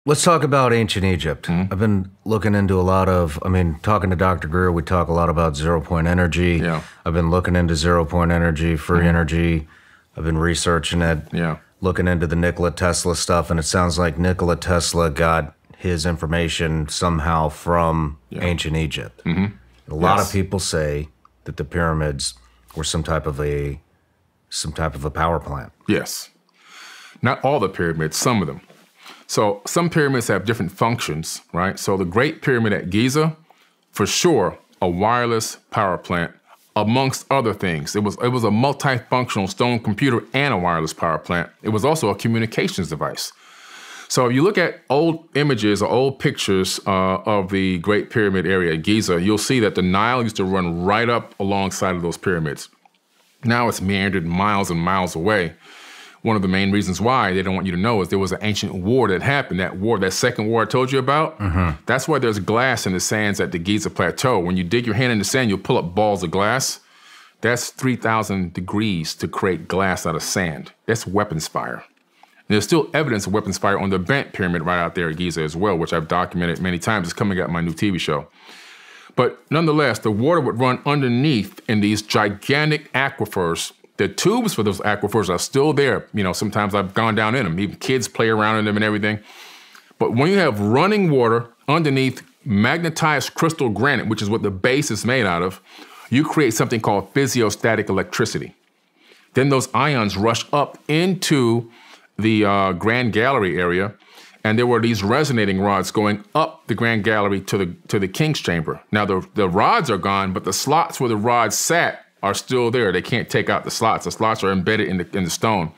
Let's talk about ancient Egypt. I've been looking into a lot of, talking to Dr. Greer, we talk a lot about zero-point energy. Yeah. I've been looking into zero-point energy, free energy. I've been researching it, looking into the Nikola Tesla stuff, and it sounds like Nikola Tesla got his information somehow from ancient Egypt. A lot of people say that the pyramids were some type of a power plant. Yes. Not all the pyramids, some of them. So some pyramids have different functions, right? So the Great Pyramid at Giza, for sure, a wireless power plant, amongst other things. It was a multifunctional stone computer and a wireless power plant. It was also a communications device. So if you look at old images or old pictures of the Great Pyramid area at Giza, you'll see that the Nile used to run right up alongside of those pyramids. Now it's meandered miles and miles away. One of the main reasons why they don't want you to know is there was an ancient war that happened. That war, that second war I told you about, that's why there's glass in the sands at the Giza Plateau. When you dig your hand in the sand, you'll pull up balls of glass. That's 3,000 degrees to create glass out of sand. That's weapons fire. And there's still evidence of weapons fire on the Bent Pyramid right out there at Giza as well, which I've documented many times. It's coming out in my new TV show. But nonetheless, the water would run underneath in these gigantic aquifers. The tubes for those aquifers are still there. You know, sometimes I've gone down in them. Even kids play around in them and everything. But when you have running water underneath magnetized crystal granite, which is what the base is made out of, you create something called physiostatic electricity. Then those ions rush up into the Grand Gallery area, and there were these resonating rods going up the Grand Gallery to the King's Chamber. Now, the rods are gone, but the slots where the rods sat are still there. They can't take out the slots. The slots are embedded in the stone.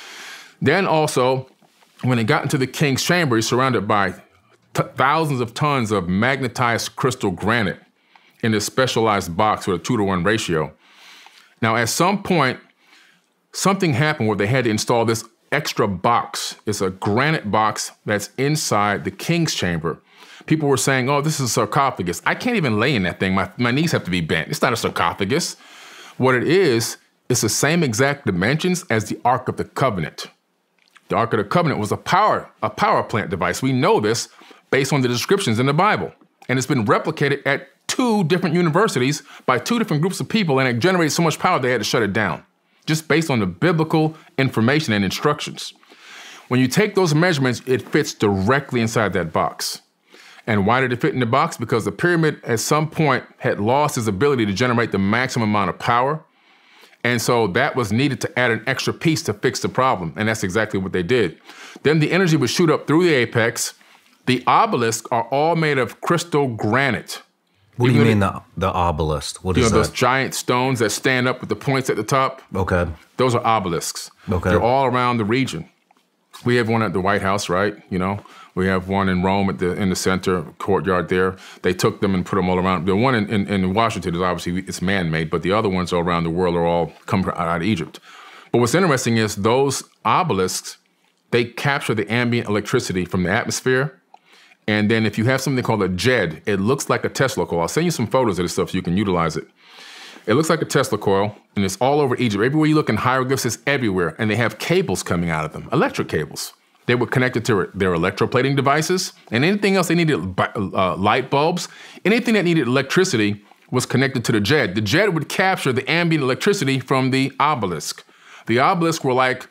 Then also, when it got into the King's Chamber, he's surrounded by thousands of tons of magnetized crystal granite in this specialized box with a 2-to-1 ratio. Now, at some point, something happened where they had to install this extra box. It's a granite box that's inside the King's Chamber. People were saying, oh, this is a sarcophagus. I can't even lay in that thing. My knees have to be bent. It's not a sarcophagus. What it is, it's the same exact dimensions as the Ark of the Covenant. The Ark of the Covenant was a power plant device. We know this based on the descriptions in the Bible. And it's been replicated at 2 different universities by 2 different groups of people, and it generated so much power they had to shut it down, just based on the biblical information and instructions. When you take those measurements, it fits directly inside that box. And why did it fit in the box? Because the pyramid at some point had lost its ability to generate the maximum amount of power. And so that was needed to add an extra piece to fix the problem. And that's exactly what they did. Then the energy would shoot up through the apex. The obelisks are all made of crystal granite. What do you mean the obelisk? What is that? Those giant stones that stand up with the points at the top? Okay. Those are obelisks. Okay. They're all around the region. We have one at the White House, right? You know, we have one in Rome in the center courtyard there. They took them and put them all around. The one in Washington is obviously, it's man-made, but the other ones around the world are all come out of Egypt. But what's interesting is those obelisks, they capture the ambient electricity from the atmosphere. And then if you have something called a JED, it looks like a Tesla coil. I'll send you some photos of this stuff so you can utilize it. It looks like a Tesla coil, and it's all over Egypt. Everywhere you look in hieroglyphs, it's everywhere. And they have cables coming out of them, electric cables. They were connected to their electroplating devices, and anything else they needed, light bulbs, anything that needed electricity was connected to the JED. The JED would capture the ambient electricity from the obelisk. The obelisks were like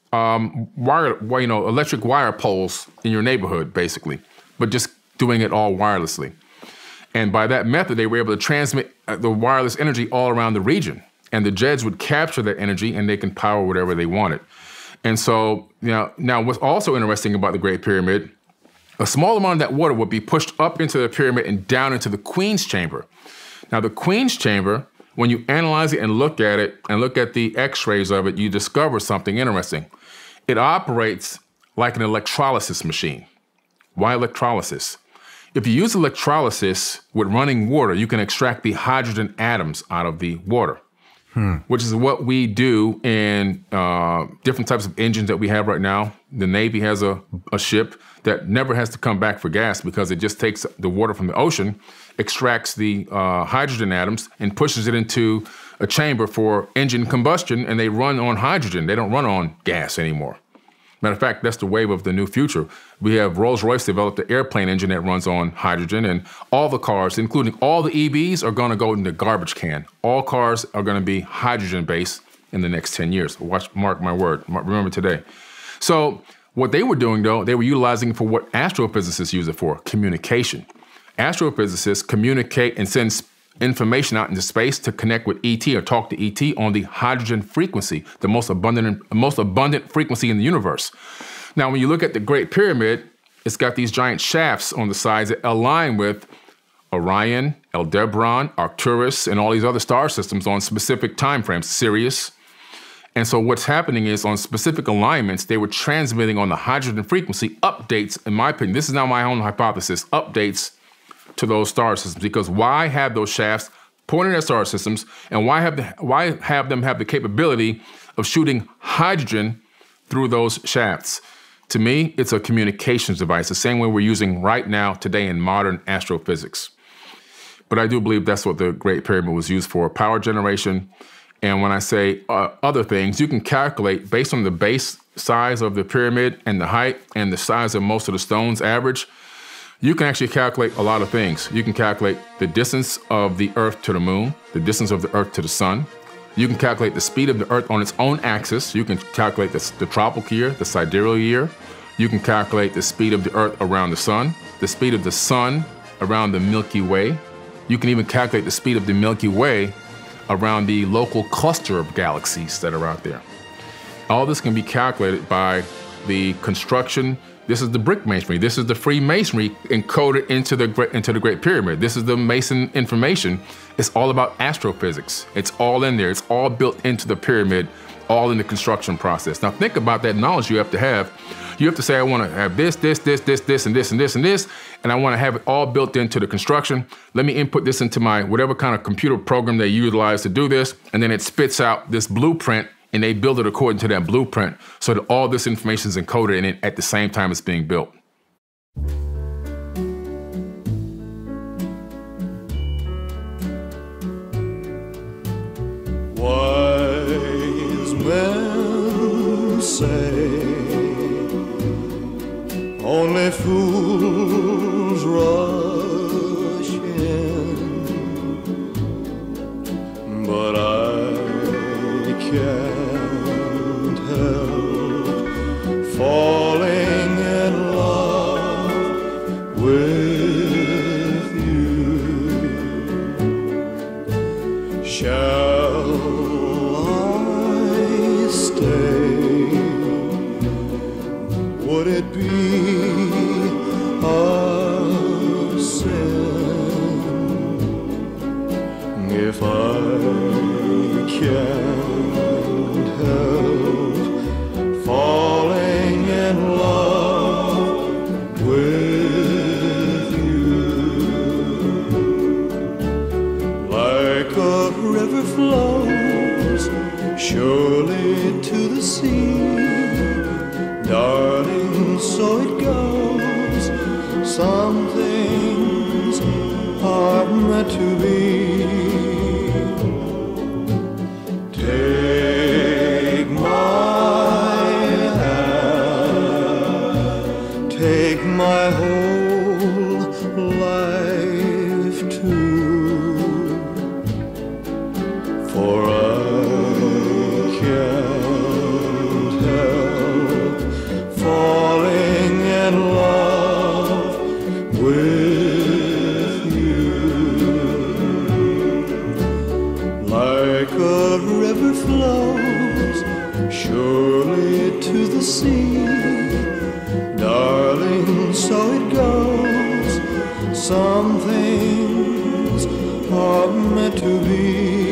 electric wire poles in your neighborhood, basically, but just doing it all wirelessly. And by that method, they were able to transmit the wireless energy all around the region. And the JEDs would capture that energy and they can power whatever they wanted. And so, now what's also interesting about the Great Pyramid, a small amount of that water would be pushed up into the pyramid and down into the Queen's Chamber. Now, the Queen's Chamber, when you analyze it and look at it and look at the x-rays of it, you discover something interesting. It operates like an electrolysis machine. Why electrolysis? If you use electrolysis with running water, you can extract the hydrogen atoms out of the water, which is what we do in different types of engines that we have right now. The Navy has a ship that never has to come back for gas because it just takes the water from the ocean, extracts the hydrogen atoms, and pushes it into a chamber for engine combustion, and they run on hydrogen. They don't run on gas anymore. Matter of fact, that's the wave of the new future. We have Rolls-Royce developed the airplane engine that runs on hydrogen, and all the cars, including all the EVs, are going to go in the garbage can. All cars are going to be hydrogen-based in the next 10 years. Mark my word. Remember today. So what they were doing, though, they were utilizing for what astrophysicists use it for, communication. Astrophysicists communicate and send information out into space to connect with ET or talk to ET on the hydrogen frequency, the most abundant frequency in the universe. Now, when you look at the Great Pyramid, it's got these giant shafts on the sides that align with Orion, Aldebaran, Arcturus, and all these other star systems on specific time frames, Sirius. And so what's happening is on specific alignments, they were transmitting on the hydrogen frequency updates, in my opinion, this is now my own hypothesis, updates to those star systems. Because why have those shafts pointed at star systems, and why have them have the capability of shooting hydrogen through those shafts? To me, it's a communications device, the same way we're using right now today in modern astrophysics. But I do believe that's what the Great Pyramid was used for, power generation. And when I say other things, you can calculate based on the base size of the pyramid and the height and the size of most of the stones average, you can actually calculate a lot of things. You can calculate the distance of the Earth to the moon, the distance of the Earth to the sun. You can calculate the speed of the Earth on its own axis. You can calculate the tropical year, the sidereal year. You can calculate the speed of the Earth around the sun, the speed of the sun around the Milky Way. You can even calculate the speed of the Milky Way around the local cluster of galaxies that are out there. All this can be calculated by the construction. This is the brick masonry. This is the Freemasonry encoded into the Great Pyramid. This is the Mason information. It's all about astrophysics. It's all in there. It's all built into the pyramid, all in the construction process. Now think about that knowledge you have to have. You have to say, I want to have this, this, this, this, this, and this, and this, and this, and I want to have it all built into the construction. Let me input this into my whatever kind of computer program they utilize to do this, and then it spits out this blueprint, and they build it according to that blueprint so that all this information is encoded in it at the same time it's being built. Wise men say only fools rush in, but I can't help falling in love with you. Shall I stay? Would it be a sin if I can't help falling in love with you? Like a river flows surely to the sea, darling, so it goes. Some things are meant to be. Take my hand, take my whole life too, for I can't help falling in love with you. Like a river flows surely to the sea, darling, so it goes. Some things are meant to be.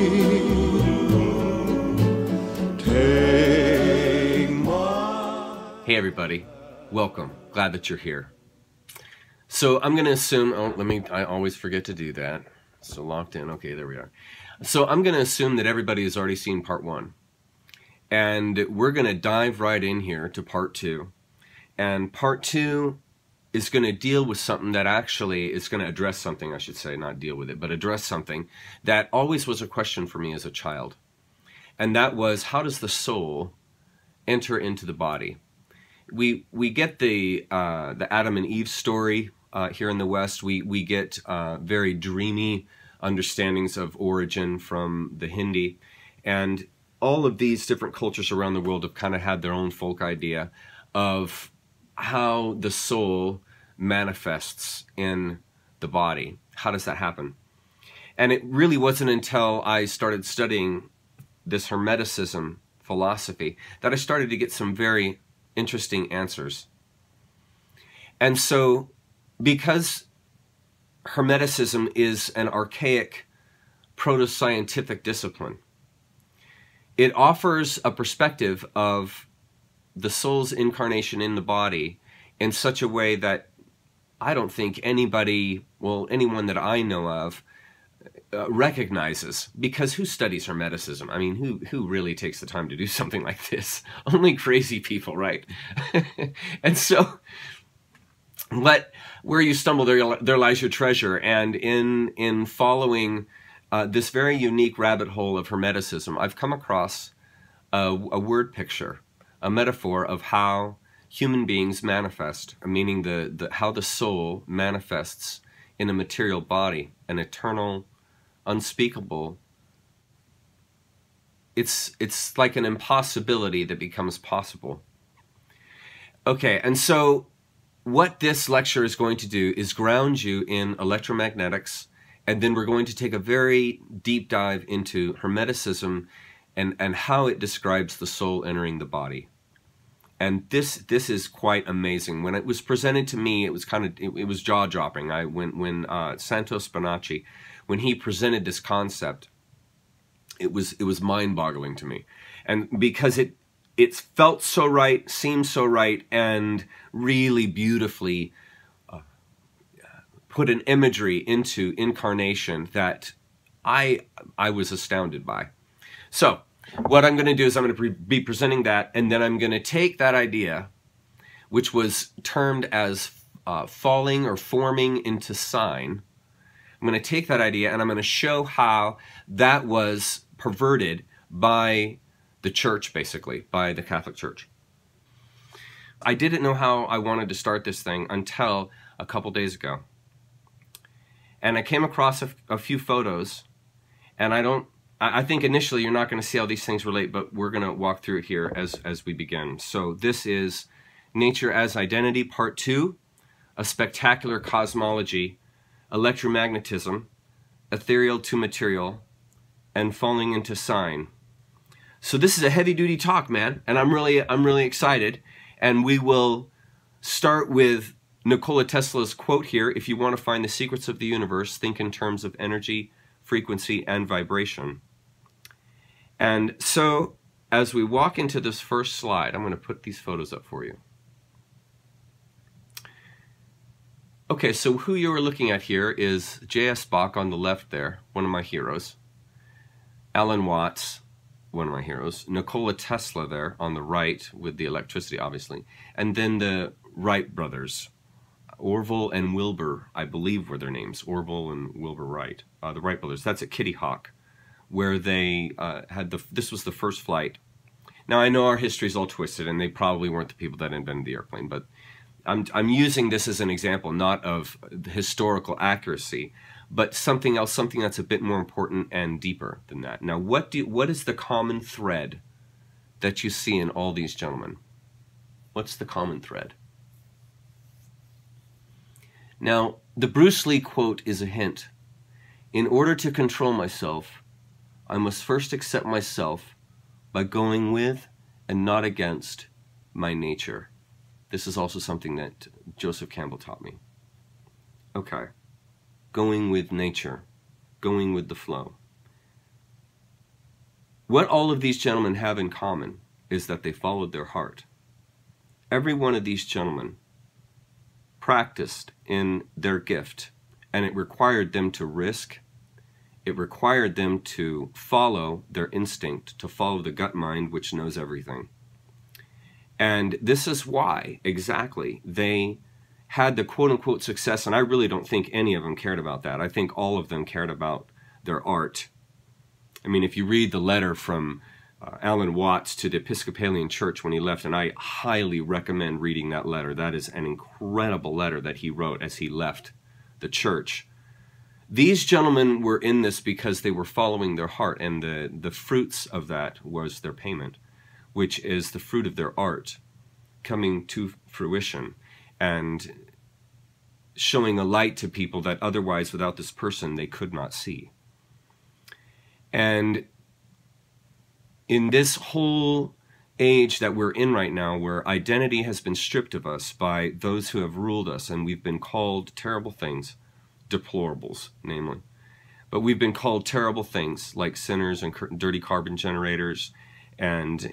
Take my... Hey everybody, welcome. Glad that you're here. So I'm going to assume, I always forget to do that. So locked in, okay, there we are. So I'm going to assume that everybody has already seen part one. And we're going to dive right in here to part two. And part two is going to deal with something that actually is going to address something, I should say, not deal with it, but address something that always was a question for me as a child. And that was, how does the soul enter into the body? we get the Adam and Eve story here in the West. We get very dreamy understandings of origin from the Hindi, and all of these different cultures around the world have kind of had their own folk idea of how the soul manifests in the body. How does that happen? And it really wasn't until I started studying this Hermeticism philosophy that I started to get some very interesting answers. And so, because Hermeticism is an archaic proto-scientific discipline, it offers a perspective of the soul's incarnation in the body in such a way that I don't think anybody, well, anyone that I know of, recognizes. Because who studies Hermeticism? I mean, who really takes the time to do something like this? Only crazy people, right? And so, where you stumble, there lies your treasure. And in following this very unique rabbit hole of Hermeticism, I've come across a word picture, a metaphor of how human beings manifest, meaning how the soul manifests in a material body, an eternal, unspeakable. It's like an impossibility that becomes possible. Okay, and so what this lecture is going to do is ground you in electromagnetics, and then we're going to take a very deep dive into Hermeticism and how it describes the soul entering the body. And this is quite amazing. When it was presented to me, it was it was jaw-dropping. When Santos Bonacci, when he presented this concept, it was mind-boggling to me, and because it felt so right, seemed so right, and really beautifully put an imagery into incarnation that I was astounded by. So what I'm going to do is I'm going to be presenting that, and then I'm going to take that idea, which was termed as falling or forming into sign. I'm going to take that idea and I'm going to show how that was perverted by the church, basically, by the Catholic Church. I didn't know how I wanted to start this thing until a couple days ago. And I came across a few photos, and I think initially you're not going to see how these things relate, but we're going to walk through it here as we begin. So this is Nature as Identity, Part 2, A Spectacular Cosmology, Electromagnetism, Ethereal to Material, and Falling into Sign. So this is a heavy-duty talk, man, and I'm really excited. And we will start with Nikola Tesla's quote here: "If you want to find the secrets of the universe, think in terms of energy, frequency, and vibration." And so, as we walk into this first slide, I'm going to put these photos up for you. Okay, so who you are looking at here is J.S. Bach on the left there, one of my heroes. Alan Watts, one of my heroes. Nikola Tesla there on the right with the electricity, obviously. And then the Wright brothers, Orville and Wilbur, I believe were their names, Orville and Wilbur Wright, the Wright brothers. That's at Kitty Hawk, where they this was the first flight. Now, I know our history is all twisted, and they probably weren't the people that invented the airplane, but I'm using this as an example, not of historical accuracy, but something else, something that's a bit more important and deeper than that. Now, what is the common thread that you see in all these gentlemen? What's the common thread? Now, the Bruce Lee quote is a hint. "In order to control myself, I must first accept myself by going with and not against my nature." This is also something that Joseph Campbell taught me. Okay. Going with nature. Going with the flow. What all of these gentlemen have in common is that they followed their heart. Every one of these gentlemen practiced in their gift, and it required them to risk. It required them to follow their instinct, to follow the gut mind, which knows everything. And this is why, exactly, they had the quote-unquote success, and I really don't think any of them cared about that. I think all of them cared about their art. I mean, if you read the letter from Alan Watts to the Episcopalian Church when he left, and I highly recommend reading that letter. That is an incredible letter that he wrote as he left the church. These gentlemen were in this because they were following their heart, and the fruits of that was their payment, which is the fruit of their art coming to fruition and showing a light to people that otherwise, without this person, they could not see. And in this whole age that we're in right now, where identity has been stripped of us by those who have ruled us, and we've been called terrible things, deplorables, namely. But we've been called terrible things like sinners and dirty carbon generators and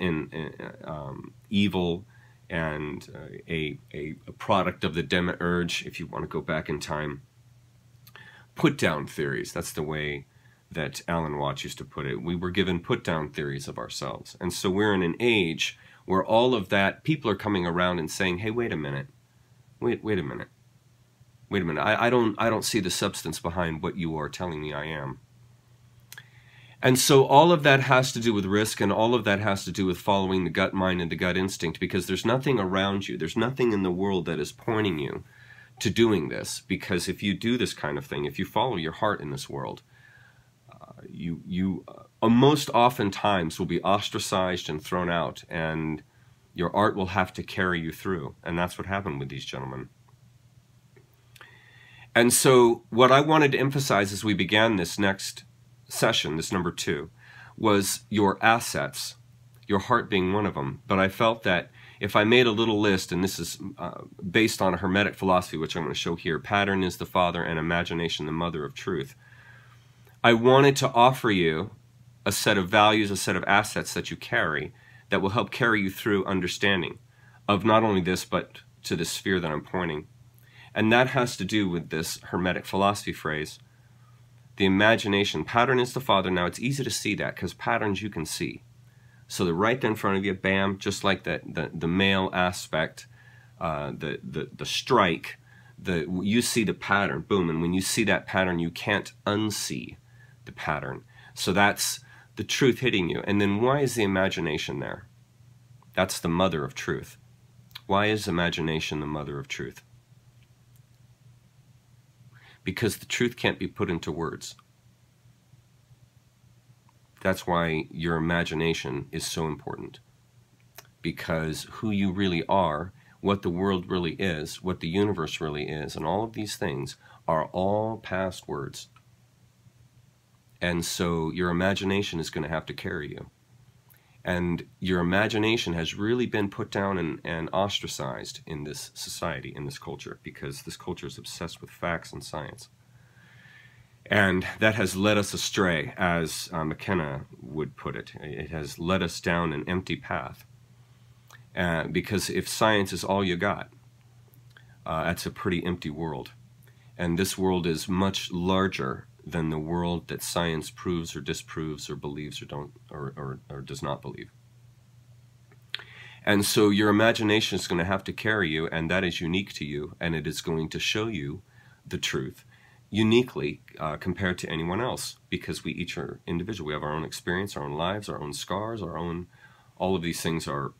evil and a product of the demiurge, if you want to go back in time. Put-down theories, that's the way that Alan Watts used to put it. We were given put-down theories of ourselves. And so we're in an age where all of that, people are coming around and saying, hey, wait a minute. Wait a minute. Wait a minute. I don't see the substance behind what you are telling me I am. And so all of that has to do with risk, and all of that has to do with following the gut mind and the gut instinct, because there's nothing around you. There's nothing in the world that is pointing you to doing this, because if you do this kind of thing, if you follow your heart in this world, you most oftentimes will be ostracized and thrown out, and your art will have to carry you through. And that's what happened with these gentlemen. And so what I wanted to emphasize as we began this next session, this number 2, was your assets, your heart being one of them. But I felt that if I made a little list, and this is based on a Hermetic philosophy, which I'm going to show here, pattern is the father and imagination the mother of truth. I wanted to offer you a set of values, a set of assets that you carry that will help carry you through understanding of not only this, but to the sphere that I'm pointing. And that has to do with this Hermetic philosophy phrase, the imagination. Pattern is the father. Now, it's easy to see that because patterns you can see. So they're right there in front of you, bam, just like the male aspect, the strike, you see the pattern, boom, and when you see that pattern, you can't unsee the pattern. So that's the truth hitting you. And then why is the imagination there? That's the mother of truth. Why is imagination the mother of truth? Because the truth can't be put into words. That's why your imagination is so important. Because who you really are, what the world really is, what the universe really is, and all of these things are all past words. And so your imagination is going to have to carry you. And your imagination has really been put down and ostracized in this society, in this culture, because this culture is obsessed with facts and science. And that has led us astray, as McKenna would put it. It has led us down an empty path. Because if science is all you got, that's a pretty empty world. And this world is much larger than the world that science proves or disproves or believes or does not believe. And so your imagination is going to have to carry you, and that is unique to you, and it is going to show you the truth uniquely compared to anyone else, because we each are individual. We have our own experience, our own lives, our own scars, our own, all of these things are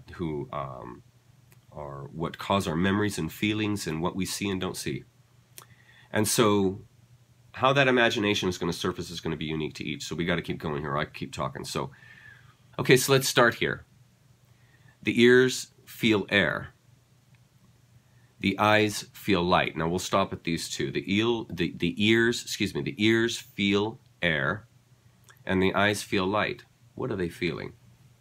what cause our memories and feelings and what we see and don't see. And so how that imagination is going to surface is going to be unique to each. So we got to keep going here. I keep talking. So, okay, so let's start here. The ears feel air. The eyes feel light. Now we'll stop at these two. The ears feel air, and the eyes feel light. What are they feeling?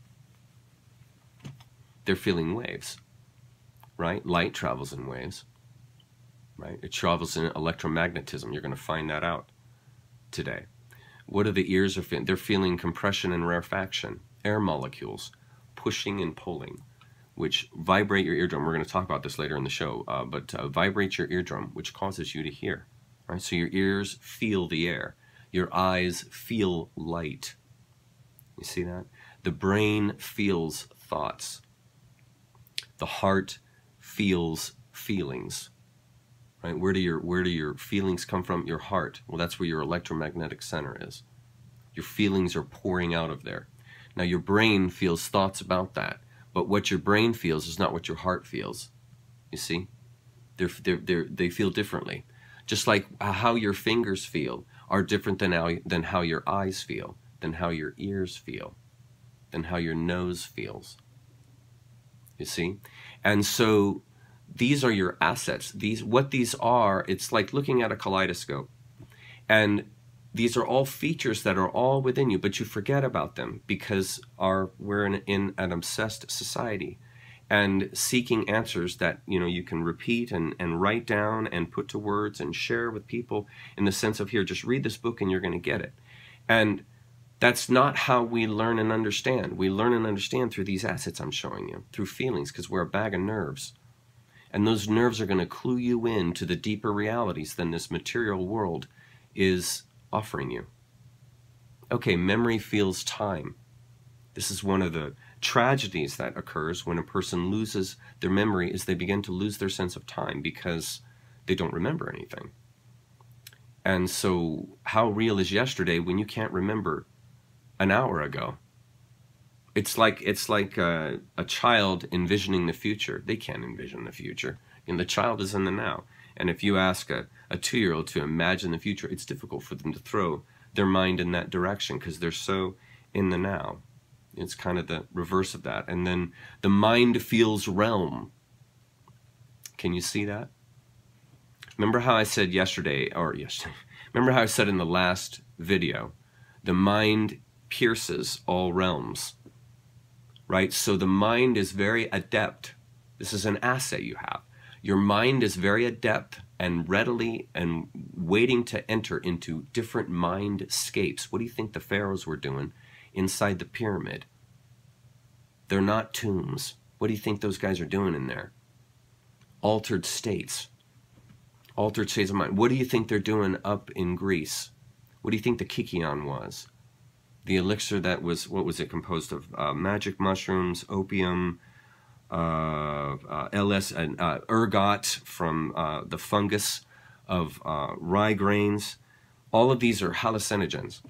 They're feeling waves, right? Light travels in waves. Right? It travels in electromagnetism. You're going to find that out today. What are the ears are feeling? They're feeling compression and rarefaction, air molecules pushing and pulling, which vibrate your eardrum. We're going to talk about this later in the show, but vibrate your eardrum, which causes you to hear. Right? So your ears feel the air. Your eyes feel light. You see that? The brain feels thoughts. The heart feels feelings. Right? Where do your feelings come from? Your heart. Well, that's where your electromagnetic center is. Your feelings are pouring out of there. Now, your brain feels thoughts about that, but what your brain feels is not what your heart feels. You see? They feel differently. Just like how your fingers feel are different than how your eyes feel, than how your ears feel, than how your nose feels. You see? And so these are your assets. What these are, it's like looking at a kaleidoscope. And these are all features that are all within you, but you forget about them because we're in an obsessed society and seeking answers that you can repeat and write down and put to words and share with people in the sense of, here, just read this book and you're going to get it. And that's not how we learn and understand. We learn and understand through these assets I'm showing you, through feelings, because we're a bag of nerves. And those nerves are going to clue you in to the deeper realities than this material world is offering you. Okay, memory feels time. This is one of the tragedies that occurs when a person loses their memory, is they begin to lose their sense of time because they don't remember anything. And so how real is yesterday when you can't remember an hour ago? It's like a child envisioning the future. They can't envision the future. And the child is in the now. And if you ask a 2-year-old to imagine the future, it's difficult for them to throw their mind in that direction because they're so in the now. It's kind of the reverse of that. And then the mind feels realm. Can you see that? Remember how I said remember how I said in the last video, the mind pierces all realms, right? So the mind is very adept. This is an asset you have. Your mind is very adept and readily and waiting to enter into different mindscapes. What do you think the pharaohs were doing inside the pyramid? They're not tombs. What do you think those guys are doing in there? Altered states. Altered states of mind. What do you think they're doing up in Greece? What do you think the Kikion was? The elixir that was, what was it composed of? Magic mushrooms, opium, ergot from the fungus of rye grains. All of these are hallucinogens.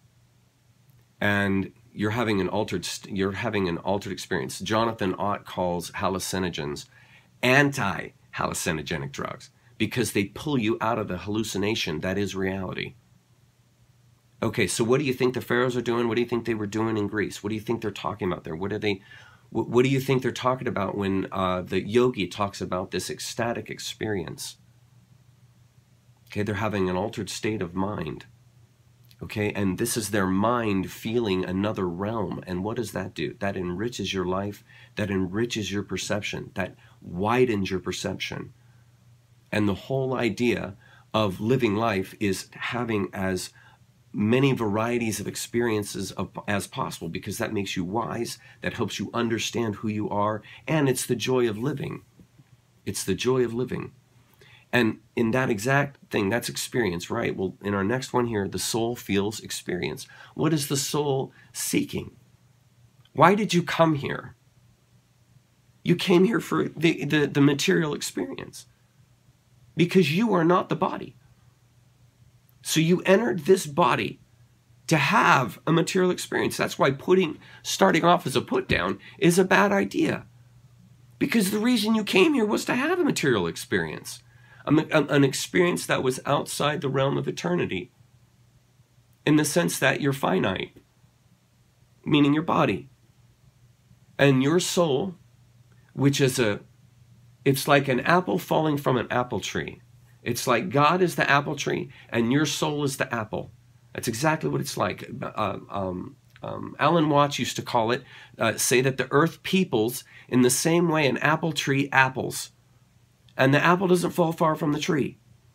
And you're having an altered experience. Jonathan Ott calls hallucinogens anti-hallucinogenic drugs because they pull you out of the hallucination that is reality. Okay, so what do you think the pharaohs are doing? What do you think they were doing in Greece? What do you think they're talking about there? What do you think they're talking about when the yogi talks about this ecstatic experience? Okay, they're having an altered state of mind. Okay, and this is their mind feeling another realm. And what does that do? That enriches your life, that enriches your perception, that widens your perception. And the whole idea of living life is having as many varieties of experiences as possible, because that makes you wise, that helps you understand who you are, and it's the joy of living. It's the joy of living. And in that exact thing, that's experience, right? Well, in our next one here, the soul feels experience. What is the soul seeking? Why did you come here? You came here for the material experience because you are not the body. So you entered this body to have a material experience. That's why starting off as a put down is a bad idea. Because the reason you came here was to have a material experience. An experience that was outside the realm of eternity. In the sense that you're finite. Meaning your body. And your soul, which is it's like an apple falling from an apple tree. It's like God is the apple tree and your soul is the apple. That's exactly what it's like. Alan Watts used to call it, say that the earth peoples in the same way an apple tree apples. And the apple doesn't fall far from the tree.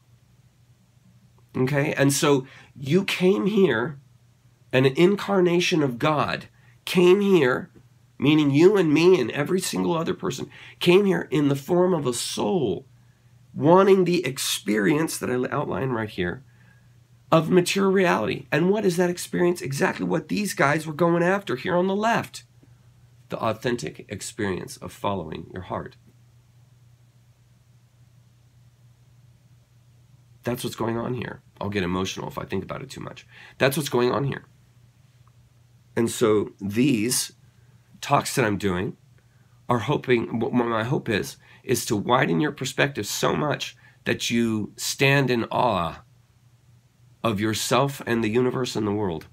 Okay? And so you came here, and an incarnation of God came here, meaning you and me and every single other person, came here in the form of a soul, wanting the experience that I outline right here of material reality. And what is that experience? Exactly what these guys were going after here on the left. The authentic experience of following your heart. That's what's going on here. I'll get emotional if I think about it too much. That's what's going on here. And so these talks that I'm doing are hoping, what my hope is to widen your perspective so much that you stand in awe of yourself and the universe and the world.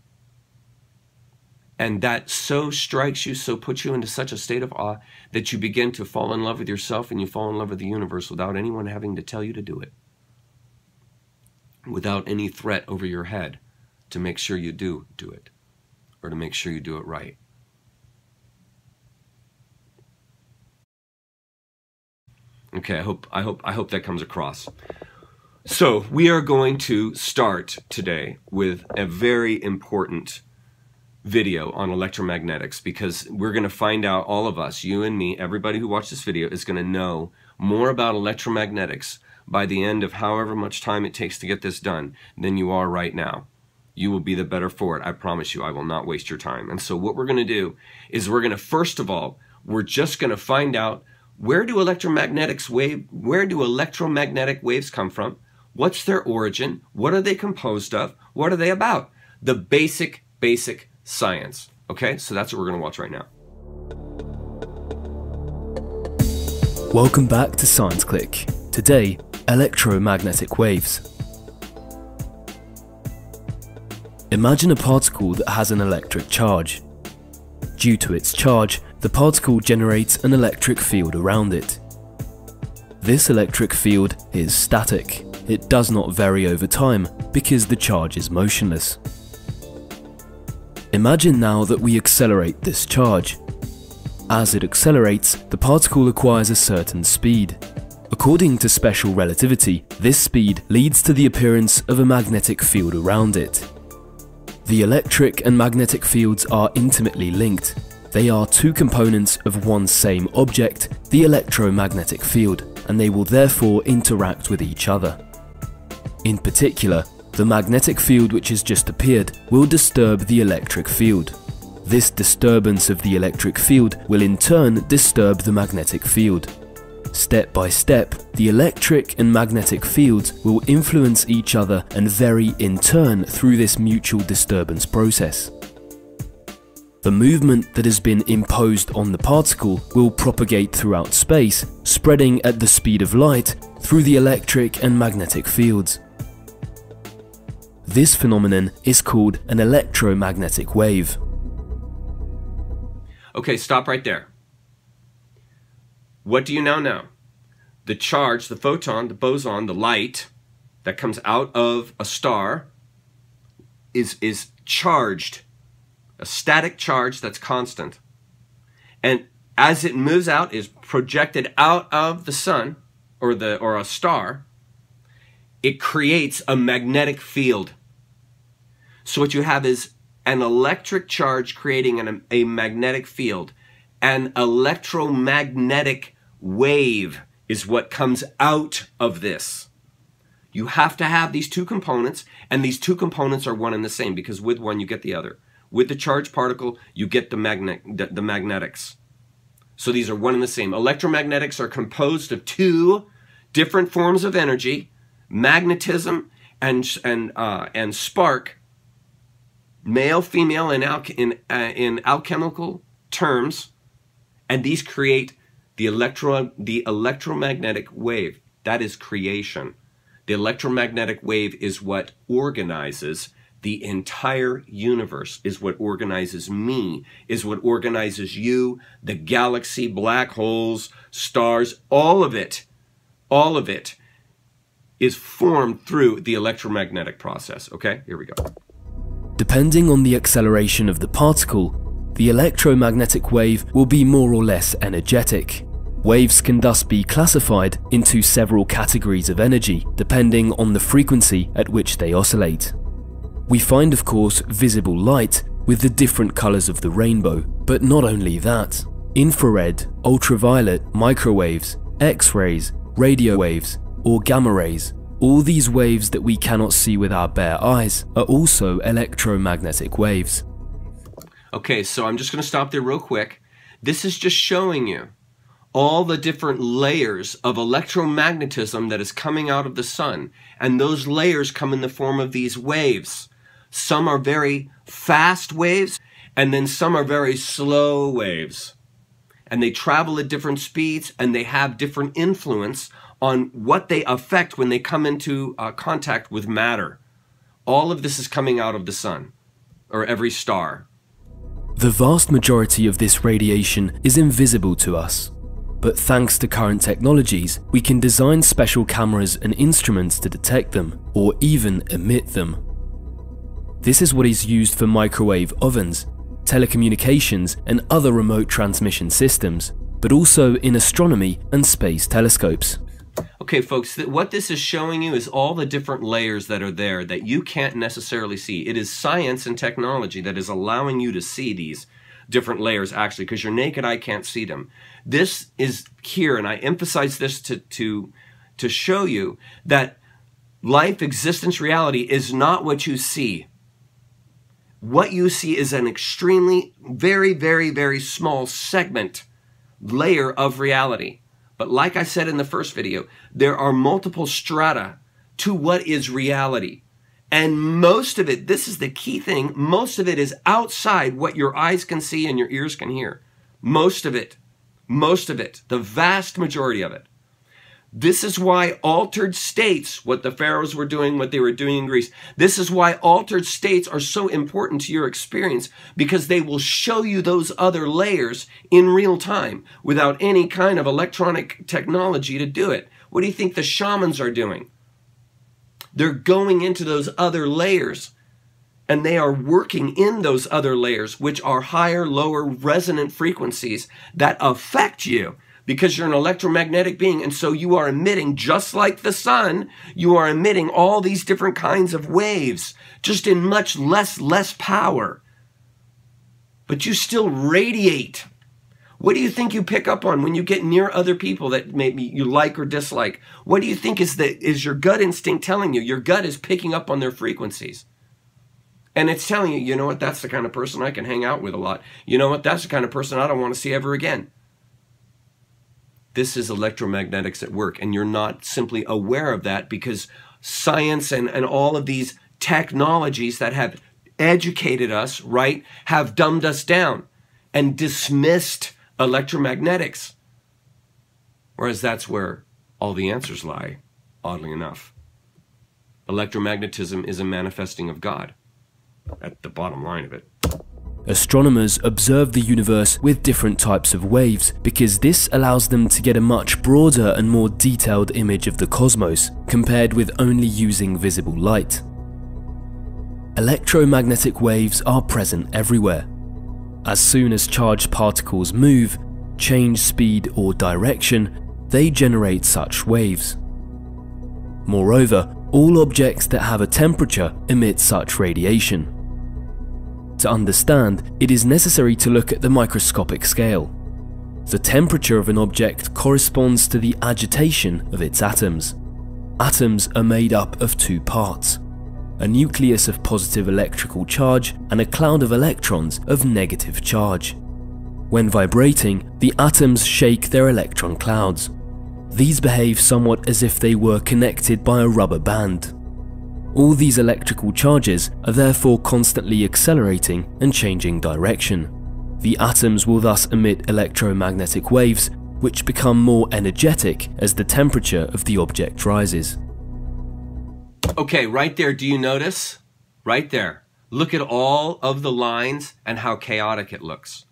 And that so strikes you, so puts you into such a state of awe that you begin to fall in love with yourself and you fall in love with the universe without anyone having to tell you to do it. Without any threat over your head to make sure you do it, or to make sure you do it right. Okay, I hope that comes across. So we are going to start today with a very important video on electromagnetics, because we're going to find out, all of us, you and me, everybody who watched this video is going to know more about electromagnetics by the end of however much time it takes to get this done than you are right now. You will be the better for it. I promise you, I will not waste your time. And so what we're going to do is we're going to, first of all, we're just going to find out where do electromagnetic waves come from? What's their origin? What are they composed of? What are they about? The basic science. Okay, so that's what we're going to watch right now. Welcome back to Science Click. Today, electromagnetic waves. Imagine a particle that has an electric charge. Due to its charge, the particle generates an electric field around it. This electric field is static. It does not vary over time because the charge is motionless. Imagine now that we accelerate this charge. As it accelerates, the particle acquires a certain speed. According to special relativity, this speed leads to the appearance of a magnetic field around it. The electric and magnetic fields are intimately linked. They are two components of one same object, the electromagnetic field, and they will therefore interact with each other. In particular, the magnetic field which has just appeared will disturb the electric field. This disturbance of the electric field will in turn disturb the magnetic field. Step by step, the electric and magnetic fields will influence each other and vary in turn through this mutual disturbance process. The movement that has been imposed on the particle will propagate throughout space, spreading at the speed of light through the electric and magnetic fields. This phenomenon is called an electromagnetic wave. Okay, stop right there. What do you now know? The charge, the photon, the boson, the light that comes out of a star is charged, a static charge that's constant. And as it moves out, is projected out of the sun or a star, it creates a magnetic field. So what you have is an electric charge creating a magnetic field. An electromagnetic wave is what comes out of this. You have to have these two components, and these two components are one and the same, because with one you get the other. With the charged particle, you get the magnetics. So these are one and the same. Electromagnetics are composed of two different forms of energy, magnetism and spark, male, female in alchemical terms, and these create the electromagnetic wave. That is creation. The electromagnetic wave is what organizes the entire universe, is what organizes me, is what organizes you, the galaxy, black holes, stars, all of it is formed through the electromagnetic process. Okay, here we go. Depending on the acceleration of the particle, the electromagnetic wave will be more or less energetic. Waves can thus be classified into several categories of energy, depending on the frequency at which they oscillate. We find, of course, visible light with the different colors of the rainbow, but not only that. Infrared, ultraviolet, microwaves, X-rays, radio waves, or gamma rays, all these waves that we cannot see with our bare eyes are also electromagnetic waves. Okay, so I'm just going to stop there real quick. This is just showing you all the different layers of electromagnetism that is coming out of the sun. And those layers come in the form of these waves. Some are very fast waves, And then some are very slow waves. And they travel at different speeds, and they have different influence on what they affect when they come into contact with matter. All of this is coming out of the sun, or every star. The vast majority of this radiation is invisible to us, but thanks to current technologies, we can design special cameras and instruments to detect them, or even emit them. This is what is used for microwave ovens, telecommunications, and other remote transmission systems, but also in astronomy and space telescopes. Okay, folks, what this is showing you is all the different layers that are there that you can't necessarily see. It is science and technology that is allowing you to see these different layers, actually, because your naked eye can't see them. This is here, and I emphasize this to show you that life, existence, reality is not what you see. What you see is an extremely, very, very, very small segment, layer of reality. But like I said in the first video, there are multiple strata to what is reality. And most of it, this is the key thing, most of it is outside what your eyes can see and your ears can hear. Most of it, the vast majority of it. This is why altered states, what the pharaohs were doing, what they were doing in Greece, this is why altered states are so important to your experience, because they will show you those other layers in real time without any kind of electronic technology to do it. What do you think the shamans are doing? They're going into those other layers, and they are working in those other layers, which are higher, lower resonant frequencies that affect you. Because you're an electromagnetic being, and so you are emitting, just like the sun, you are emitting all these different kinds of waves, just in much less power. But you still radiate. What do you think you pick up on when you get near other people that maybe you like or dislike? What do you think is your gut instinct telling you? Your gut is picking up on their frequencies. And it's telling you, you know what, that's the kind of person I can hang out with a lot. You know what, that's the kind of person I don't want to see ever again. This is electromagnetics at work, and you're not simply aware of that because science and all of these technologies that have educated us, right, have dumbed us down and dismissed electromagnetics. Whereas that's where all the answers lie, oddly enough. Electromagnetism is a manifesting of God, at the bottom line of it. Astronomers observe the universe with different types of waves because this allows them to get a much broader and more detailed image of the cosmos compared with only using visible light. Electromagnetic waves are present everywhere. As soon as charged particles move, change speed or direction, they generate such waves. Moreover, all objects that have a temperature emit such radiation. To understand, it is necessary to look at the microscopic scale. The temperature of an object corresponds to the agitation of its atoms. Atoms are made up of two parts: a nucleus of positive electrical charge and a cloud of electrons of negative charge. When vibrating, the atoms shake their electron clouds. These behave somewhat as if they were connected by a rubber band. All these electrical charges are therefore constantly accelerating and changing direction. The atoms will thus emit electromagnetic waves, which become more energetic as the temperature of the object rises. Okay, right there, do you notice? Right there. Look at all of the lines and how chaotic it looks.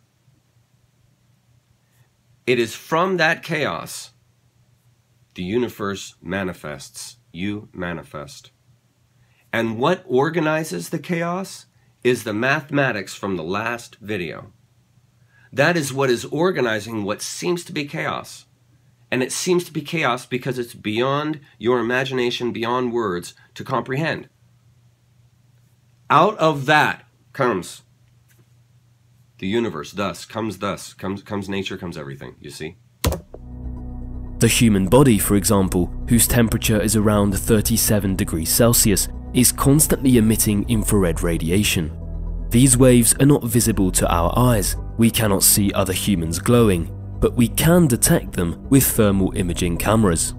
It is from that chaos the universe manifests. You manifest. And what organizes the chaos is the mathematics from the last video. That is what is organizing what seems to be chaos. And it seems to be chaos because it's beyond your imagination, beyond words to comprehend. Out of that comes the universe, thus, comes nature, comes everything, you see? The human body, for example, whose temperature is around 37 degrees Celsius, is constantly emitting infrared radiation. These waves are not visible to our eyes. We cannot see other humans glowing, but we can detect them with thermal imaging cameras.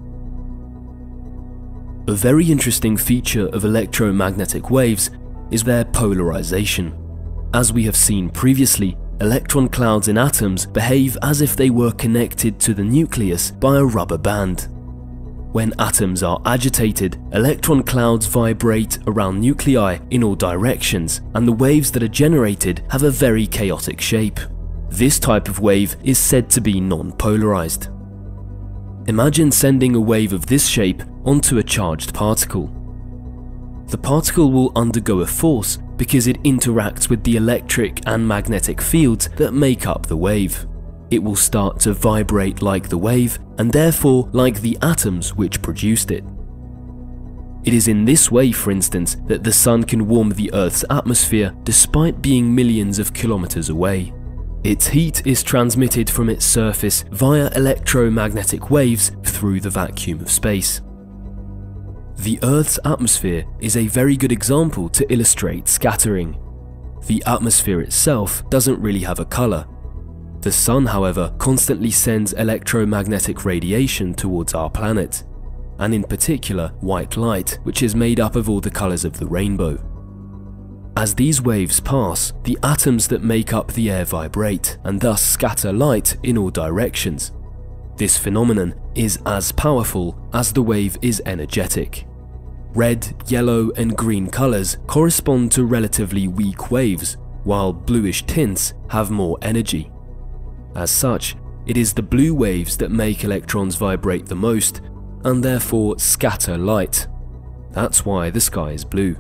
A very interesting feature of electromagnetic waves is their polarization. As we have seen previously, electron clouds in atoms behave as if they were connected to the nucleus by a rubber band. When atoms are agitated, electron clouds vibrate around nuclei in all directions, and the waves that are generated have a very chaotic shape. This type of wave is said to be non-polarized. Imagine sending a wave of this shape onto a charged particle. The particle will undergo a force because it interacts with the electric and magnetic fields that make up the wave. It will start to vibrate like the wave, and therefore like the atoms which produced it. It is in this way, for instance, that the sun can warm the Earth's atmosphere despite being millions of kilometers away. Its heat is transmitted from its surface via electromagnetic waves through the vacuum of space. The Earth's atmosphere is a very good example to illustrate scattering. The atmosphere itself doesn't really have a color. The sun, however, constantly sends electromagnetic radiation towards our planet, and in particular white light, which is made up of all the colors of the rainbow. As these waves pass, the atoms that make up the air vibrate, and thus scatter light in all directions. This phenomenon is as powerful as the wave is energetic. Red, yellow, and green colors correspond to relatively weak waves, while bluish tints have more energy. As such, it is the blue waves that make electrons vibrate the most, and therefore scatter light. That's why the sky is blue.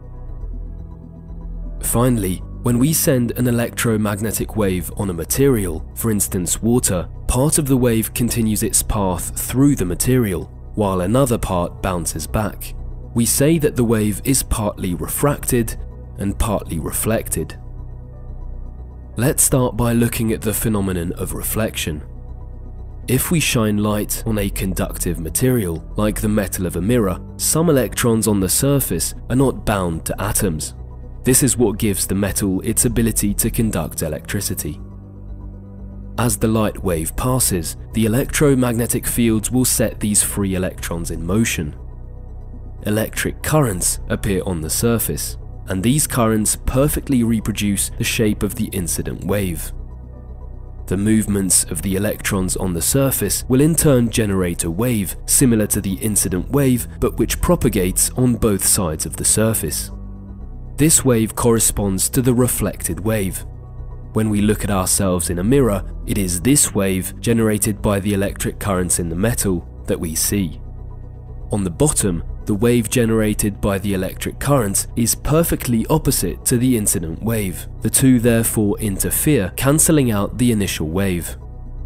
Finally, when we send an electromagnetic wave on a material, for instance water, part of the wave continues its path through the material, while another part bounces back. We say that the wave is partly refracted and partly reflected. Let's start by looking at the phenomenon of reflection. If we shine light on a conductive material, like the metal of a mirror, some electrons on the surface are not bound to atoms. This is what gives the metal its ability to conduct electricity. As the light wave passes, the electromagnetic fields will set these free electrons in motion. Electric currents appear on the surface, and these currents perfectly reproduce the shape of the incident wave. The movements of the electrons on the surface will in turn generate a wave similar to the incident wave, but which propagates on both sides of the surface. This wave corresponds to the reflected wave. When we look at ourselves in a mirror, it is this wave generated by the electric currents in the metal that we see. On the bottom, the wave generated by the electric currents is perfectly opposite to the incident wave. The two therefore interfere, cancelling out the initial wave.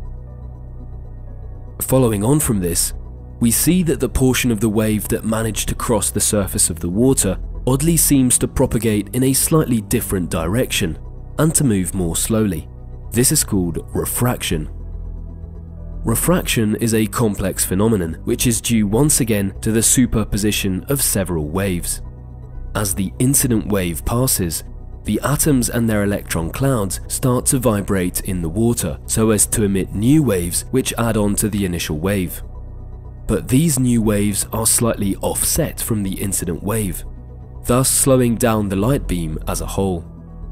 Following on from this, we see that the portion of the wave that managed to cross the surface of the water oddly seems to propagate in a slightly different direction and to move more slowly. This is called refraction. Refraction is a complex phenomenon which is due once again to the superposition of several waves. As the incident wave passes, the atoms and their electron clouds start to vibrate in the water so as to emit new waves which add on to the initial wave. But these new waves are slightly offset from the incident wave, thus slowing down the light beam as a whole.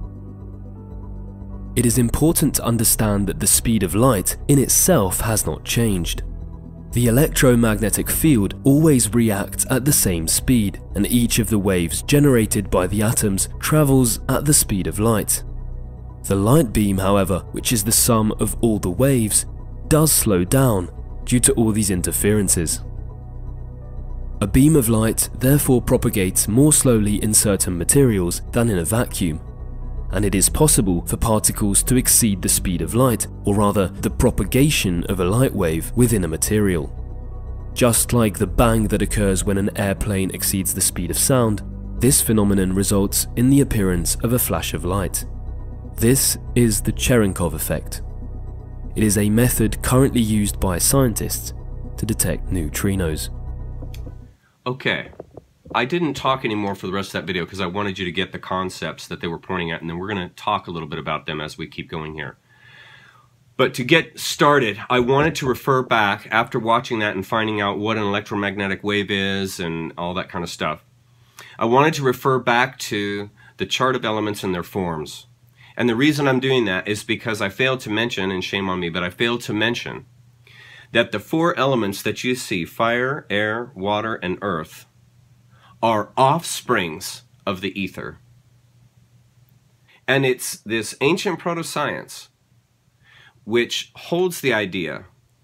It is important to understand that the speed of light in itself has not changed. The electromagnetic field always reacts at the same speed, and each of the waves generated by the atoms travels at the speed of light. The light beam, however, which is the sum of all the waves, does slow down due to all these interferences. A beam of light therefore propagates more slowly in certain materials than in a vacuum, and it is possible for particles to exceed the speed of light, or rather the propagation of a light wave within a material. Just like the bang that occurs when an airplane exceeds the speed of sound, this phenomenon results in the appearance of a flash of light. This is the Cherenkov effect. It is a method currently used by scientists to detect neutrinos. Okay. I didn't talk anymore for the rest of that video because I wanted you to get the concepts that they were pointing at, and then we're going to talk a little bit about them as we keep going here. But to get started, I wanted to refer back, after watching that and finding out what an electromagnetic wave is and all that kind of stuff, I wanted to refer back to the chart of elements and their forms. And the reason I'm doing that is because I failed to mention, and shame on me, but I failed to mention that the 4 elements that you see, fire, air, water, and earth, are offsprings of the ether. And it's this ancient proto-science which holds the idea,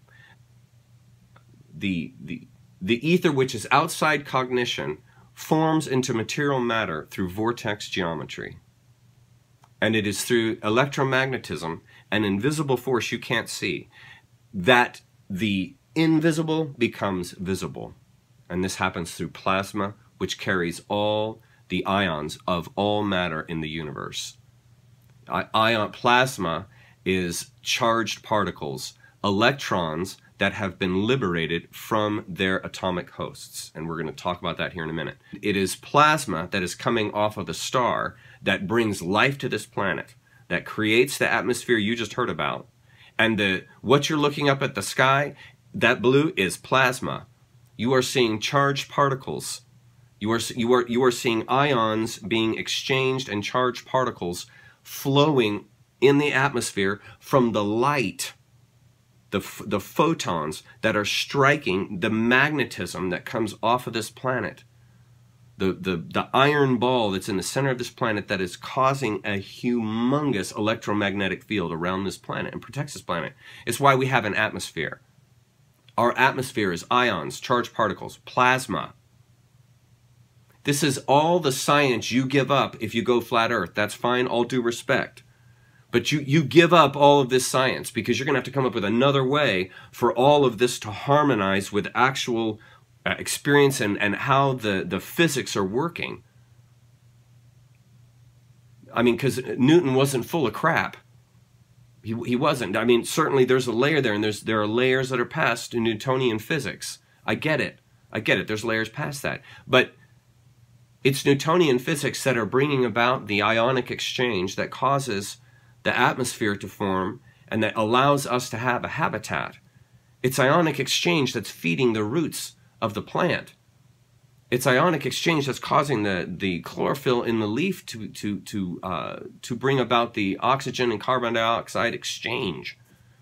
the ether which is outside cognition forms into material matter through vortex geometry. And it is through electromagnetism, an invisible force you can't see, that the invisible becomes visible. And this happens through plasma, which carries all the ions of all matter in the universe. Plasma is charged particles, electrons that have been liberated from their atomic hosts. And we're going to talk about that here in a minute. It is plasma that is coming off of the star that brings life to this planet, that creates the atmosphere you just heard about. And what you're looking up at the sky, that blue is plasma. You are seeing charged particles. You are seeing ions being exchanged and charged particles flowing in the atmosphere from the light, the photons that are striking the magnetism that comes off of this planet. The iron ball that's in the center of this planet that is causing a humongous electromagnetic field around this planet and protects this planet. It's why we have an atmosphere. Our atmosphere is ions, charged particles, plasma. This is all the science you give up if you go flat earth. That's fine, all due respect. But you give up all of this science because you're going to have to come up with another way for all of this to harmonize with actual experience and how the physics are working. I mean, because Newton wasn't full of crap. He wasn't. I mean, certainly there's a layer there, and there are layers that are past in Newtonian physics. I get it. I get it. There's layers past that. But it's Newtonian physics that are bringing about the ionic exchange that causes the atmosphere to form and that allows us to have a habitat. It's ionic exchange that's feeding the roots of the plant. It's ionic exchange that's causing the chlorophyll in the leaf to bring about the oxygen and carbon dioxide exchange.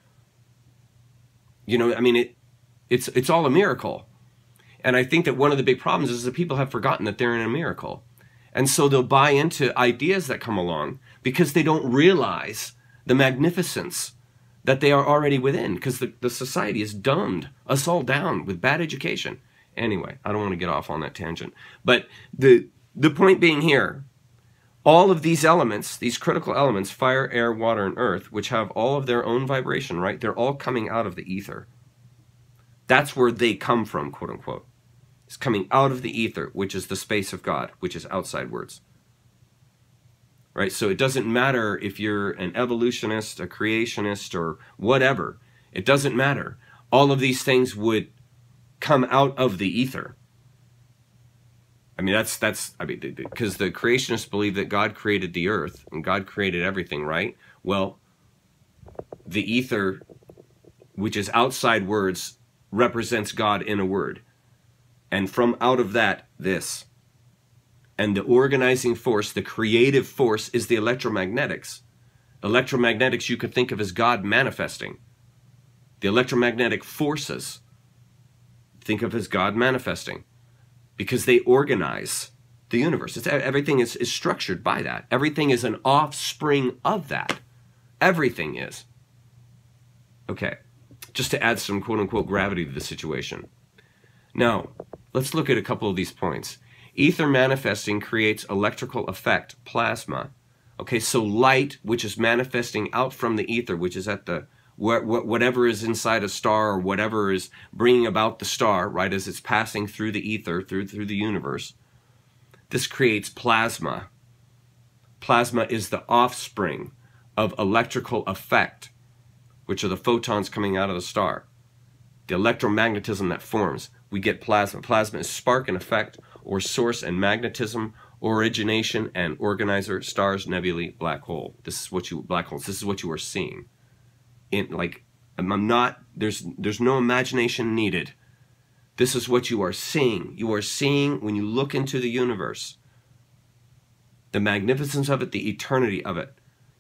You know, I mean, it's all a miracle. And I think that one of the big problems is that people have forgotten that they're in a miracle. And so they'll buy into ideas that come along because they don't realize the magnificence that they are already within, because the society has dumbed us all down with bad education. Anyway, I don't want to get off on that tangent. But the point being here, all of these elements, these critical elements, fire, air, water, and earth, which have all of their own vibration, right? They're all coming out of the ether. That's where they come from, quote unquote. It's coming out of the ether, which is the space of God, which is outside words. Right? So it doesn't matter if you're an evolutionist, a creationist, or whatever. It doesn't matter. All of these things would come out of the ether. I mean, because the creationists believe that God created the earth and God created everything, right? Well, the ether, which is outside words, represents God in a word. And from out of that, this. And the organizing force, the creative force, is the electromagnetics. Electromagnetics you could think of as God manifesting. The electromagnetic forces, think of as God manifesting. Because they organize the universe. Everything is structured by that. Everything is an offspring of that. Everything is. Okay, just to add some quote-unquote gravity to the situation. Now, let's look at a couple of these points. Ether manifesting creates electrical effect, plasma. Okay, so light, which is manifesting out from the ether, which is at the whatever is inside a star or whatever is bringing about the star, right, as it's passing through the ether, through the universe. This creates plasma. Plasma is the offspring of electrical effect, which are the photons coming out of the star. The electromagnetism that forms, we get plasma. Plasma is spark and effect, or source and magnetism, origination and organizer, stars, nebulae, black hole. This is what black holes. This is what you are seeing. There's no imagination needed. This is what you are seeing. You are seeing when you look into the universe. The magnificence of it, the eternity of it.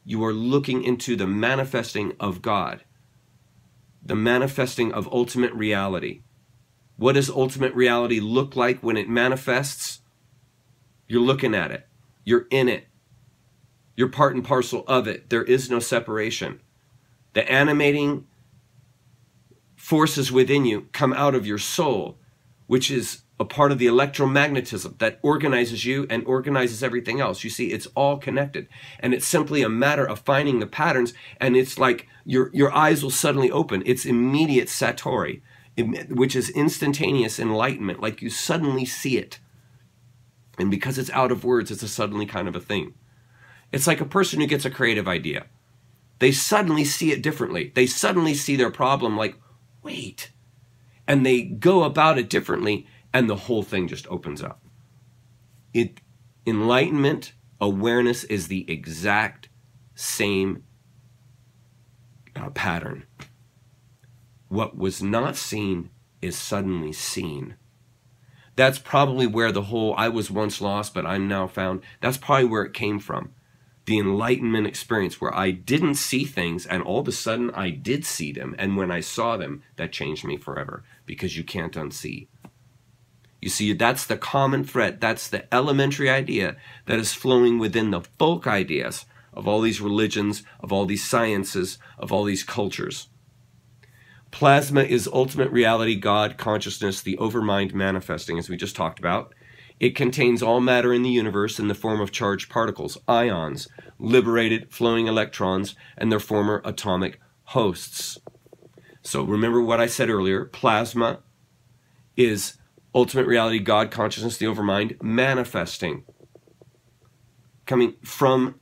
You are looking into the manifesting of God, the manifesting of ultimate reality. What does ultimate reality look like when it manifests? You're looking at it. You're in it. You're part and parcel of it. There is no separation. The animating forces within you come out of your soul, which is a part of the electromagnetism that organizes you and organizes everything else. You see, it's all connected. And it's simply a matter of finding the patterns, and it's like your eyes will suddenly open. It's immediate satori, which is instantaneous enlightenment, like you suddenly see it. And because it's out of words, it's a suddenly kind of a thing. It's like a person who gets a creative idea. They suddenly see it differently. They suddenly see their problem like, wait. And they go about it differently, and the whole thing just opens up. Enlightenment, awareness is the exact same pattern. What was not seen is suddenly seen. That's probably where the whole I was once lost but I'm now found, that's probably where it came from. The enlightenment experience where I didn't see things and all of a sudden I did see them, and when I saw them, that changed me forever, because you can't unsee. You see, that's the common thread, that's the elementary idea that is flowing within the folk ideas of all these religions, of all these sciences, of all these cultures. Plasma is ultimate reality, God, consciousness, the overmind manifesting, as we just talked about. It contains all matter in the universe in the form of charged particles, ions, liberated flowing electrons, and their former atomic hosts. So remember what I said earlier, plasma is ultimate reality, God, consciousness, the overmind, manifesting. Coming from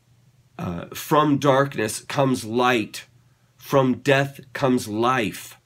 darkness comes light. From death comes life.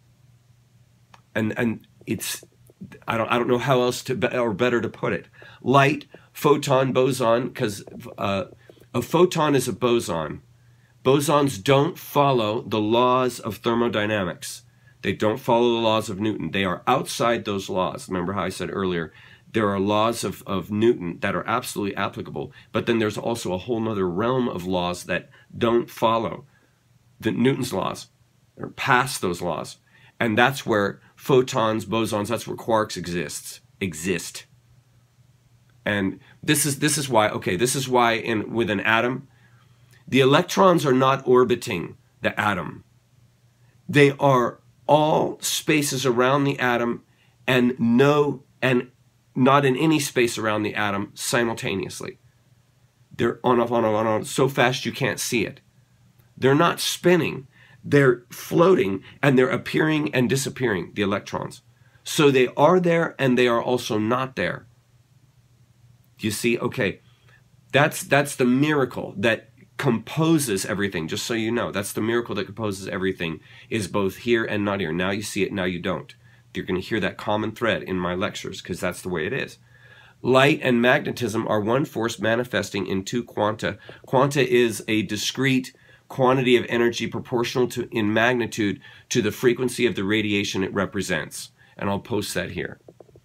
And it's, I don't know how else to, or better to put it. Light, photon, boson, because a photon is a boson. Bosons don't follow the laws of thermodynamics. They don't follow the laws of Newton. They are outside those laws. Remember how I said earlier, there are laws of Newton that are absolutely applicable, but then there's also a whole other realm of laws that don't follow the Newton's laws, or past those laws. And that's where photons, bosons, that's where quarks exist. And this is why, okay, this is why with an atom, the electrons are not orbiting the atom. They are all spaces around the atom and not in any space around the atom simultaneously. They're on, so fast you can't see it. They're not spinning, they're floating, and they're appearing and disappearing, the electrons. So they are there and they are also not there. You see, okay, that's the miracle that composes everything, just so you know. That's the miracle that composes everything, is both here and not here. Now you see it, now you don't. You're going to hear that common thread in my lectures, because that's the way it is. Light and magnetism are one force manifesting in two quanta. Quanta is a discrete quantity of energy proportional to, in magnitude, to the frequency of the radiation it represents. And I'll post that here.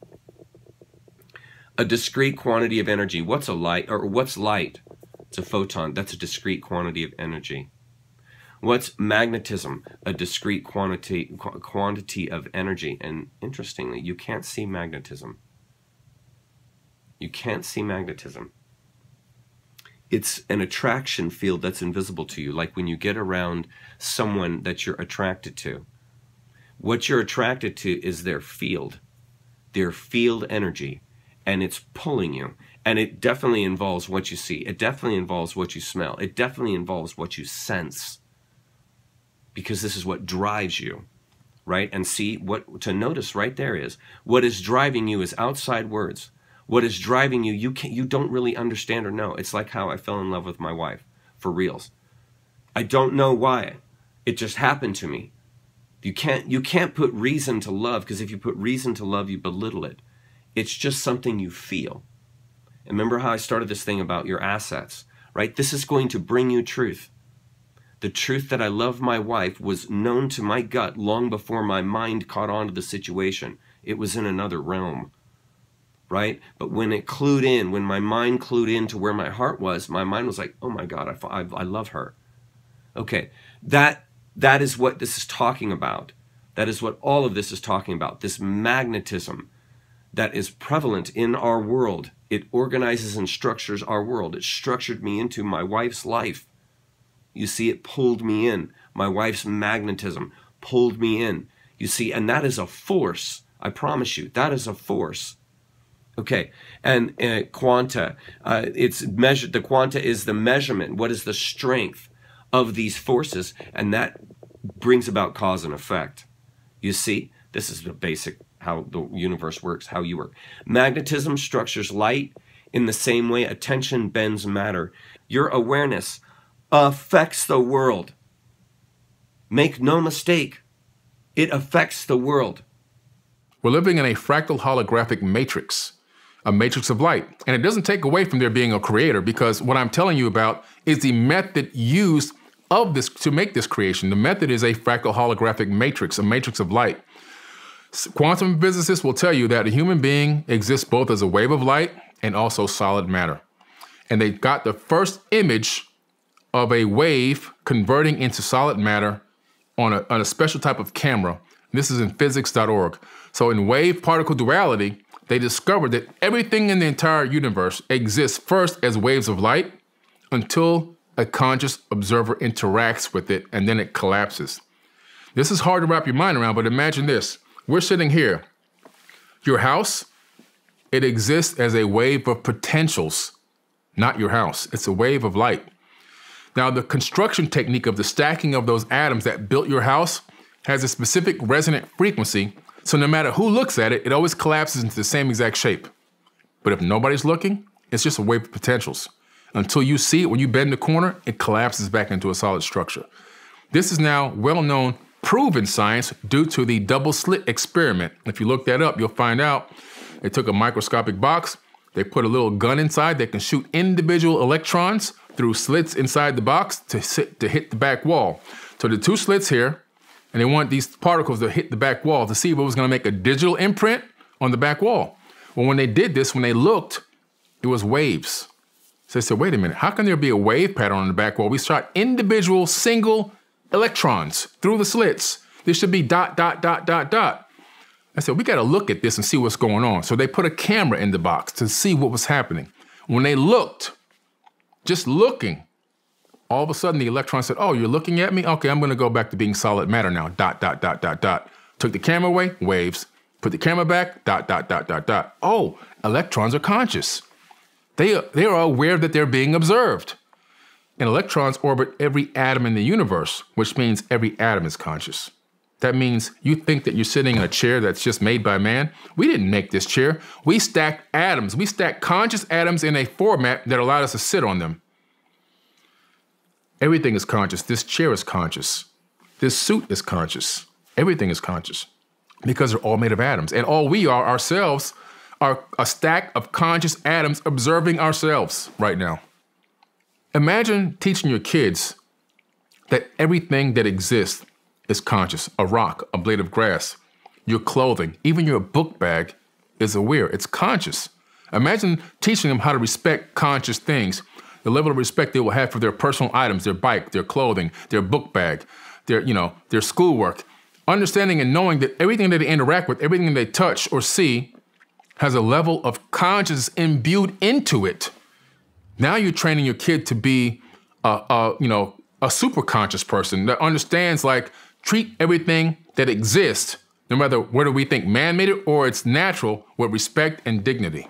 A discrete quantity of energy. What's a light, or what's light? It's a photon. That's a discrete quantity of energy. What's magnetism? A discrete quantity of energy. And interestingly, you can't see magnetism. You can't see magnetism. It's an attraction field that's invisible to you, like when you get around someone that you're attracted to. What you're attracted to is their field energy, and it's pulling you. And it definitely involves what you see. It definitely involves what you smell. It definitely involves what you sense, because this is what drives you, right? And see, what to notice right there is, what is driving you is outside words. What is driving you, you don't really understand or know. It's like how I fell in love with my wife, for reals. I don't know why. It just happened to me. You can't put reason to love, because if you put reason to love, you belittle it. It's just something you feel. And remember how I started this thing about your assets, right? This is going to bring you truth. The truth that I love my wife was known to my gut long before my mind caught on to the situation. It was in another realm. right? But when it clued in, when my mind clued in to where my heart was, my mind was like, oh my God, I love her. Okay, that is what this is talking about. That is what all of this is talking about, this magnetism that is prevalent in our world. It organizes and structures our world. It structured me into my wife's life. You see, it pulled me in. My wife's magnetism pulled me in. You see, and that is a force. I promise you, that is a force. Okay, and quanta, it's measured. The quanta is the measurement. What is the strength of these forces? And that brings about cause and effect. You see, this is the basic how the universe works, how you work. Magnetism structures light in the same way attention bends matter. Your awareness affects the world. Make no mistake, it affects the world. We're living in a fractal holographic matrix, a matrix of light. And it doesn't take away from there being a creator, because what I'm telling you about is the method used of this to make this creation. The method is a fractal holographic matrix, a matrix of light. Quantum physicists will tell you that a human being exists both as a wave of light and also solid matter. And they got the first image of a wave converting into solid matter on a special type of camera. This is in physics.org. So in wave particle duality, they discovered that everything in the entire universe exists first as waves of light until a conscious observer interacts with it, and then it collapses. This is hard to wrap your mind around, but imagine this. We're sitting here. Your house, it exists as a wave of potentials, not your house. It's a wave of light. Now, the construction technique of the stacking of those atoms that built your house has a specific resonant frequency, so no matter who looks at it, it always collapses into the same exact shape. But if nobody's looking, it's just a wave of potentials. Until you see it, when you bend the corner, it collapses back into a solid structure. This is now well-known, proven science due to the double slit experiment. If you look that up, you'll find out they took a microscopic box, they put a little gun inside that can shoot individual electrons through slits inside the box to hit the back wall. So the two slits here, and they want these particles to hit the back wall to see if it was gonna make a digital imprint on the back wall. Well, when they did this, when they looked, it was waves. So they said, wait a minute, how can there be a wave pattern on the back wall? We shot individual single electrons through the slits. There should be dot, dot, dot, dot, dot. I said, we gotta look at this and see what's going on. So they put a camera in the box to see what was happening. When they looked, just looking, all of a sudden the electron said, oh, you're looking at me? Okay, I'm gonna go back to being solid matter now, dot, dot, dot, dot, dot. Took the camera away, waves. Put the camera back, dot, dot, dot, dot, dot. Oh, electrons are conscious. They are aware that they're being observed. And electrons orbit every atom in the universe, which means every atom is conscious. That means you think that you're sitting in a chair that's just made by man. We didn't make this chair. We stacked atoms. We stacked conscious atoms in a format that allowed us to sit on them. Everything is conscious. This chair is conscious. This suit is conscious. Everything is conscious because they're all made of atoms. And all we are ourselves are a stack of conscious atoms observing ourselves right now. Imagine teaching your kids that everything that exists is conscious. A rock, a blade of grass, your clothing, even your book bag is aware. It's conscious. Imagine teaching them how to respect conscious things, the level of respect they will have for their personal items, their bike, their clothing, their book bag, their schoolwork. Understanding and knowing that everything that they interact with, everything they touch or see has a level of consciousness imbued into it. Now you're training your kid to be a super conscious person that understands, like, treat everything that exists, no matter whether we think man made it or it's natural, with respect and dignity.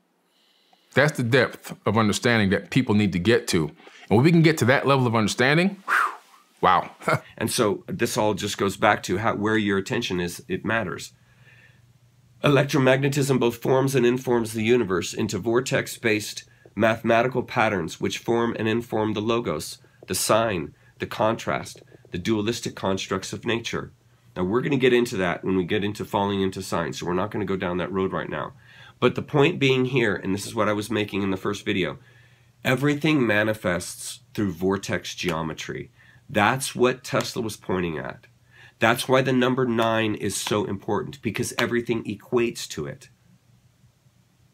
That's the depth of understanding that people need to get to. And when we can get to that level of understanding, whew, wow. And so this all just goes back to where your attention is, it matters. Electromagnetism both forms and informs the universe into vortex-based mathematical patterns which form and inform the logos, the sign, the contrast, the dualistic constructs of nature. Now we're going to get into that when we get into falling into science, so we're not going to go down that road right now. But the point being here, and this is what I was making in the first video, everything manifests through vortex geometry. That's what Tesla was pointing at. That's why the number 9 is so important, because everything equates to it.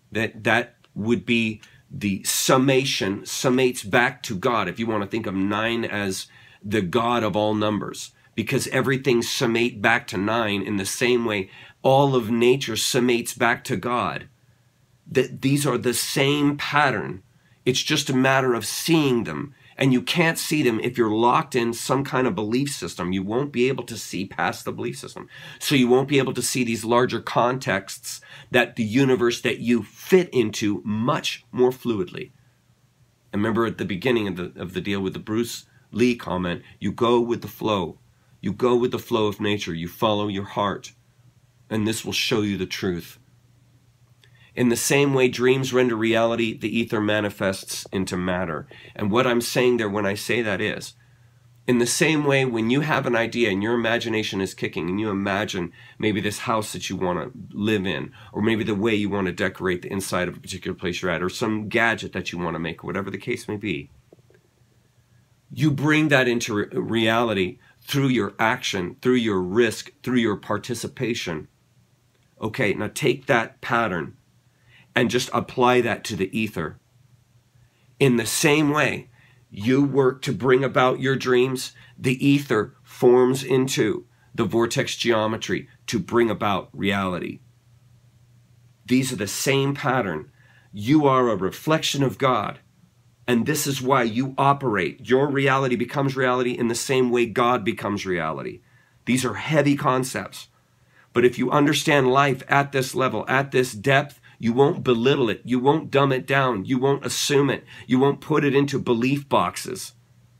That would be the summation, summates back to God, if you want to think of 9 as the God of all numbers, because everything summate back to 9 in the same way all of nature summates back to God. That these are the same pattern. It's just a matter of seeing them. And you can't see them if you're locked in some kind of belief system. You won't be able to see past the belief system. So you won't be able to see these larger contexts that the universe that you fit into much more fluidly. And remember at the beginning of the deal with the Bruce Lee comment, you go with the flow. You go with the flow of nature. You follow your heart. And this will show you the truth. In the same way dreams render reality, the ether manifests into matter. And what I'm saying there when I say that is, in the same way when you have an idea and your imagination is kicking and you imagine maybe this house that you want to live in, or maybe the way you want to decorate the inside of a particular place you're at, or some gadget that you want to make, whatever the case may be, you bring that into reality through your action, through your risk, through your participation. Okay, now take that pattern and just apply that to the ether. In the same way, you work to bring about your dreams, the ether forms into the vortex geometry to bring about reality. These are the same pattern. You are a reflection of God, and this is why you operate. Your reality becomes reality in the same way God becomes reality. These are heavy concepts. But if you understand life at this level, at this depth, you won't belittle it. You won't dumb it down. You won't assume it. You won't put it into belief boxes.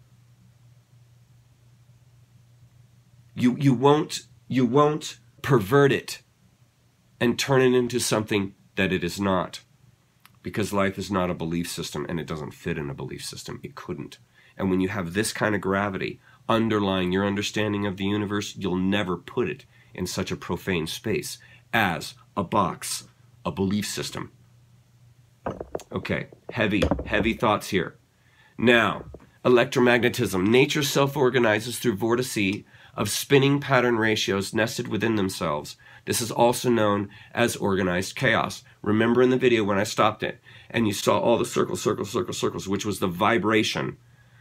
You won't pervert it and turn it into something that it is not. Because life is not a belief system and it doesn't fit in a belief system. It couldn't. And when you have this kind of gravity underlying your understanding of the universe, you'll never put it in such a profane space as a box, a belief system. Okay, heavy thoughts here. Now, electromagnetism. Nature self-organizes through vortices of spinning pattern ratios nested within themselves. This is also known as organized chaos. Remember in the video when I stopped it and you saw all the circles, which was the vibration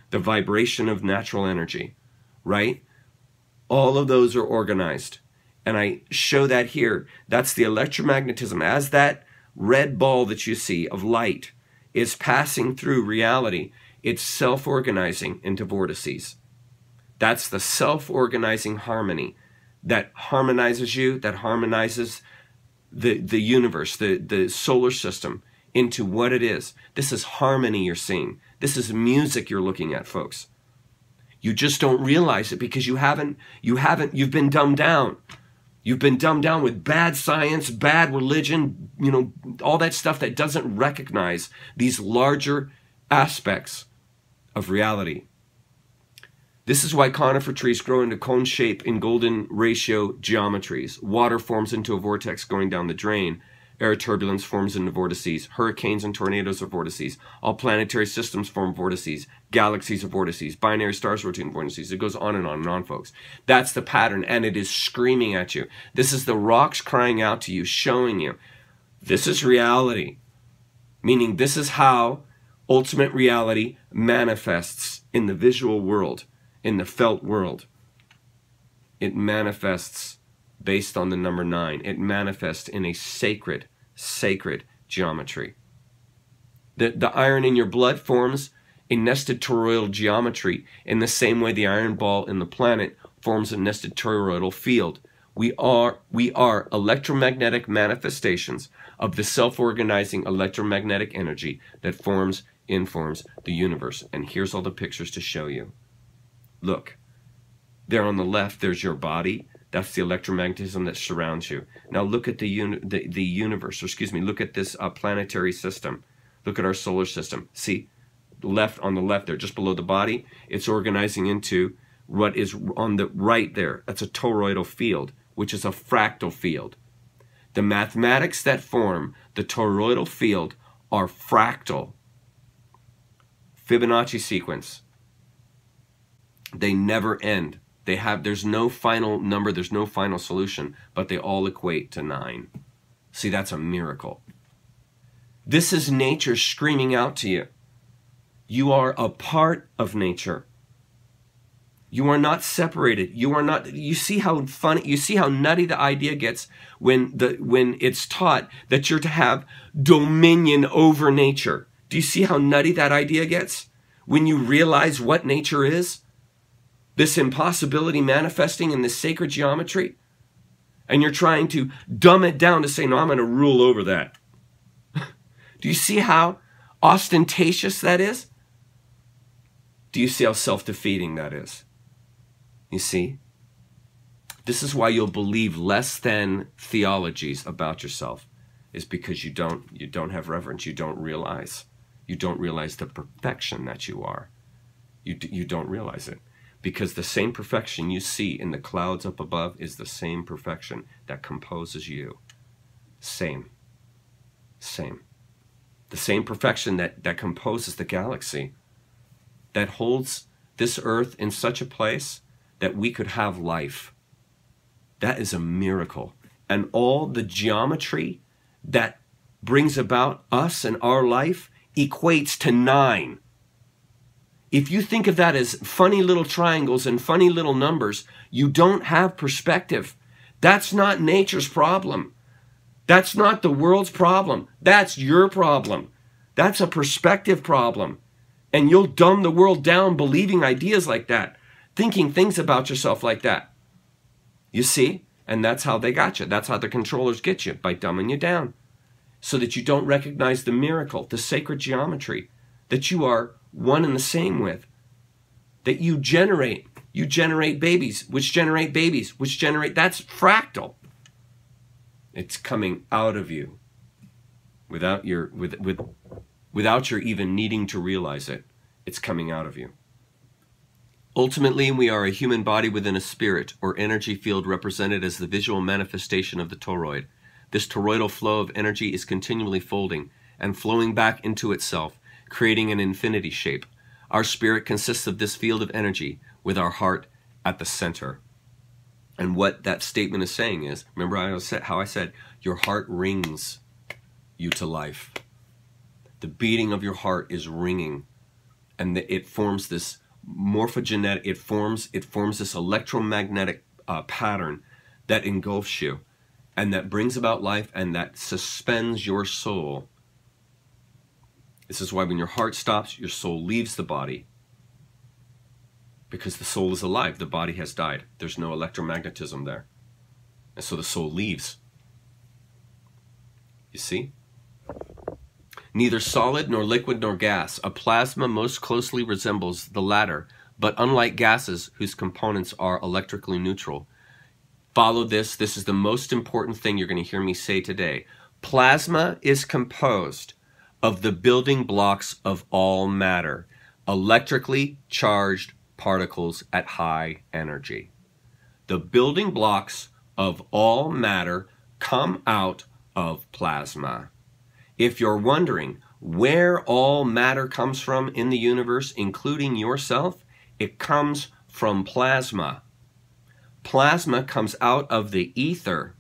of natural energy, right? All of those are organized. And I show that here. That's the electromagnetism. As that red ball that you see of light is passing through reality, it's self-organizing into vortices. That's the self-organizing harmony that harmonizes you, that harmonizes the universe, the solar system into what it is. This is harmony you're seeing. This is music you're looking at, folks. You just don't realize it because you've been dumbed down. You've been dumbed down with bad science, bad religion, all that stuff that doesn't recognize these larger aspects of reality. This is why conifer trees grow into cone shape in golden ratio geometries. Water forms into a vortex going down the drain. Air turbulence forms into vortices. Hurricanes and tornadoes are vortices. All planetary systems form vortices. Galaxies are vortices. Binary stars rotate in vortices. It goes on and on, folks. That's the pattern, and it is screaming at you. This is the rocks crying out to you, showing you. This is reality. Meaning this is how ultimate reality manifests in the visual world, in the felt world. It manifests based on the number 9. It manifests in a sacred geometry. The iron in your blood forms a nested toroidal geometry in the same way the iron ball in the planet forms a nested toroidal field. We are electromagnetic manifestations of the self-organizing electromagnetic energy that informs the universe. And here's all the pictures to show you. Look, there on the left, there's your body. That's the electromagnetism that surrounds you. Now look at the universe, or excuse me, look at this planetary system. Look at our solar system. See, on the left there, just below the body, it's organizing into what is on the right there. That's a toroidal field, which is a fractal field. The mathematics that form the toroidal field are fractal. Fibonacci sequence. They never end. There's no final number, there's no final solution, but they all equate to 9. See, that's a miracle. This is nature screaming out to you. You are a part of nature. You are not separated. You are not. You see how funny, you see how nutty the idea gets when it's taught that you're to have dominion over nature. Do you see how nutty that idea gets when you realize what nature is? This impossibility manifesting in this sacred geometry, and you're trying to dumb it down to say, no, I'm going to rule over that. Do you see how ostentatious that is? Do you see how self-defeating that is? You see? This is why you'll believe less than theologies about yourself, is because you don't have reverence. You don't realize. You don't realize the perfection that you are. You don't realize it. Because the same perfection you see in the clouds up above is the same perfection that composes you. Same. Same. The same perfection that composes the galaxy, that holds this earth in such a place that we could have life. That is a miracle. And all the geometry that brings about us and our life equates to 9. If you think of that as funny little triangles and funny little numbers, you don't have perspective. That's not nature's problem. That's not the world's problem. That's your problem. That's a perspective problem. And you'll dumb the world down believing ideas like that, thinking things about yourself like that. You see? And that's how they got you. That's how the controllers get you, by dumbing you down. So that you don't recognize the miracle, the sacred geometry, that you are one and the same with. That you generate babies, which generate babies, which generate, that's fractal. It's coming out of you without your even needing to realize it. It's coming out of you. Ultimately, we are a human body within a spirit or energy field represented as the visual manifestation of the toroid. This toroidal flow of energy is continually folding and flowing back into itself, creating an infinity shape. Our spirit consists of this field of energy with our heart at the center. And what that statement is saying is, remember how I said, your heart rings you to life. The beating of your heart is ringing, and it forms this morphogenetic, it forms this electromagnetic pattern that engulfs you, and that brings about life, and that suspends your soul. This is why when your heart stops, your soul leaves the body. Because the soul is alive, the body has died. There's no electromagnetism there. And so the soul leaves. You see? Neither solid nor liquid nor gas, a plasma most closely resembles the latter, but unlike gases whose components are electrically neutral. Follow this. This is the most important thing you're going to hear me say today. Plasma is composed of the building blocks of all matter, electrically charged particles at high energy. The building blocks of all matter come out of plasma. If you're wondering where all matter comes from in the universe, including yourself, it comes from plasma. Plasma comes out of the ether.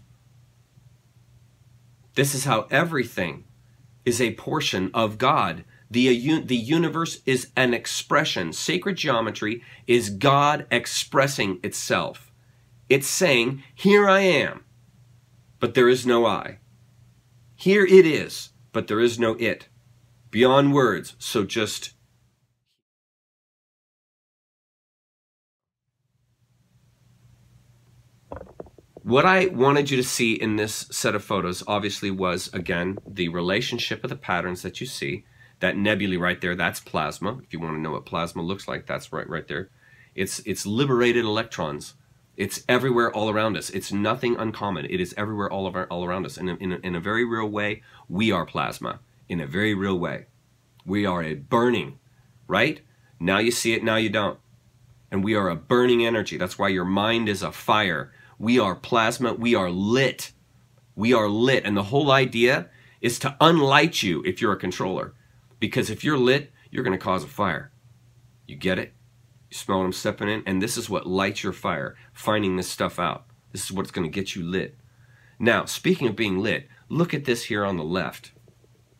This is how everything is a portion of God. The universe is an expression. Sacred geometry is God expressing itself. It's saying, here I am, but there is no I. Here it is, but there is no it. Beyond words, so just... What I wanted you to see in this set of photos, obviously, was, again, the relationship of the patterns that you see. That nebulae right there, that's plasma. If you want to know what plasma looks like, that's right there. It's liberated electrons. It's everywhere, all around us. It's nothing uncommon. It is everywhere, all around us. And in a very real way, we are plasma. In a very real way. We are a burning, right? Now you see it, now you don't. And we are a burning energy. That's why your mind is a fire. We are plasma. We are lit. We are lit. And the whole idea is to unlight you if you're a controller. Because if you're lit, you're going to cause a fire. You get it? You smell what I'm stepping in? And this is what lights your fire, finding this stuff out. This is what's going to get you lit. Now, speaking of being lit, look at this here on the left.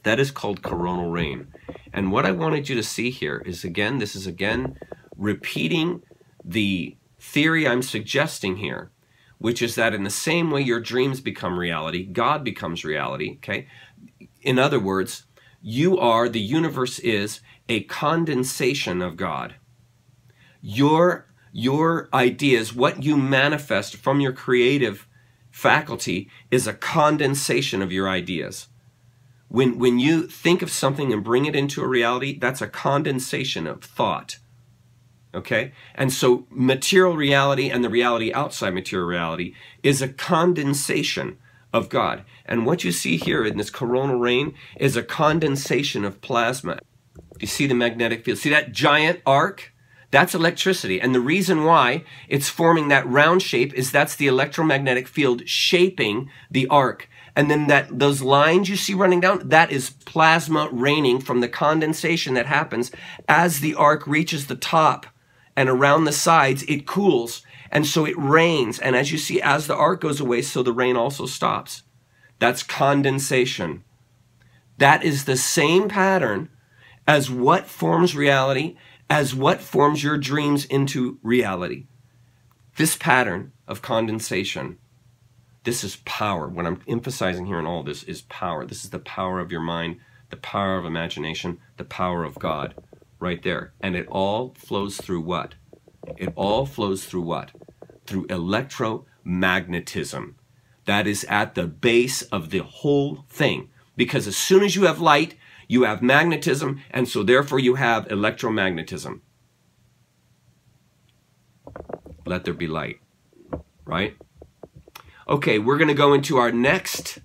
That is called coronal rain. And what I wanted you to see here is, again, this is again repeating the theory I'm suggesting here, which is that in the same way your dreams become reality, God becomes reality, okay? In other words, you are, the universe is a condensation of God. Your ideas, what you manifest from your creative faculty, is a condensation of your ideas. When you think of something and bring it into a reality, that's a condensation of thought. Okay? And so material reality and the reality outside material reality is a condensation of God. And what you see here in this coronal rain is a condensation of plasma. You see the magnetic field? See that giant arc? That's electricity. And the reason why it's forming that round shape is that's the electromagnetic field shaping the arc. And then those lines you see running down, that is plasma raining from the condensation that happens as the arc reaches the top and around the sides, it cools. And so it rains. And as you see, as the arc goes away, so the rain also stops. That's condensation. That is the same pattern as what forms reality, as what forms your dreams into reality. This pattern of condensation, this is power. What I'm emphasizing here in all this is power. This is the power of your mind, the power of imagination, the power of God, right there. And it all flows through what? It all flows through what? Through electromagnetism. That is at the base of the whole thing. Because as soon as you have light, you have magnetism, and so therefore you have electromagnetism. Let there be light, right? Okay, we're going to go into our next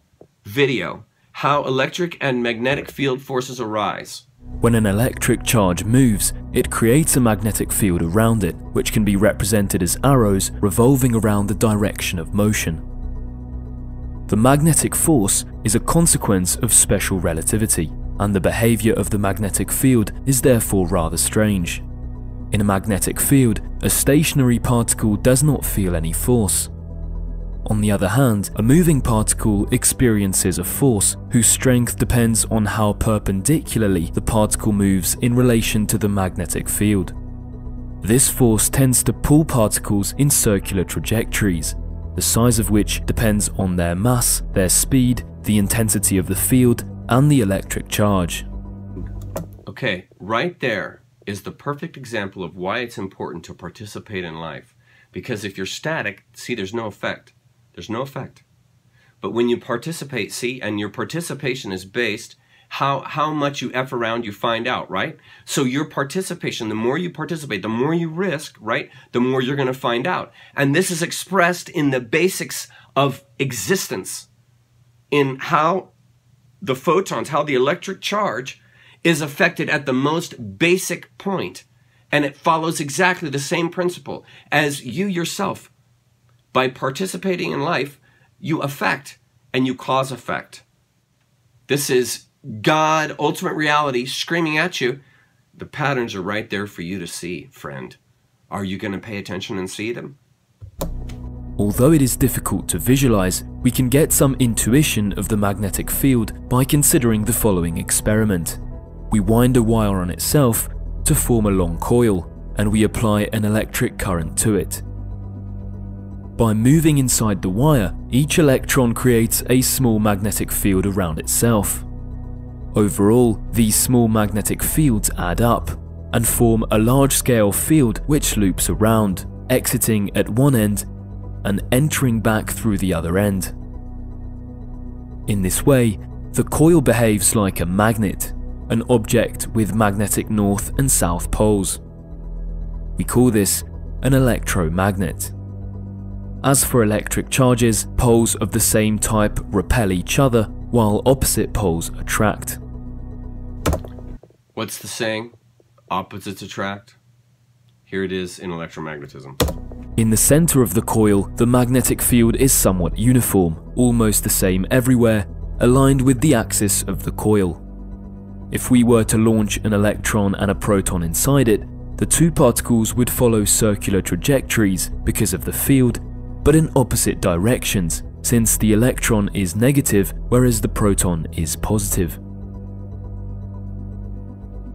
video, how electric and magnetic field forces arise. When an electric charge moves, it creates a magnetic field around it, which can be represented as arrows revolving around the direction of motion. The magnetic force is a consequence of special relativity, and the behavior of the magnetic field is therefore rather strange. In a magnetic field, a stationary particle does not feel any force. On the other hand, a moving particle experiences a force whose strength depends on how perpendicularly the particle moves in relation to the magnetic field. This force tends to pull particles in circular trajectories, the size of which depends on their mass, their speed, the intensity of the field, and the electric charge. Okay, right there is the perfect example of why it's important to participate in life. Because if you're static, see, there's no effect. There's no effect. But when you participate, see, and your participation is based how much you F around, you find out, right? So your participation, the more you participate, the more you risk, right? The more you're going to find out. And this is expressed in the basics of existence, in how the photons, how the electric charge is affected at the most basic point. And it follows exactly the same principle as you yourself. By participating in life, you affect and you cause effect. This is God, ultimate reality, screaming at you. The patterns are right there for you to see, friend. Are you going to pay attention and see them? Although it is difficult to visualize, we can get some intuition of the magnetic field by considering the following experiment. We wind a wire on itself to form a long coil, and we apply an electric current to it. By moving inside the wire, each electron creates a small magnetic field around itself. Overall, these small magnetic fields add up and form a large-scale field which loops around, exiting at one end and entering back through the other end. In this way, the coil behaves like a magnet, an object with magnetic north and south poles. We call this an electromagnet. As for electric charges, poles of the same type repel each other, while opposite poles attract. What's the saying? Opposites attract? Here it is in electromagnetism. In the center of the coil, the magnetic field is somewhat uniform, almost the same everywhere, aligned with the axis of the coil. If we were to launch an electron and a proton inside it, the two particles would follow circular trajectories because of the field, but in opposite directions, since the electron is negative whereas the proton is positive.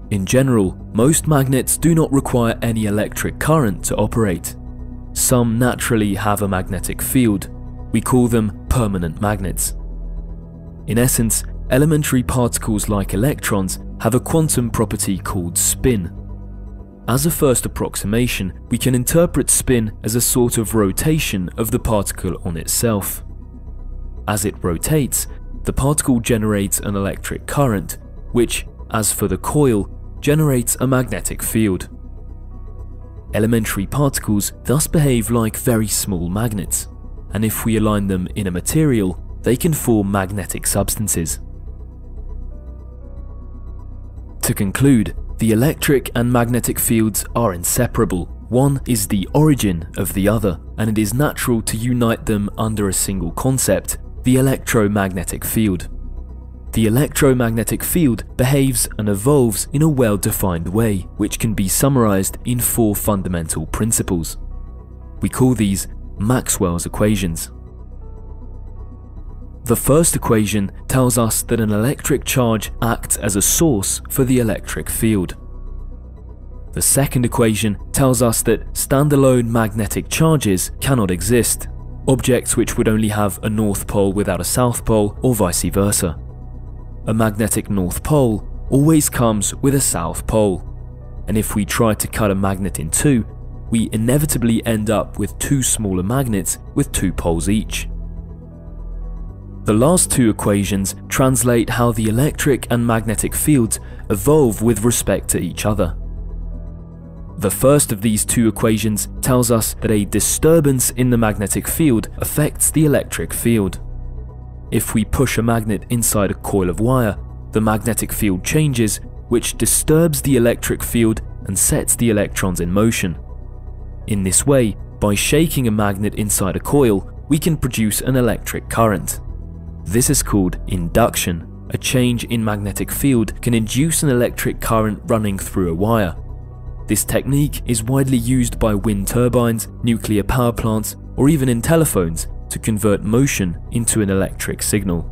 In general, most magnets do not require any electric current to operate. Some naturally have a magnetic field. We call them permanent magnets. In essence, elementary particles like electrons have a quantum property called spin. As a first approximation, we can interpret spin as a sort of rotation of the particle on itself. As it rotates, the particle generates an electric current, which, as for the coil, generates a magnetic field. Elementary particles thus behave like very small magnets, and if we align them in a material, they can form magnetic substances. To conclude, the electric and magnetic fields are inseparable. One is the origin of the other, and it is natural to unite them under a single concept, the electromagnetic field. The electromagnetic field behaves and evolves in a well-defined way, which can be summarized in 4 fundamental principles. We call these Maxwell's equations. The first equation tells us that an electric charge acts as a source for the electric field. The second equation tells us that standalone magnetic charges cannot exist, objects which would only have a north pole without a south pole, or vice versa. A magnetic north pole always comes with a south pole, and if we try to cut a magnet in two, we inevitably end up with 2 smaller magnets with 2 poles each. The last 2 equations translate how the electric and magnetic fields evolve with respect to each other. The first of these 2 equations tells us that a disturbance in the magnetic field affects the electric field. If we push a magnet inside a coil of wire, the magnetic field changes, which disturbs the electric field and sets the electrons in motion. In this way, by shaking a magnet inside a coil, we can produce an electric current. This is called induction. A change in magnetic field can induce an electric current running through a wire. This technique is widely used by wind turbines, nuclear power plants, or even in telephones to convert motion into an electric signal.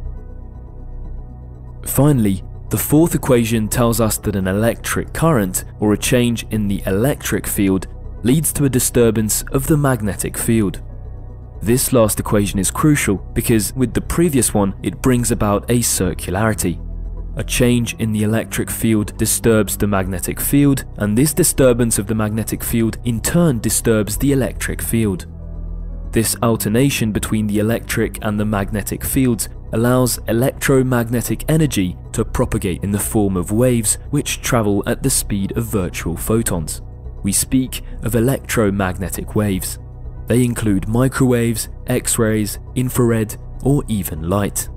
Finally, the fourth equation tells us that an electric current, or a change in the electric field, leads to a disturbance of the magnetic field. This last equation is crucial because with the previous one, it brings about a circularity. A change in the electric field disturbs the magnetic field, and this disturbance of the magnetic field in turn disturbs the electric field. This alternation between the electric and the magnetic fields allows electromagnetic energy to propagate in the form of waves which travel at the speed of virtual photons. We speak of electromagnetic waves. They include microwaves, X-rays, infrared, or even light.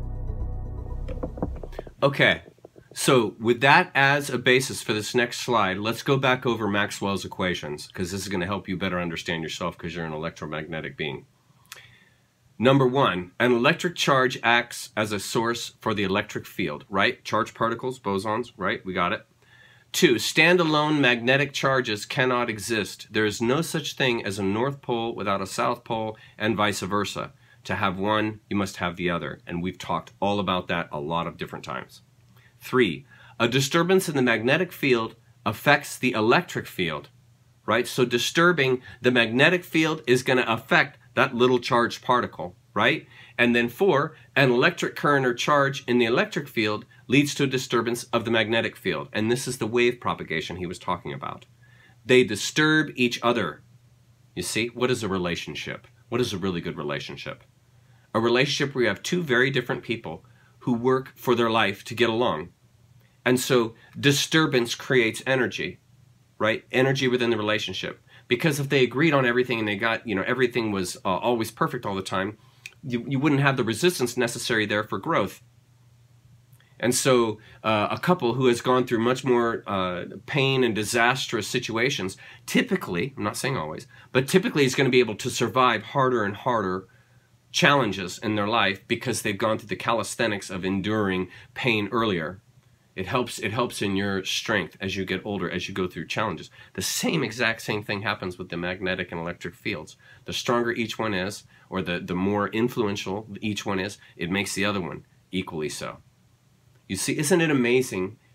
Okay, so with that as a basis for this next slide, let's go back over Maxwell's equations, because this is going to help you better understand yourself because you're an electromagnetic being. Number 1, an electric charge acts as a source for the electric field, right? Charged particles, bosons, right? We got it. 2, standalone magnetic charges cannot exist. There is no such thing as a north pole without a south pole, and vice versa. To have one, you must have the other, and we've talked all about that a lot of different times. 3, a disturbance in the magnetic field affects the electric field, right? So disturbing the magnetic field is going to affect that little charged particle, right? And then 4, an electric current or charge in the electric field leads to a disturbance of the magnetic field. And this is the wave propagation he was talking about. They disturb each other. You see, what is a relationship? What is a really good relationship? A relationship where you have 2 very different people who work for their life to get along. And so disturbance creates energy, right? Energy within the relationship. Because if they agreed on everything and they got, everything was always perfect all the time, you wouldn't have the resistance necessary there for growth. And so a couple who has gone through much more pain and disastrous situations, typically, I'm not saying always, but typically is going to be able to survive harder and harder challenges in their life because they've gone through the calisthenics of enduring pain earlier. It helps in your strength as you get older, as you go through challenges. The exact same thing happens with the magnetic and electric fields. The stronger each one is, or the more influential each one is, it makes the other one equally so. You see, isn't it amazing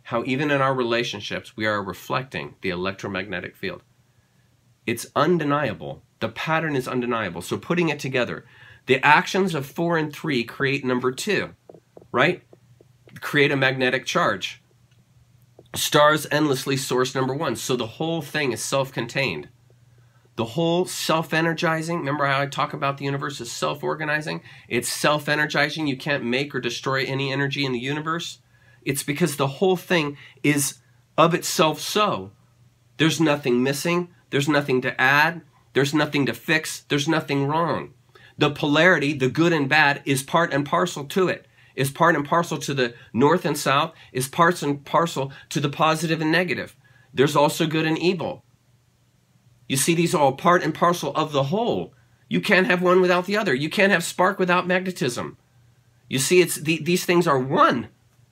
how even in our relationships, we are reflecting the electromagnetic field. It's undeniable. The pattern is undeniable. So putting it together, the actions of 4 and 3 create number 2, right? Create a magnetic charge. Stars endlessly source number 1. So the whole thing is self-contained. The whole self-energizing, remember how I talk about the universe as self-organizing? It's self-energizing. You can't make or destroy any energy in the universe. It's because the whole thing is of itself so. There's nothing missing. There's nothing to add. There's nothing to fix. There's nothing wrong. The polarity, the good and bad, is part and parcel to it. Is part and parcel to the north and south. Is parts and parcel to the positive and negative. There's also good and evil. You see, these are all part and parcel of the whole. You can't have one without the other. You can't have spark without magnetism. You see, these things are one.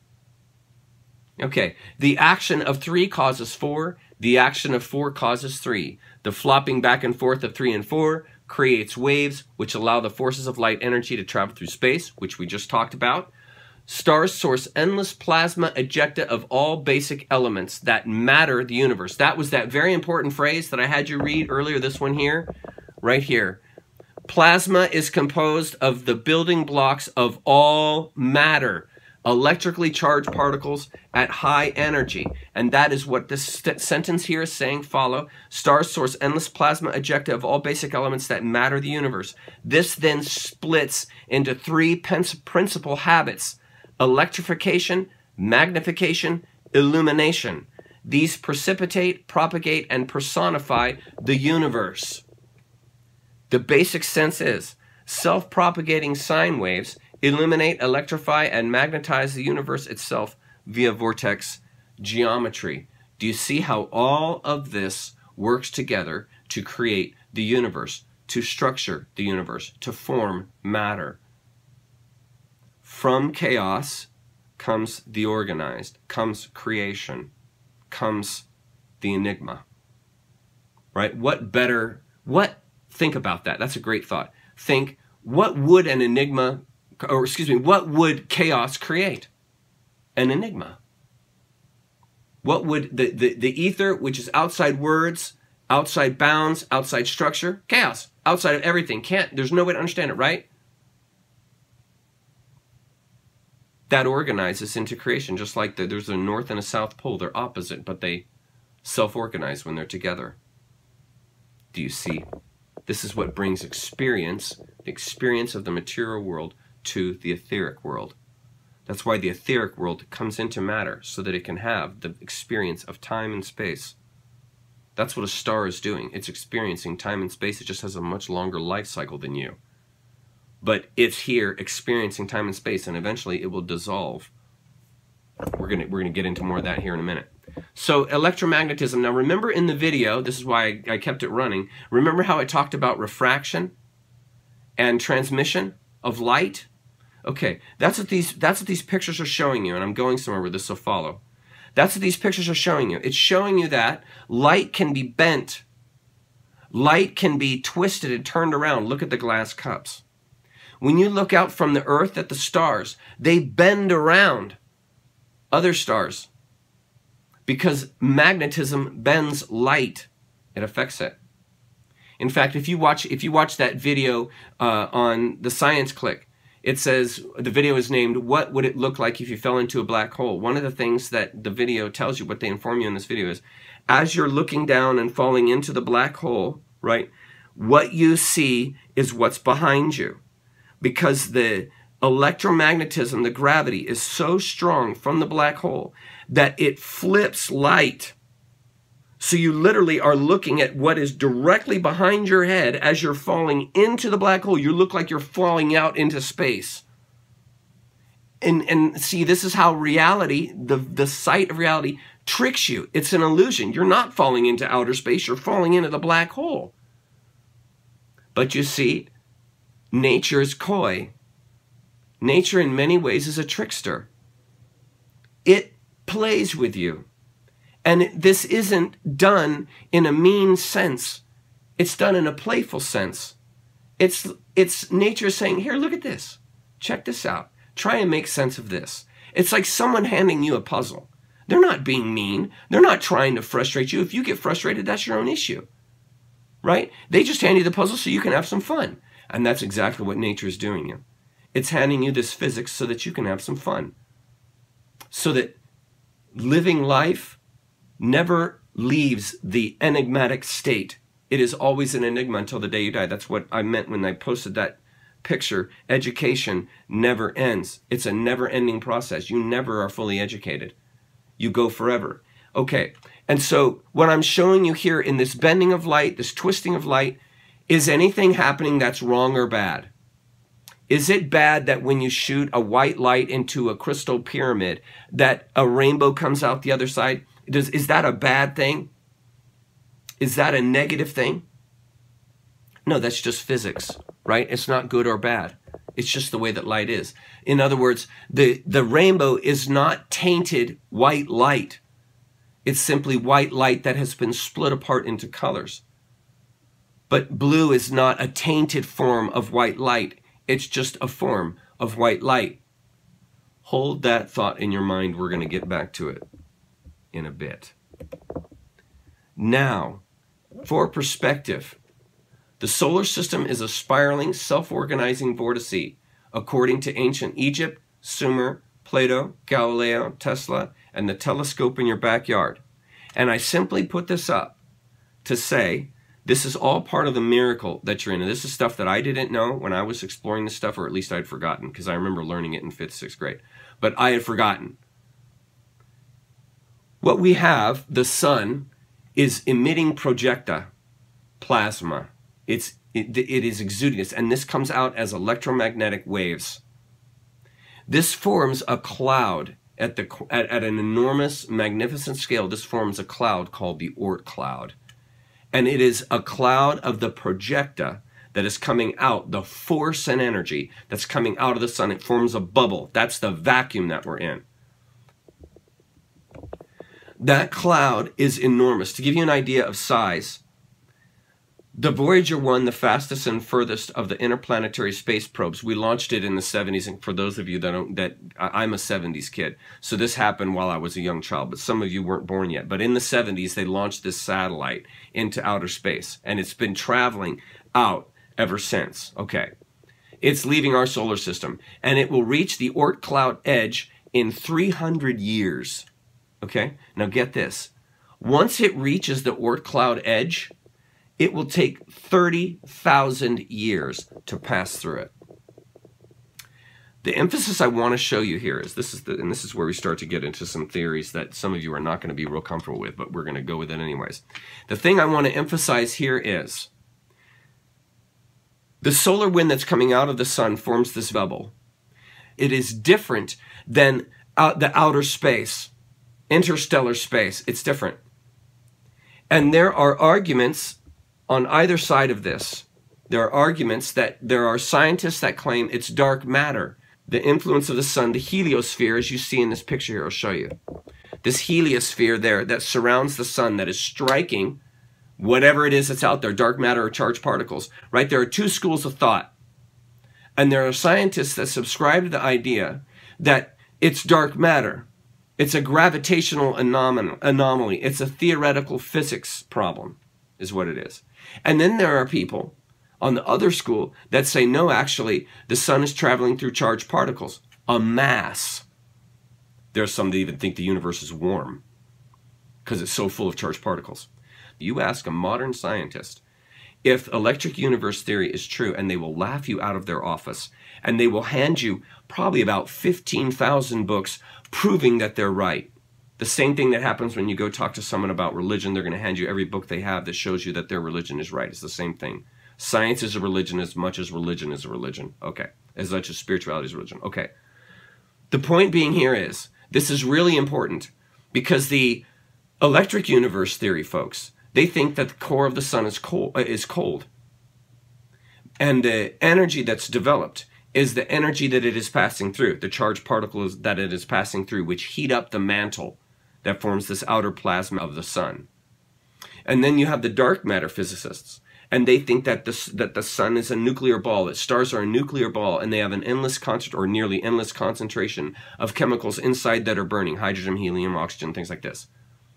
Okay, the action of 3 causes 4. The action of 4 causes 3. The flopping back and forth of 3 and 4 creates waves, which allow the forces of light energy to travel through space, which we just talked about. Stars source endless plasma ejecta of all basic elements that matter the universe. That was that very important phrase that I had you read earlier, this one here, right here. Plasma is composed of the building blocks of all matter, electrically charged particles at high energy. And that is what this sentence here is saying. Follow. Stars source endless plasma ejecta of all basic elements that matter the universe. This then splits into 3 principal habits: electrification, magnification, illumination. These precipitate, propagate, and personify the universe. The basic sense is self-propagating sine waves illuminate, electrify, and magnetize the universe itself via vortex geometry. Do you see how all of this works together to create the universe, to structure the universe, to form matter? From chaos comes the organized, comes creation, comes the enigma. Right? Think about that. That's a great thought. Think, what would an enigma, or excuse me, what would chaos create? An enigma. What would the ether, which is outside words, outside bounds, outside structure, chaos, outside of everything, there's no way to understand it, right? That organizes into creation, just like there's a north and a south pole. They're opposite, but they self-organize when they're together. Do you see? This is what brings experience, the experience of the material world, to the etheric world. That's why the etheric world comes into matter, so that it can have the experience of time and space. That's what a star is doing. It's experiencing time and space. It just has a much longer life cycle than you. But it's here experiencing time and space, and eventually it will dissolve. We're gonna get into more of that here in a minute. So electromagnetism. Now remember in the video, this is why I kept it running. Remember how I talked about refraction and transmission of light? Okay, that's what these pictures are showing you, and I'm going somewhere with this, so follow. That's what these pictures are showing you. It's showing you that light can be bent. Light can be twisted and turned around. Look at the glass cups. When you look out from the earth at the stars, they bend around other stars because magnetism bends light. It affects it. In fact, if you watch that video on the Science Click, it says, the video is named, "What Would It Look Like If You Fell Into a Black Hole?" One of the things that the video tells you, what they inform you in this video is, as you're looking down and falling into the black hole, right, what you see is what's behind you. Because the electromagnetism, the gravity, is so strong from the black hole that it flips light. So you literally are looking at what is directly behind your head as you're falling into the black hole. You look like you're falling out into space. And see, this is how reality, the sight of reality, tricks you. It's an illusion. You're not falling into outer space. You're falling into the black hole. But you see, nature is coy. Nature in many ways is a trickster. It plays with you. And this isn't done in a mean sense. It's done in a playful sense. It's nature saying, here, look at this. Check this out. Try and make sense of this. It's like someone handing you a puzzle. They're not being mean. They're not trying to frustrate you. If you get frustrated, that's your own issue, right? They just hand you the puzzle so you can have some fun. And that's exactly what nature is doing you. It's handing you this physics so that you can have some fun. So that living life never leaves the enigmatic state. It is always an enigma until the day you die. That's what I meant when I posted that picture. Education never ends. It's a never-ending process. You never are fully educated. You go forever. Okay, and so what I'm showing you here in this bending of light, this twisting of light, is anything happening that's wrong or bad? Is it bad that when you shoot a white light into a crystal pyramid, that a rainbow comes out the other side? Is that a bad thing? Is that a negative thing? No, that's just physics, right? It's not good or bad. It's just the way that light is. In other words, the rainbow is not tainted white light. It's simply white light that has been split apart into colors. But blue is not a tainted form of white light. It's just a form of white light. Hold that thought in your mind. We're going to get back to it in a bit. Now, for perspective, the solar system is a spiraling, self-organizing vortice, according to ancient Egypt, Sumer, Plato, Galileo, Tesla, and the telescope in your backyard. And I simply put this up to say, this is all part of the miracle that you're in. And this is stuff that I didn't know when I was exploring this stuff, or at least I'd forgotten, because I remember learning it in 5th, 6th grade. But I had forgotten. What we have, the sun, is emitting projecta, plasma. It is exuding this, and this comes out as electromagnetic waves. This forms a cloud at an enormous, magnificent scale. This forms a cloud called the Oort cloud. And it is a cloud of the projecta that is coming out, the force and energy that's coming out of the sun. It forms a bubble. That's the vacuum that we're in. That cloud is enormous. To give you an idea of size, the Voyager 1, the fastest and furthest of the interplanetary space probes, we launched it in the 70s. And for those of you I'm a 70s kid, so this happened while I was a young child, but some of you weren't born yet. But in the 70s, they launched this satellite into outer space, and it's been traveling out ever since. Okay, it's leaving our solar system, and it will reach the Oort cloud edge in 300 years. Okay, now get this. Once it reaches the Oort cloud edge, it will take 30,000 years to pass through it. The emphasis I want to show you here is, this is where we start to get into some theories that some of you are not going to be real comfortable with, but we're going to go with it anyways. The thing I want to emphasize here is, the solar wind that's coming out of the sun forms this bubble. It is different than the outer space, interstellar space. It's different. And there are arguments on either side of this. There are arguments that there are scientists that claim it's dark matter, the influence of the sun, the heliosphere, as you see in this picture here, I'll show you. This heliosphere there that surrounds the sun, that is striking whatever it is that's out there, dark matter or charged particles, right? There are two schools of thought. And there are scientists that subscribe to the idea that it's dark matter. It's a gravitational anomaly. It's a theoretical physics problem, is what it is. And then there are people on the other school that say, no, actually, the sun is traveling through charged particles, a mass. There's some that even think the universe is warm because it's so full of charged particles. You ask a modern scientist if electric universe theory is true, and they will laugh you out of their office, and they will hand you probably about 15,000 books proving that they're right. The same thing that happens when you go talk to someone about religion. They're going to hand you every book they have that shows you that their religion is right. It's the same thing. Science is a religion as much as religion is a religion. Okay. As much as spirituality is a religion. Okay. The point being here is, this is really important, because the electric universe theory folks, they think that the core of the sun is cold. And the energy that's developed is the energy that it is passing through, the charged particles that it is passing through, which heat up the mantle that forms this outer plasma of the sun. And then you have the dark matter physicists, And they think that the sun is a nuclear ball, that stars are a nuclear ball, and they have an endless or nearly endless concentration of chemicals inside that are burning, hydrogen, helium, oxygen, things like this.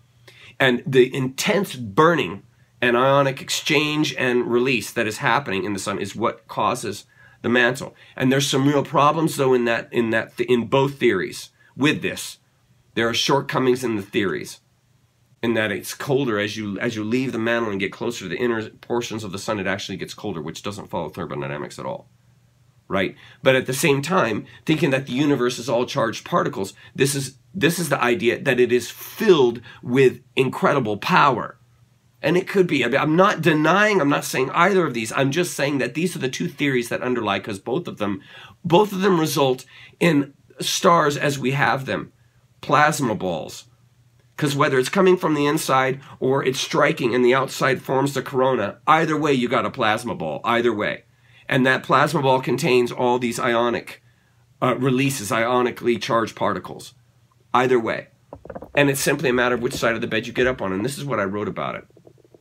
And the intense burning and ionic exchange and release that is happening in the sun is what causes the mantle. And there's some real problems though in both theories with this. There are shortcomings in the theories, in that it's colder as you leave the mantle and get closer to the inner portions of the sun, it actually gets colder, which doesn't follow thermodynamics at all, right? But at the same time, thinking that the universe is all charged particles, this is the idea that it is filled with incredible power. And it could be. I mean, I'm not denying, I'm not saying either of these. I'm just saying that these are the two theories that underlie, because both of them result in stars as we have them, plasma balls. Because whether it's coming from the inside or it's striking and the outside forms the corona, either way you got a plasma ball, either way. And that plasma ball contains all these ionic releases, ionically charged particles, either way. And it's simply a matter of which side of the bed you get up on, and this is what I wrote about it.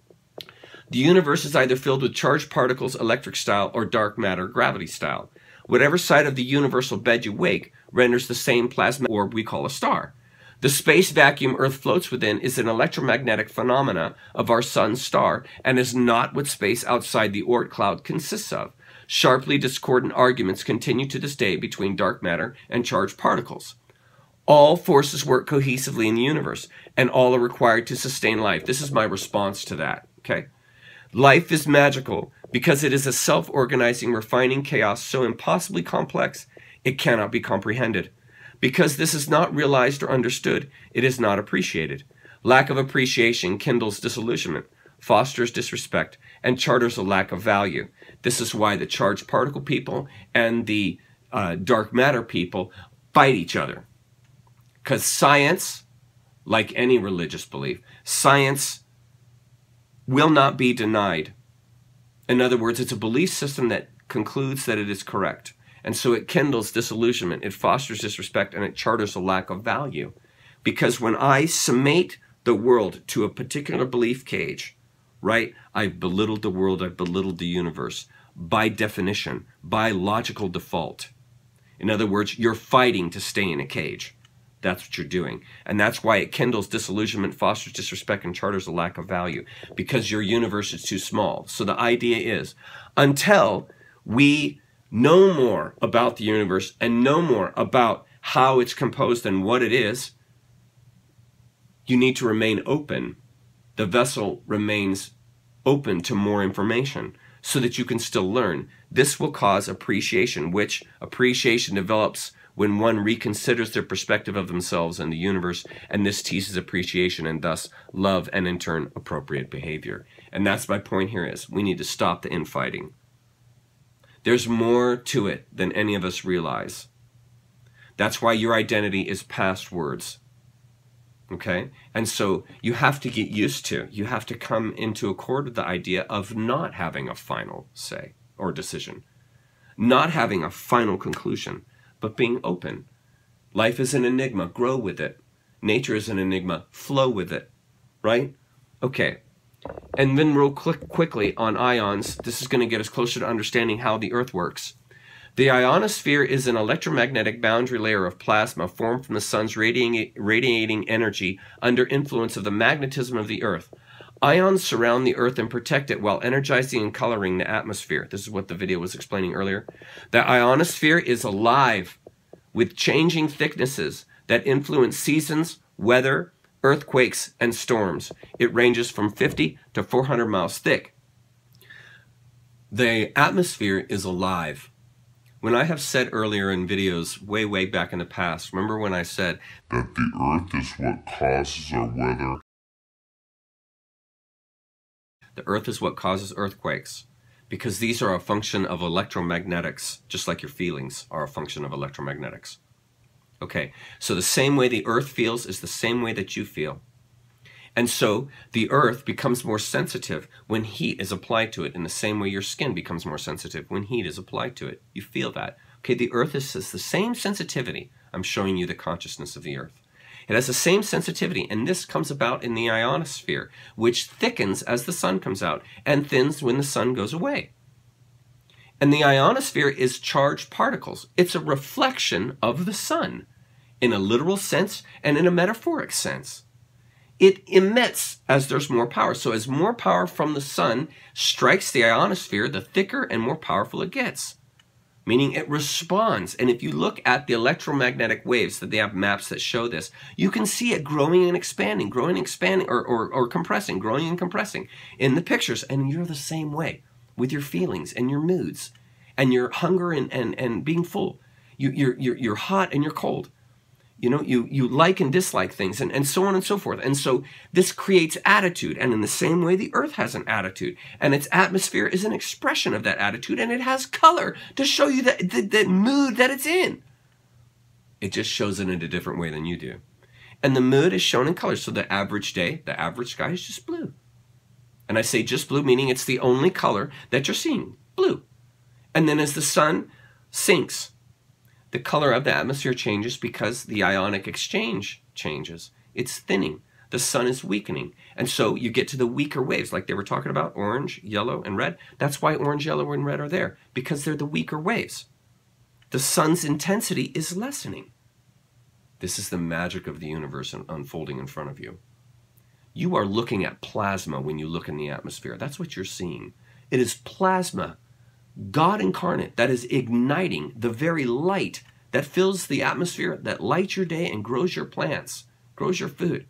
The universe is either filled with charged particles, electric style, or dark matter, gravity style. Whatever side of the universal bed you wake renders the same plasma orb we call a star. The space vacuum Earth floats within is an electromagnetic phenomena of our sun's star, and is not what space outside the Oort cloud consists of. Sharply discordant arguments continue to this day between dark matter and charged particles. All forces work cohesively in the universe, and all are required to sustain life. This is my response to that, okay? Life is magical because it is a self-organizing, refining chaos so impossibly complex it cannot be comprehended. Because this is not realized or understood, it is not appreciated. Lack of appreciation kindles disillusionment, fosters disrespect, and charters a lack of value. This is why the charged particle people and the dark matter people fight each other. Because science, like any religious belief, science will not be denied. In other words, it's a belief system that concludes that it is correct. And so it kindles disillusionment, it fosters disrespect, and it charters a lack of value. Because when I summate the world to a particular belief cage, right, I've belittled the world, I've belittled the universe, by definition, by logical default. In other words, you're fighting to stay in a cage. That's what you're doing. And that's why it kindles disillusionment, fosters disrespect, and charters a lack of value. Because your universe is too small. So the idea is, until we know more about the universe and know more about how it's composed and what it is, you need to remain open. The vessel remains open to more information so that you can still learn. This will cause appreciation, which appreciation develops when one reconsiders their perspective of themselves and the universe, and this teases appreciation and thus love and in turn appropriate behavior. And that's my point here is, we need to stop the infighting. There's more to it than any of us realize. That's why your identity is past words. Okay? And so you have to get used to, you have to come into accord with the idea of not having a final say or decision. Not having a final conclusion, but being open. Life is an enigma, grow with it. Nature is an enigma, flow with it. Right? Okay. And then real quickly on ions, this is going to get us closer to understanding how the Earth works. The ionosphere is an electromagnetic boundary layer of plasma formed from the sun's radiating energy under influence of the magnetism of the Earth. Ions surround the Earth and protect it while energizing and coloring the atmosphere. This is what the video was explaining earlier. The ionosphere is alive with changing thicknesses that influence seasons, weather, earthquakes, and storms. It ranges from 50 to 400 miles thick. The atmosphere is alive. When I have said earlier in videos way back in the past, remember when I said that the Earth is what causes our weather? The Earth is what causes earthquakes, because these are a function of electromagnetics, just like your feelings are a function of electromagnetics. Okay, so the same way the Earth feels is the same way that you feel. And so the Earth becomes more sensitive when heat is applied to it, in the same way your skin becomes more sensitive when heat is applied to it. You feel that. Okay, the Earth is the same sensitivity. I'm showing you the consciousness of the Earth. It has the same sensitivity, and this comes about in the ionosphere, which thickens as the sun comes out and thins when the sun goes away. And the ionosphere is charged particles. It's a reflection of the sun in a literal sense and in a metaphoric sense. It emits as there's more power. So as more power from the sun strikes the ionosphere, the thicker and more powerful it gets, meaning it responds. And if you look at the electromagnetic waves, that they have maps that show this, you can see it growing and expanding, or compressing, growing and compressing in the pictures. And you're the same way with your feelings and your moods and your hunger and being full. You're hot and you're cold. You know, you like and dislike things, and so on and so forth. And so this creates attitude. And in the same way, the earth has an attitude. And its atmosphere is an expression of that attitude. And it has color to show you the mood that it's in. It just shows it in a different way than you do. And the mood is shown in color. So the average day, the average sky is just blue. And I say just blue, meaning it's the only color that you're seeing, blue. And then as the sun sinks, the color of the atmosphere changes because the ionic exchange changes. It's thinning. The sun is weakening. And so you get to the weaker waves, like they were talking about, orange, yellow, and red. That's why orange, yellow, and red are there, because they're the weaker waves. The sun's intensity is lessening. This is the magic of the universe unfolding in front of you. You are looking at plasma when you look in the atmosphere. That's what you're seeing. It is plasma, God incarnate, that is igniting the very light that fills the atmosphere, that lights your day and grows your plants, grows your food.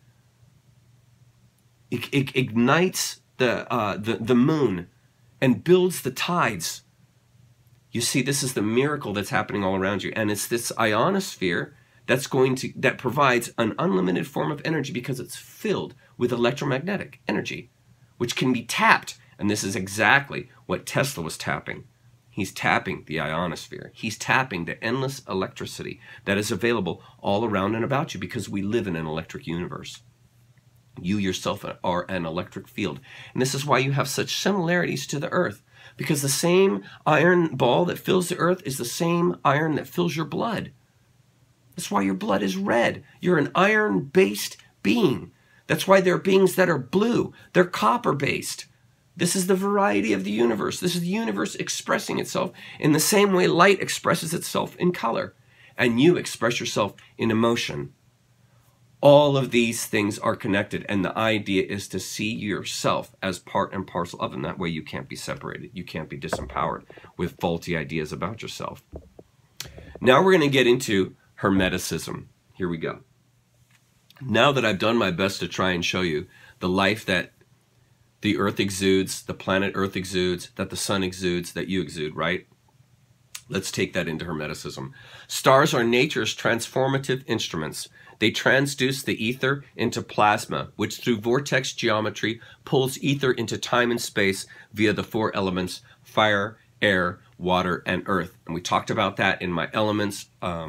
It ignites the moon and builds the tides. You see, this is the miracle that's happening all around you. And it's this ionosphere that provides an unlimited form of energy because it's filled with electromagnetic energy, which can be tapped. And this is exactly what Tesla was tapping. He's tapping the ionosphere. He's tapping the endless electricity that is available all around and about you, because we live in an electric universe. You yourself are an electric field. And this is why you have such similarities to the earth, because the same iron ball that fills the earth is the same iron that fills your blood. That's why your blood is red. You're an iron-based being. That's why there are beings that are blue. They're copper-based. This is the variety of the universe. This is the universe expressing itself in the same way light expresses itself in color, and you express yourself in emotion. All of these things are connected, and the idea is to see yourself as part and parcel of them. That way you can't be separated. You can't be disempowered with faulty ideas about yourself. Now we're going to get into Hermeticism. Here we go. Now that I've done my best to try and show you the life that the earth exudes, the planet earth exudes, that the sun exudes, that you exude, right? Let's take that into Hermeticism. Stars are nature's transformative instruments. They transduce the ether into plasma, which through vortex geometry pulls ether into time and space via the four elements: fire, air, water, and earth. And we talked about that in my elements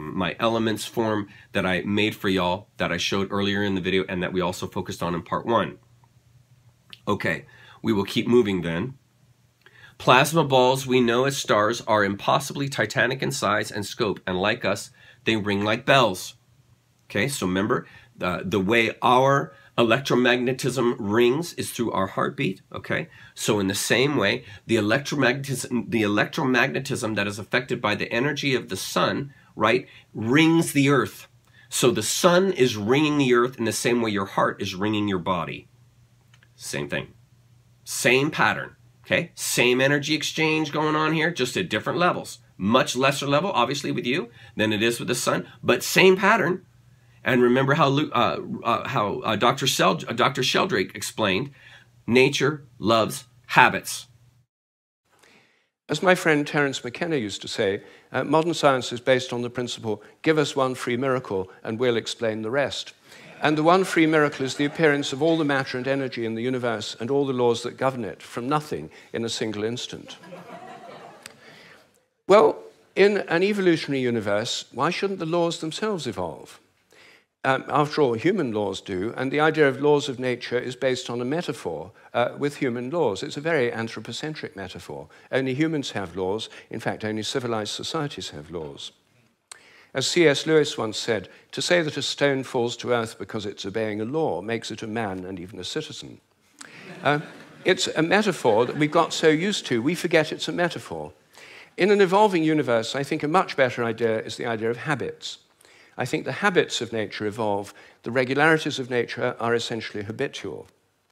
form that I made for y'all, that I showed earlier in the video, and that we also focused on in part 1. Okay, we will keep moving then. Plasma balls we know as stars are impossibly titanic in size and scope, and like us, they ring like bells. Okay, so remember, the way our electromagnetism rings is through our heartbeat, okay? So in the same way, the electromagnetism that is affected by the energy of the sun, right, rings the earth. So the sun is ringing the earth in the same way your heart is ringing your body. Same thing. Same pattern, okay? Same energy exchange going on here, just at different levels. Much lesser level, obviously, with you than it is with the sun, but same pattern. And remember how Dr. Sheldrake explained, nature loves habits. As my friend Terence McKenna used to say, modern science is based on the principle, give us one free miracle and we'll explain the rest. And the one free miracle is the appearance of all the matter and energy in the universe and all the laws that govern it from nothing in a single instant. Well, in an evolutionary universe, why shouldn't the laws themselves evolve? After all, human laws do, and the idea of laws of nature is based on a metaphor with human laws. It's a very anthropocentric metaphor. Only humans have laws. In fact, only civilized societies have laws. As C.S. Lewis once said, to say that a stone falls to earth because it's obeying a law makes it a man and even a citizen. It's a metaphor that we've got so used to, we forget it's a metaphor. In an evolving universe, I think a much better idea is the idea of habits. I think the habits of nature evolve. The regularities of nature are essentially habitual.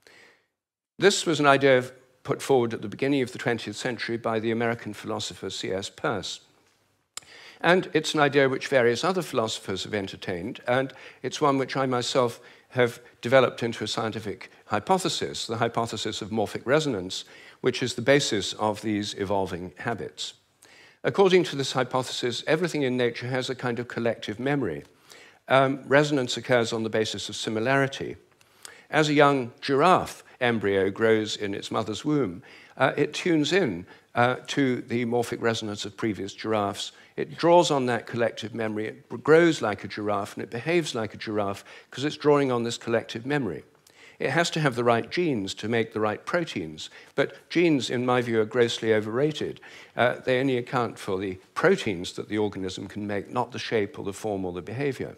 This was an idea put forward at the beginning of the 20th century by the American philosopher C.S. Peirce. And it's an idea which various other philosophers have entertained, and it's one which I myself have developed into a scientific hypothesis, the hypothesis of morphic resonance, which is the basis of these evolving habits. According to this hypothesis, everything in nature has a kind of collective memory. Resonance occurs on the basis of similarity. As a young giraffe embryo grows in its mother's womb, it tunes in to the morphic resonance of previous giraffes. It draws on that collective memory. It grows like a giraffe, and it behaves like a giraffe because it's drawing on this collective memory. It has to have the right genes to make the right proteins, but genes, in my view, are grossly overrated. They only account for the proteins that the organism can make, not the shape or the form or the behavior.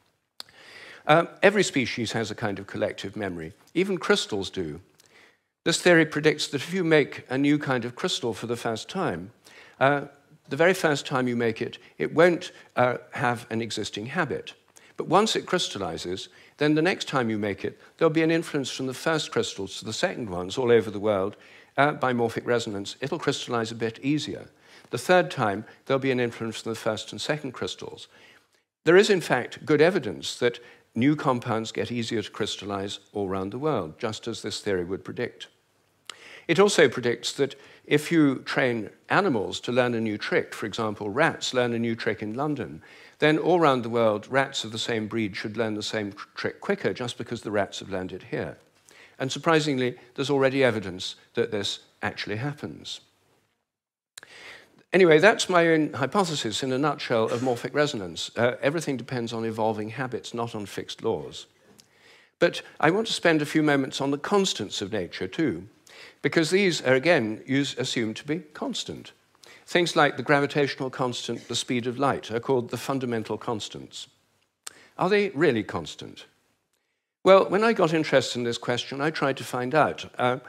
Every species has a kind of collective memory. Even crystals do. This theory predicts that if you make a new kind of crystal for the first time, the very first time you make it, it won't have an existing habit. But once it crystallizes, then the next time you make it, there'll be an influence from the first crystals to the second ones all over the world by morphic resonance. It'll crystallize a bit easier. The third time, there'll be an influence from the first and second crystals. There is, in fact, good evidence that new compounds get easier to crystallize all around the world, just as this theory would predict. It also predicts that if you train animals to learn a new trick, for example, rats learn a new trick in London, then all around the world, rats of the same breed should learn the same trick quicker just because the rats have learned it here. And surprisingly, there's already evidence that this actually happens. Anyway, that's my own hypothesis in a nutshell of morphic resonance. Everything depends on evolving habits, not on fixed laws. But I want to spend a few moments on the constants of nature too, because these are, again, assumed to be constant. Things like the gravitational constant, the speed of light, are called the fundamental constants. Are they really constant? Well, when I got interested in this question, I tried to find out.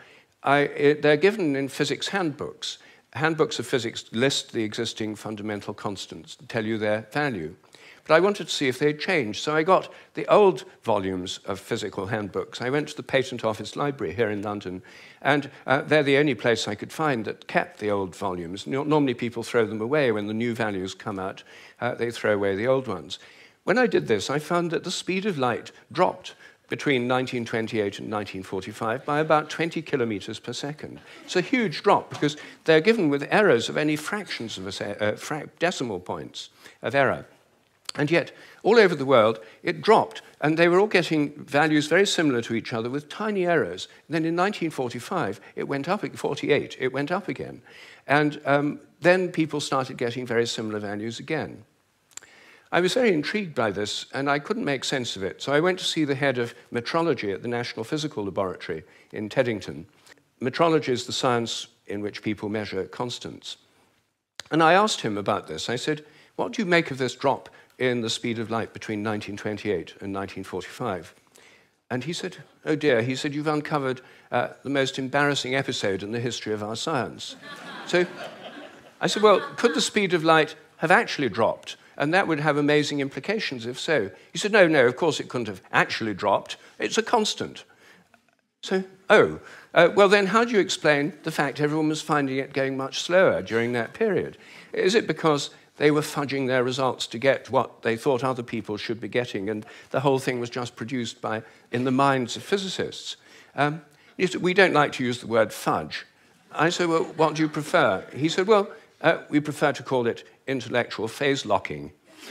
They're given in physics handbooks. Handbooks of physics list the existing fundamental constants, tell you their value. But I wanted to see if they'd changed, so I got the old volumes of physical handbooks. I went to the Patent Office Library here in London, and they're the only place I could find that kept the old volumes. Normally people throw them away when the new values come out. They throw away the old ones. When I did this, I found that the speed of light dropped between 1928 and 1945 by about 20 kilometers per second. It's a huge drop because they're given with errors of any fractions of decimal points of error. And yet, all over the world, it dropped, and they were all getting values very similar to each other with tiny errors. And then in 1945, it went up, 48, it went up again. And then people started getting very similar values again. I was very intrigued by this, and I couldn't make sense of it. So I went to see the head of metrology at the National Physical Laboratory in Teddington. Metrology is the science in which people measure constants. And I asked him about this. I said, what do you make of this drop in the speed of light between 1928 and 1945? And he said, oh dear, he said, you've uncovered the most embarrassing episode in the history of our science. So I said, well, could the speed of light have actually dropped? And that would have amazing implications if so. He said, no, of course it couldn't have actually dropped. It's a constant. So, well then how do you explain the fact everyone was finding it going much slower during that period? Is it because they were fudging their results to get what they thought other people should be getting, and the whole thing was just produced in the minds of physicists? He said, we don't like to use the word fudge. I said, well, what do you prefer? He said, well, we prefer to call it intellectual phase locking.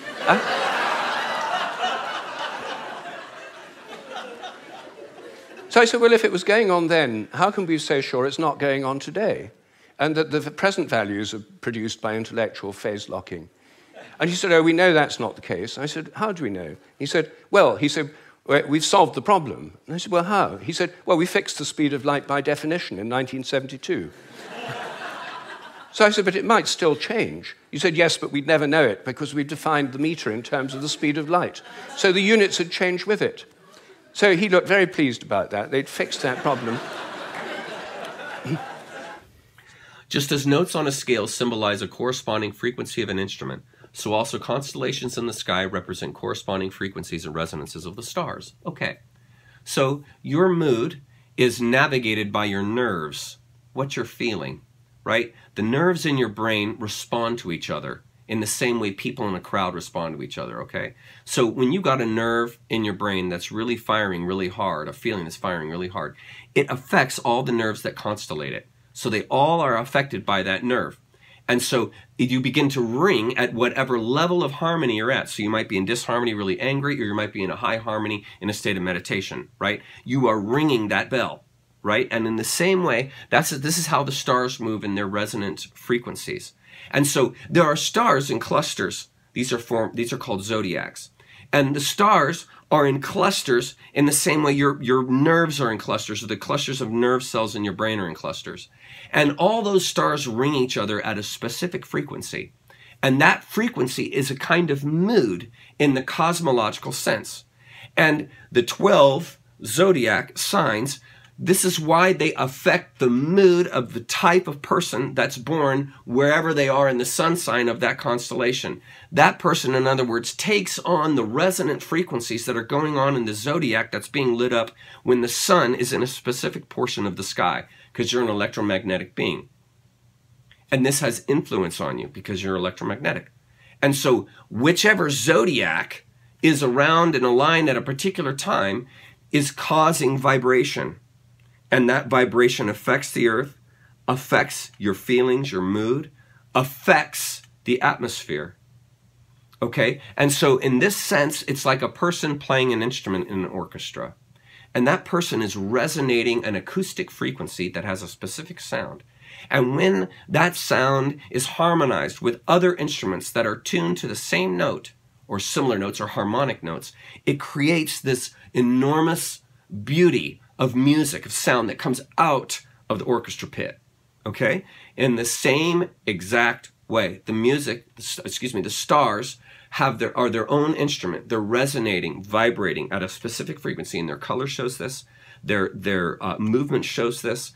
So I said, well, if it was going on then, how can we be so sure it's not going on today? And that the present values are produced by intellectual phase locking. And he said, oh, we know that's not the case. I said, how do we know? He said, well, we've solved the problem. And I said, well, how? He said, well, we fixed the speed of light by definition in 1972. So I said, but it might still change. You said, yes, but we'd never know it because we've defined the meter in terms of the speed of light. So the units had changed with it. So he looked very pleased about that. They'd fixed that problem. Just as notes on a scale symbolize a corresponding frequency of an instrument, so also constellations in the sky represent corresponding frequencies and resonances of the stars. Okay, so your mood is navigated by your nerves, what you're feeling, right? The nerves in your brain respond to each other in the same way people in a crowd respond to each other, okay? So when you got a nerve in your brain that's really firing really hard, a feeling that's firing really hard, it affects all the nerves that constellate it. So they all are affected by that nerve. And so you begin to ring at whatever level of harmony you're at. So you might be in disharmony, really angry, or you might be in a high harmony in a state of meditation, right? You are ringing that bell, right? And in the same way, this is how the stars move in their resonant frequencies. And so there are stars in clusters. These are called zodiacs. And the stars are in clusters in the same way your nerves are in clusters, or the clusters of nerve cells in your brain are in clusters. And all those stars ring each other at a specific frequency. And that frequency is a kind of mood in the cosmological sense. And the 12 zodiac signs, this is why they affect the mood of the type of person that's born wherever they are in the sun sign of that constellation. That person, in other words, takes on the resonant frequencies that are going on in the zodiac that's being lit up when the sun is in a specific portion of the sky, because you're an electromagnetic being. And this has influence on you because you're electromagnetic. And so whichever zodiac is around and aligned at a particular time is causing vibration. And that vibration affects the earth, affects your feelings, your mood, affects the atmosphere. Okay? And so in this sense, it's like a person playing an instrument in an orchestra. And that person is resonating an acoustic frequency that has a specific sound. And when that sound is harmonized with other instruments that are tuned to the same note, or similar notes, or harmonic notes, it creates this enormous beauty of music, of sound that comes out of the orchestra pit, okay? In the same exact way, the music, the stars are their own instrument. They're resonating, vibrating at a specific frequency, and their color shows this. Their movement shows this.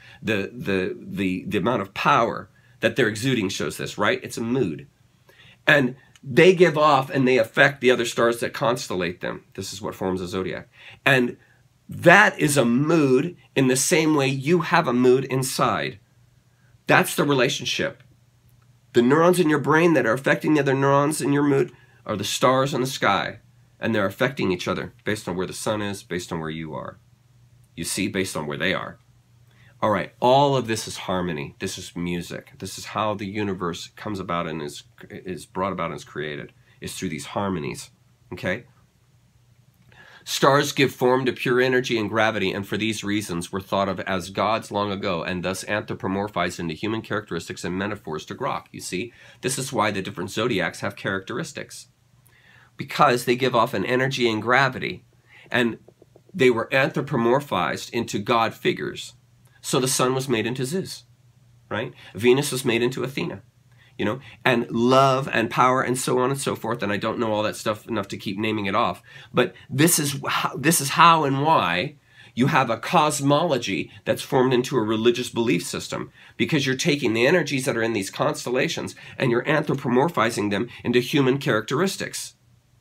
The amount of power that they're exuding shows this, right? It's a mood. And they give off and they affect the other stars that constellate them. This is what forms a zodiac. And that is a mood in the same way you have a mood inside. That's the relationship. The neurons in your brain that are affecting the other neurons in your mood are the stars in the sky, and they're affecting each other based on where the sun is, based on where you are. You see, based on where they are. All right, all of this is harmony. This is music. This is how the universe comes about and is brought about and is created, is through these harmonies, okay? Stars give form to pure energy and gravity, and for these reasons were thought of as gods long ago, and thus anthropomorphized into human characteristics and metaphors to grok. You see, this is why the different zodiacs have characteristics, because they give off an energy and gravity, and they were anthropomorphized into god figures. So the sun was made into Zeus, right? Venus was made into Athena. You know, and love and power and so on and so forth. And I don't know all that stuff enough to keep naming it off. But this is how and why you have a cosmology that's formed into a religious belief system, because you're taking the energies that are in these constellations and you're anthropomorphizing them into human characteristics.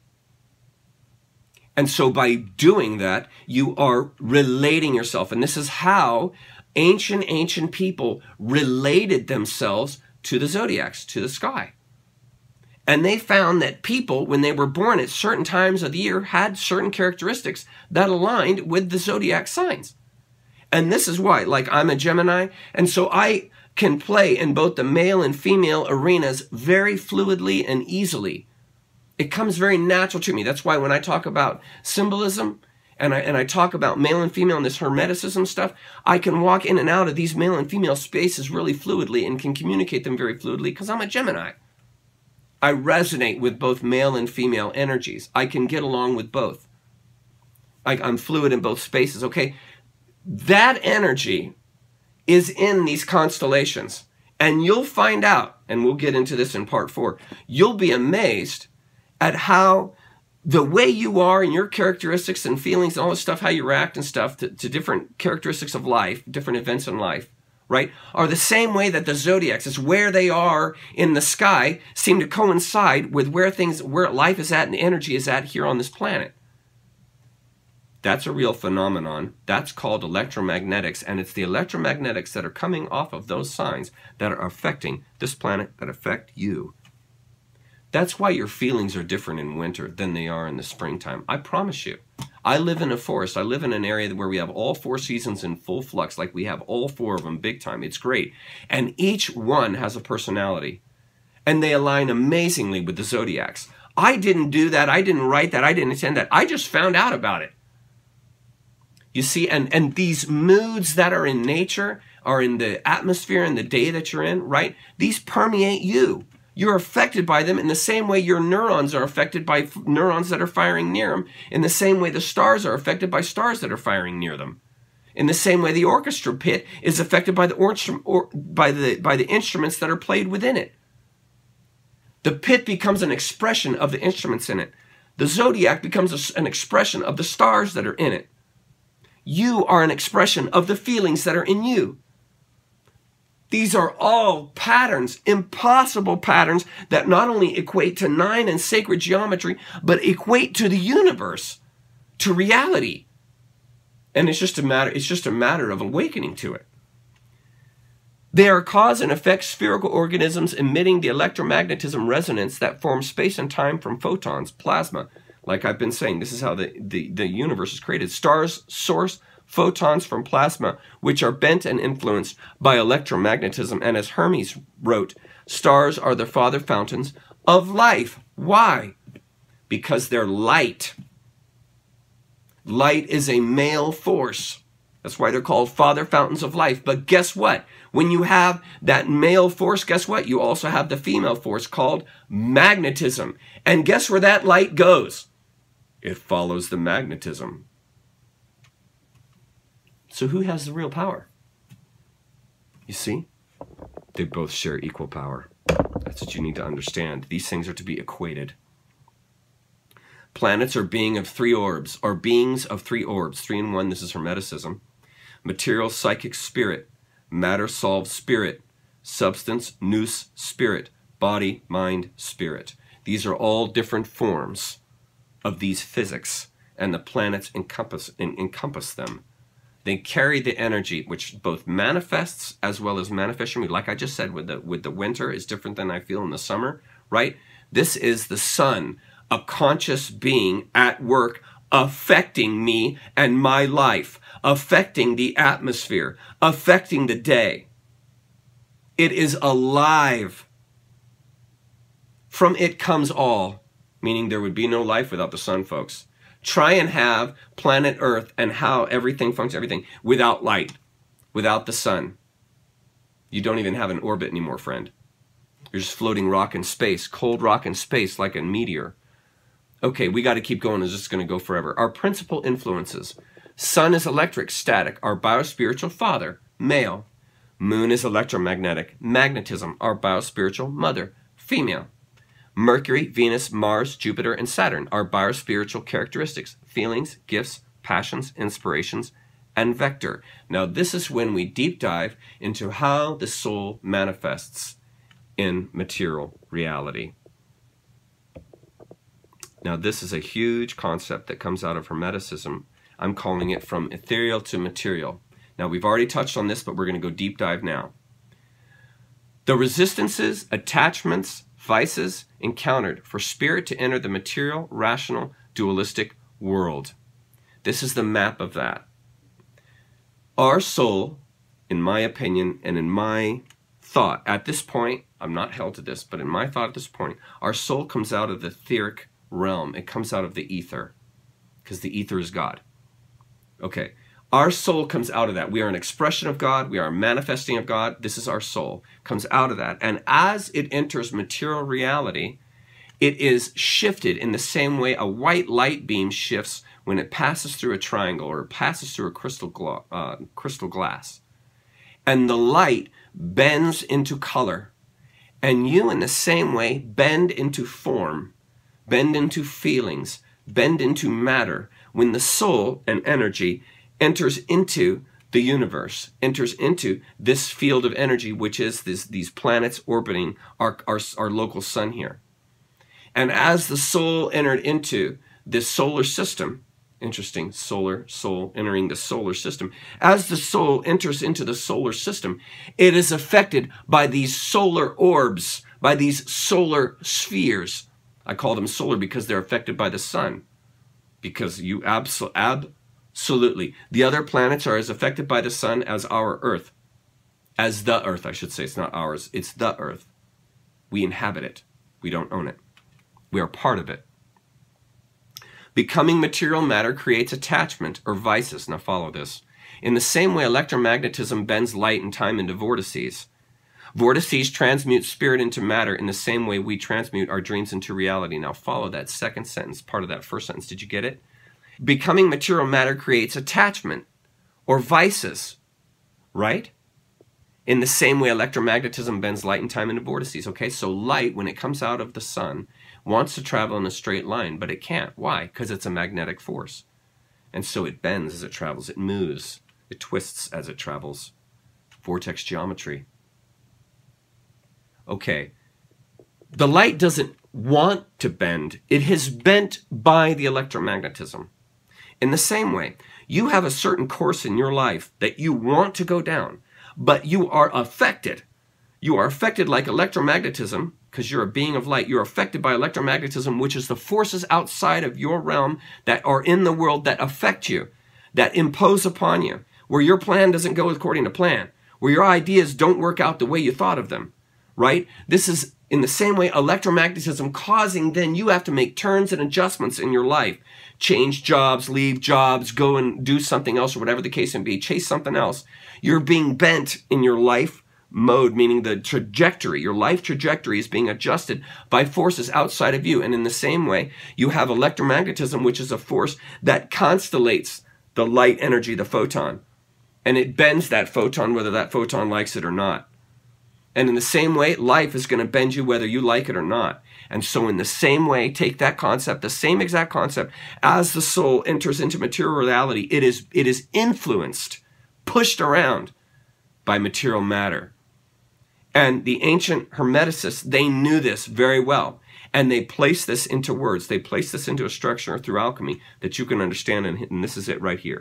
And so by doing that, you are relating yourself. And this is how ancient people related themselves to the zodiacs, to the sky. And they found that people, when they were born at certain times of the year, had certain characteristics that aligned with the zodiac signs. And this is why, like, I'm a Gemini, and so I can play in both the male and female arenas very fluidly and easily. It comes very natural to me. That's why when I talk about symbolism, and I talk about male and female and this hermeticism stuff, I can walk in and out of these male and female spaces really fluidly and can communicate them very fluidly because I'm a Gemini. I resonate with both male and female energies. I can get along with both. I'm fluid in both spaces, okay? That energy is in these constellations. And you'll find out, and we'll get into this in part 4, you'll be amazed at how the way you are and your characteristics and feelings and all this stuff, how you react and stuff to different characteristics of life, different events in life, right, are the same way that the zodiacs, is where they are in the sky, seem to coincide with where life is at and energy is at here on this planet. That's a real phenomenon. That's called electromagnetics, and it's the electromagnetics that are coming off of those signs that are affecting this planet, that affect you. That's why your feelings are different in winter than they are in the springtime. I promise you. I live in a forest. I live in an area where we have all 4 seasons in full flux, like we have all 4 of them big time. It's great. And each one has a personality. And they align amazingly with the zodiacs. I didn't do that. I didn't write that. I didn't intend that. I just found out about it. You see, and these moods that are in nature, are in the atmosphere and the day that you're in, right? These permeate you. You're affected by them in the same way your neurons are affected by neurons that are firing near them, in the same way the stars are affected by stars that are firing near them, in the same way the orchestra pit is affected by the instruments that are played within it. The pit becomes an expression of the instruments in it. The zodiac becomes an expression of the stars that are in it. You are an expression of the feelings that are in you. These are all patterns, impossible patterns, that not only equate to 9 and sacred geometry, but equate to the universe, to reality. And it's just a matter of awakening to it. They are cause and effect spherical organisms emitting the electromagnetism resonance that forms space and time from photons, plasma. Like I've been saying, this is how the universe is created. Stars source photons from plasma, which are bent and influenced by electromagnetism. And as Hermes wrote, stars are the father fountains of life. Why? Because they're light. Light is a male force. That's why they're called father fountains of life. But guess what? When you have that male force, guess what? You also have the female force called magnetism. And guess where that light goes? It follows the magnetism. So who has the real power? You see? They both share equal power. That's what you need to understand. These things are to be equated. Planets are beings of 3 orbs, 3 in 1. This is Hermeticism. Material, psychic, spirit. Matter, solve, spirit. Substance, nous, spirit. Body, mind, spirit. These are all different forms of these physics, and the planets encompass them. They carry the energy which both manifests as well as manifestation. Like I just said, with the winter is different than I feel in the summer, right? This is the sun, a conscious being at work, affecting me and my life, affecting the atmosphere, affecting the day. It is alive. From it comes all, meaning there would be no life without the sun, folks. Try and have planet Earth and how everything functions, without light, without the sun. You don't even have an orbit anymore, friend. You're just floating rock in space, cold rock in space like a meteor. Okay, we got to keep going. It's just going to go forever. Our principal influences. Sun is electric, static, our biospiritual father, male. Moon is electromagnetic, magnetism, our biospiritual mother, female. Mercury, Venus, Mars, Jupiter, and Saturn are biospiritual characteristics, feelings, gifts, passions, inspirations, and vector. Now, this is when we deep dive into how the soul manifests in material reality. Now, this is a huge concept that comes out of Hermeticism. I'm calling it from ethereal to material. Now, we've already touched on this, but we're going to go deep dive now. The resistances, attachments, vices encountered for spirit to enter the material, rational, dualistic world. This is the map of that. Our soul, in my opinion and in my thought at this point, I'm not held to this, but in my thought at this point, our soul comes out of the etheric realm. It comes out of the ether, because the ether is God. Okay. Our soul comes out of that. We are an expression of God. We are a manifesting of God. This is our soul. Comes out of that. And as it enters material reality, it is shifted in the same way a white light beam shifts when it passes through a triangle or passes through a crystal glass. And the light bends into color. And you, in the same way, bend into form, bend into feelings, bend into matter. When the soul and energy enters into the universe, enters into this field of energy, which is these planets orbiting our local sun here. And as the soul entered into this solar system, interesting, soul entering the solar system. As the soul enters into the solar system, it is affected by these solar orbs, by these solar spheres. I call them solar because they're affected by the sun. Because you absolutely. The other planets are as affected by the sun as our Earth. As the Earth, I should say. It's not ours. It's the Earth. We inhabit it. We don't own it. We are part of it. Becoming material matter creates attachment or vices. Now follow this. In the same way, electromagnetism bends light and time into vortices. Vortices transmute spirit into matter in the same way we transmute our dreams into reality. Now follow that second sentence, part of that first sentence. Did you get it? Becoming material matter creates attachment or vices, right? In the same way, electromagnetism bends light and time into vortices. Okay, so light, when it comes out of the sun, wants to travel in a straight line, but it can't. Why? Because it's a magnetic force. And so it bends as it travels. It moves. It twists as it travels. Vortex geometry. Okay. The light doesn't want to bend. It is bent by the electromagnetism. In the same way, you have a certain course in your life that you want to go down, but you are affected. You are affected like electromagnetism, because you're a being of light. You're affected by electromagnetism, which is the forces outside of your realm that are in the world that affect you, that impose upon you, where your plan doesn't go according to plan, where your ideas don't work out the way you thought of them, right? This is, in the same way, electromagnetism causing then you have to make turns and adjustments in your life. Change jobs, leave jobs, go and do something else, or whatever the case may be, chase something else. You're being bent in your life mode, meaning the trajectory, your life trajectory is being adjusted by forces outside of you. And in the same way, you have electromagnetism, which is a force that constellates the light energy, the photon. And it bends that photon, whether that photon likes it or not. And in the same way, life is going to bend you whether you like it or not. And so in the same way, take that concept, the same exact concept, as the soul enters into material reality, it is influenced, pushed around by material matter. And the ancient Hermeticists, they knew this very well. And they placed this into words. They placed this into a structure through alchemy that you can understand. And this is it right here.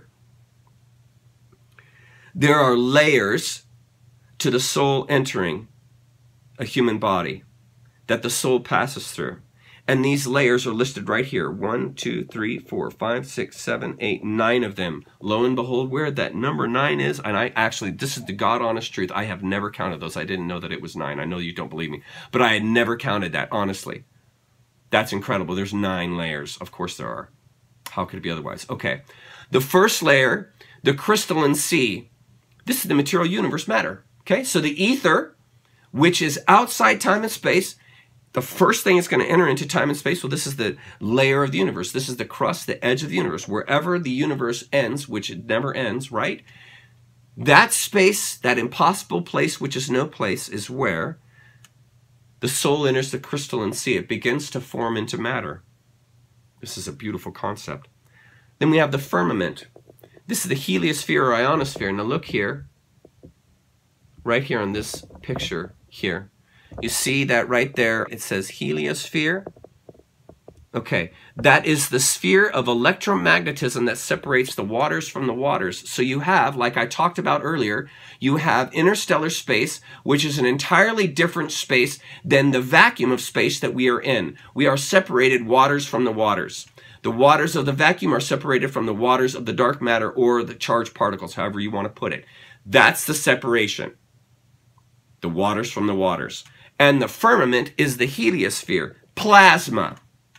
There are layers to the soul entering a human body that the soul passes through. And these layers are listed right here. 1, 2, 3, 4, 5, 6, 7, 8, 9 of them. Lo and behold, where that number 9 is, and I actually, this is the God honest truth, I have never counted those. I didn't know that it was 9. I know you don't believe me, but I had never counted that, honestly. That's incredible. There's 9 layers. Of course there are. How could it be otherwise? Okay. The first layer, the crystalline sea. This is the material universe matter. Okay, so the ether, which is outside time and space, the first thing it's going to enter into time and space, well, this is the layer of the universe. This is the crust, the edge of the universe. Wherever the universe ends, which it never ends, right? That space, that impossible place, which is no place, is where the soul enters the crystalline sea. It begins to form into matter. This is a beautiful concept. Then we have the firmament. This is the heliosphere or ionosphere. Now look here, right here on this picture here. You see that right there, it says heliosphere. Okay, that is the sphere of electromagnetism that separates the waters from the waters. So you have, like I talked about earlier, you have interstellar space, which is an entirely different space than the vacuum of space that we are in. We are separated waters from the waters. The waters of the vacuum are separated from the waters of the dark matter or the charged particles, however you want to put it. That's the separation. The waters from the waters. And the firmament is the heliosphere. Plasma.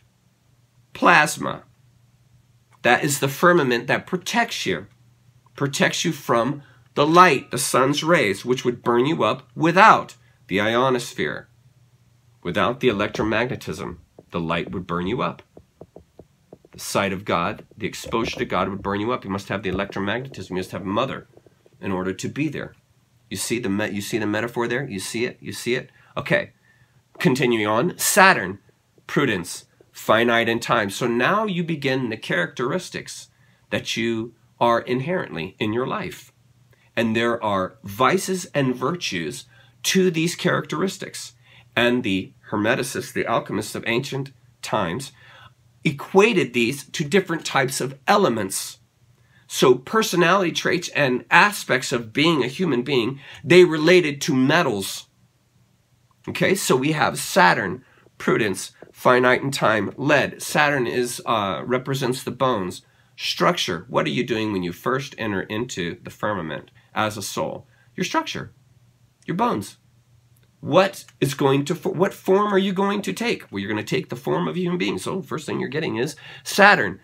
Plasma. That is the firmament that protects you. Protects you from the light, the sun's rays, which would burn you up without the ionosphere. Without the electromagnetism, the light would burn you up. The sight of God, the exposure to God would burn you up. You must have the electromagnetism. You must have mother in order to be there. You see the metaphor there? You see it? You see it? Okay. Continuing on, Saturn, prudence, finite in time. So now you begin the characteristics that you are inherently in your life. And there are vices and virtues to these characteristics. And the Hermeticists, the alchemists of ancient times, equated these to different types of elements. So personality traits and aspects of being a human being, they related to metals. Okay, so we have Saturn, prudence, finite in time, lead. Saturn represents the bones. Structure, what are you doing when you first enter into the firmament as a soul? Your structure, your bones. What form are you going to take? Well, you're going to take the form of a human being. So first thing you're getting is Saturn,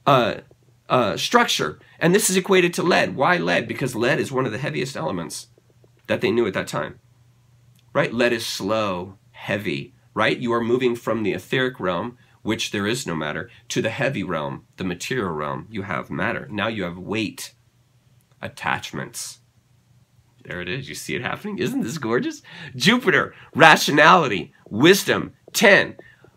structure. And this is equated to lead. Why lead? Because lead is one of the heaviest elements that they knew at that time. Right? Lead is slow, heavy, right? You are moving from the etheric realm, which there is no matter, to the heavy realm, the material realm. You have matter. Now you have weight, attachments. There it is. You see it happening? Isn't this gorgeous? Jupiter, rationality, wisdom, 10.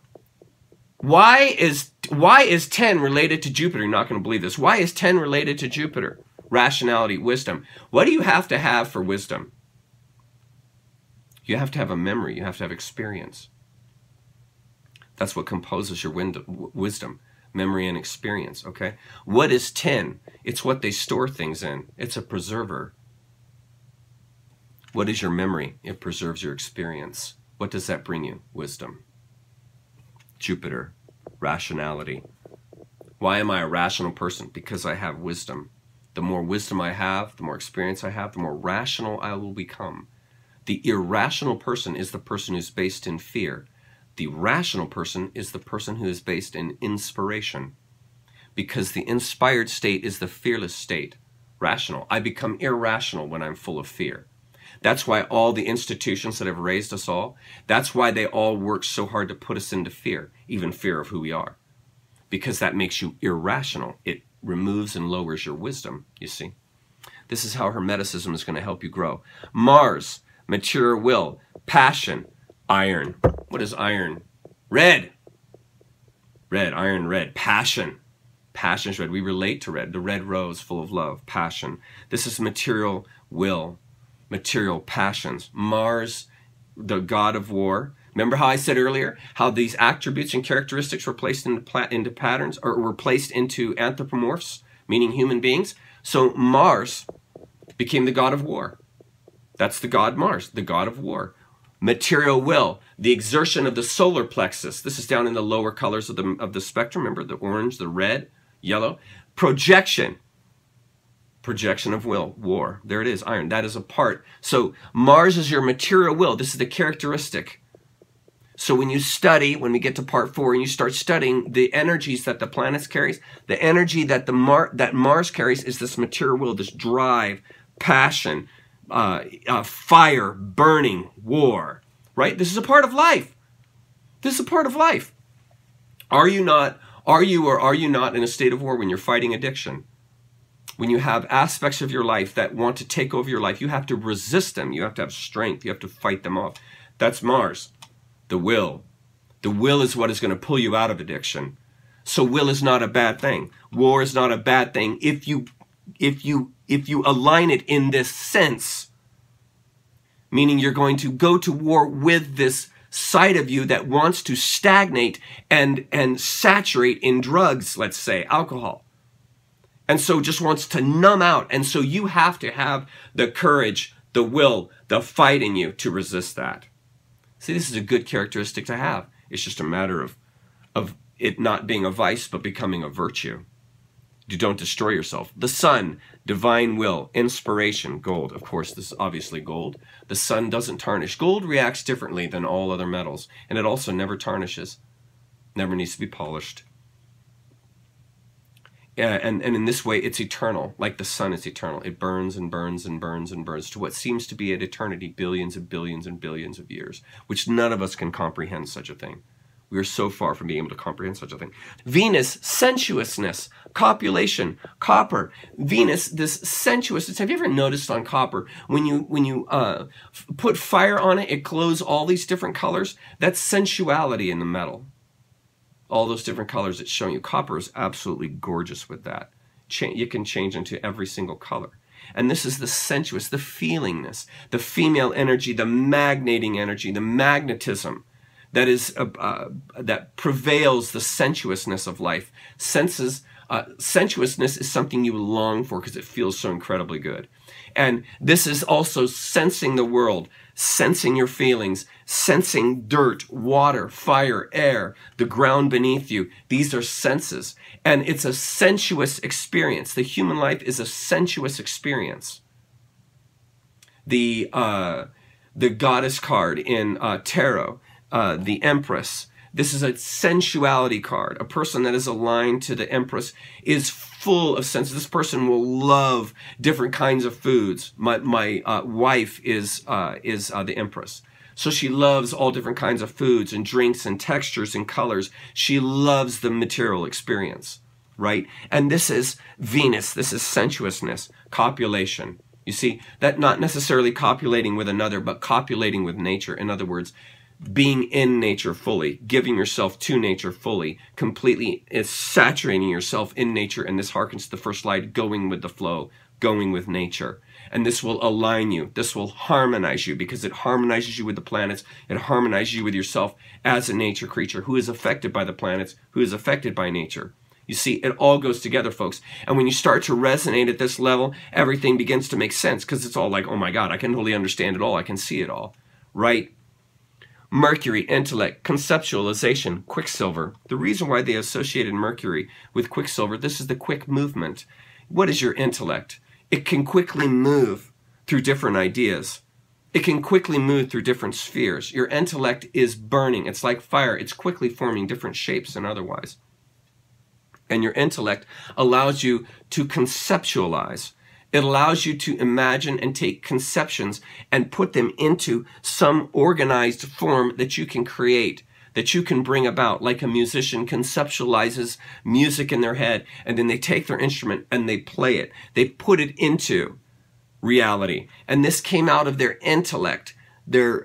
Why is 10 related to Jupiter? You're not going to believe this. Why is 10 related to Jupiter? Rationality, wisdom. What do you have to have for wisdom? You have to have a memory. You have to have experience. That's what composes your wisdom, memory and experience, okay? What is 10? It's what they store things in. It's a preserver. What is your memory? It preserves your experience. What does that bring you? Wisdom. Jupiter, rationality. Why am I a rational person? Because I have wisdom. The more wisdom I have, the more experience I have, the more rational I will become. The irrational person is the person who's based in fear. The rational person is the person who is based in inspiration. Because the inspired state is the fearless state. Rational. I become irrational when I'm full of fear. That's why all the institutions that have raised us all, that's why they all work so hard to put us into fear, even fear of who we are. Because that makes you irrational. It removes and lowers your wisdom, you see. This is how Hermeticism is going to help you grow. Mars, material will, passion, iron. What is iron? Red. Red, iron, red. Passion. Passion is red. We relate to red. The red rose full of love. Passion. This is material will. Material passions. Mars, the god of war. Remember how I said earlier how these attributes and characteristics were placed into patterns, or were placed into anthropomorphs, meaning human beings? So Mars became the god of war. That's the god Mars, the god of war. Material will, the exertion of the solar plexus. This is down in the lower colors of the spectrum. Remember the orange, the red, yellow. Projection. Projection of will, war. There it is, iron. That is a part. So Mars is your material will. This is the characteristic. So when you study, when we get to part 4 and you start studying the energies that the planets carries, the energy that that Mars carries is this material will, this drive, passion, fire, burning, war, right? This is a part of life. This is a part of life. Are you not in a state of war when you're fighting addiction? When you have aspects of your life that want to take over your life, you have to resist them. You have to have strength. You have to fight them off. That's Mars, the will. The will is what is going to pull you out of addiction. So will is not a bad thing. War is not a bad thing if you align it in this sense. Meaning you're going to go to war with this side of you that wants to stagnate and saturate in drugs, let's say, alcohol. And so just wants to numb out. And so you have to have the courage, the will, the fight in you to resist that. See, this is a good characteristic to have. It's just a matter of it not being a vice, but becoming a virtue. You don't destroy yourself. The sun, divine will, inspiration, gold. Of course, this is obviously gold. The sun doesn't tarnish. Gold reacts differently than all other metals. And it also never tarnishes. Never needs to be polished. And in this way, it's eternal. Like the sun is eternal. It burns and burns and burns and burns to what seems to be an eternity, billions and billions and billions of years, which none of us can comprehend such a thing. We are so far from being able to comprehend such a thing. Venus, sensuousness, copulation, copper. Venus, this sensuousness. Have you ever noticed on copper, when you put fire on it, it glows all these different colors? That's sensuality in the metal. All those different colors it's showing you. Copper is absolutely gorgeous with that. You can change into every single color. And this is the sensuous, the feelingness, the female energy, the magnating energy, the magnetism that is that prevails the sensuousness of life. Sensuousness is something you long for because it feels so incredibly good. And this is also sensing the world, sensing your feelings, sensing dirt, water, fire, air, the ground beneath you. These are senses. And it's a sensuous experience. The human life is a sensuous experience. The goddess card in tarot, the Empress. This is a sensuality card. A person that is aligned to the Empress is full of sense. This person will love different kinds of foods. My wife is the Empress. So she loves all different kinds of foods and drinks and textures and colors. She loves the material experience, right? And this is Venus. This is sensuousness, copulation. You see, that not necessarily copulating with another, but copulating with nature. In other words, being in nature fully, giving yourself to nature fully, completely is saturating yourself in nature. And this harkens to the first slide, going with the flow, going with nature. And this will align you. This will harmonize you because it harmonizes you with the planets. It harmonizes you with yourself as a nature creature who is affected by the planets, who is affected by nature. You see, it all goes together, folks. And when you start to resonate at this level, everything begins to make sense because it's all like, oh my God, I can totally understand it all. I can see it all, right? Mercury, intellect, conceptualization, Quicksilver. The reason why they associated Mercury with Quicksilver, this is the quick movement. What is your intellect? It can quickly move through different ideas. It can quickly move through different spheres. Your intellect is burning. It's like fire. It's quickly forming different shapes and otherwise. And your intellect allows you to conceptualize. It allows you to imagine and take conceptions and put them into some organized form that you can create, that you can bring about, like a musician conceptualizes music in their head, and then they take their instrument and they play it. They put it into reality. And this came out of their intellect, their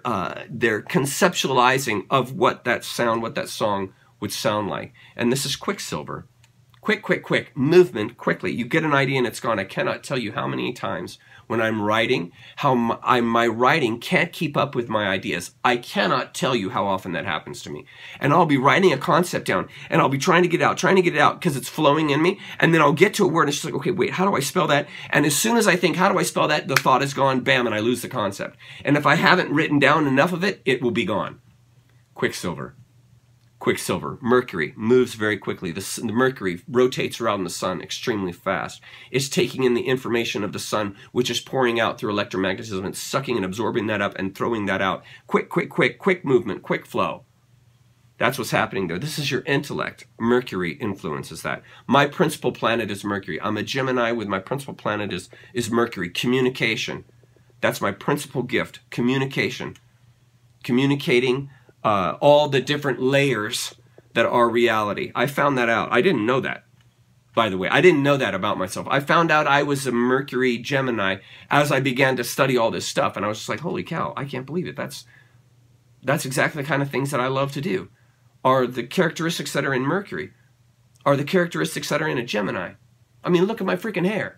conceptualizing of what that sound, what that song would sound like. And this is Quicksilver. Quick, quick, quick, movement, quickly. You get an idea and it's gone. I cannot tell you how many times when I'm writing, how my writing can't keep up with my ideas. I cannot tell you how often that happens to me. And I'll be writing a concept down and I'll be trying to get it out because it's flowing in me. And then I'll get to a word and it's just like, okay, wait, how do I spell that? And as soon as I think, how do I spell that? The thought is gone, bam, and I lose the concept. And if I haven't written down enough of it, it will be gone. Quicksilver. Quicksilver, Mercury, moves very quickly. The Mercury rotates around the sun extremely fast. It's taking in the information of the sun, which is pouring out through electromagnetism and sucking and absorbing that up and throwing that out. Quick, quick, quick, quick movement, quick flow. That's what's happening there. This is your intellect. Mercury influences that. My principal planet is Mercury. I'm a Gemini with my principal planet is Mercury. Communication. That's my principal gift. Communication. Communicating all the different layers that are reality. I found that out. I didn't know that, by the way. I didn't know that about myself. I found out I was a Mercury Gemini as I began to study all this stuff. And I was just like, holy cow, I can't believe it. That's exactly the kind of things that I love to do. Are the characteristics that are in Mercury, are the characteristics that are in a Gemini. I mean, look at my freaking hair.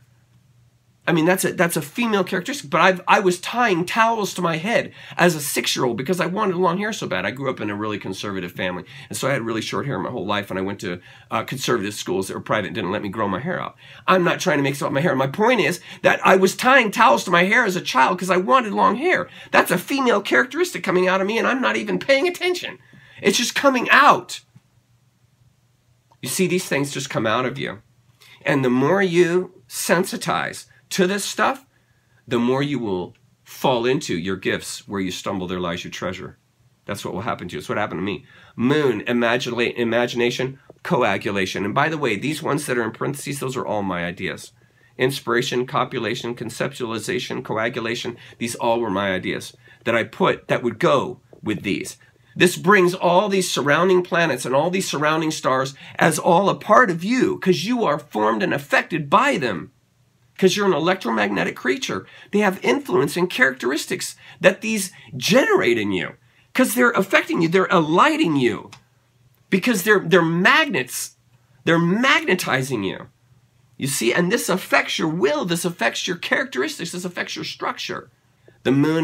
I mean, that's a female characteristic, but I was tying towels to my head as a 6-year-old because I wanted long hair so bad. I grew up in a really conservative family, and so I had really short hair my whole life, and I went to conservative schools that were private and didn't let me grow my hair out. I'm not trying to make stuff up my hair. My point is that I was tying towels to my hair as a child because I wanted long hair. That's a female characteristic coming out of me, and I'm not even paying attention. It's just coming out. You see, these things just come out of you. And the more you sensitize to this stuff, the more you will fall into your gifts. Where you stumble, there lies your treasure. That's what will happen to you. That's what happened to me. Moon, imagination, coagulation. And by the way, these ones that are in parentheses, those are all my ideas. Inspiration, copulation, conceptualization, coagulation, these all were my ideas that I put that would go with these. This brings all these surrounding planets and all these surrounding stars as all a part of you, because you are formed and affected by them. Because you're an electromagnetic creature. They have influence and characteristics that these generate in you. Because they're affecting you, they're alighting you. Because they're magnets. They're magnetizing you. You see, and this affects your will, this affects your characteristics, this affects your structure. The moon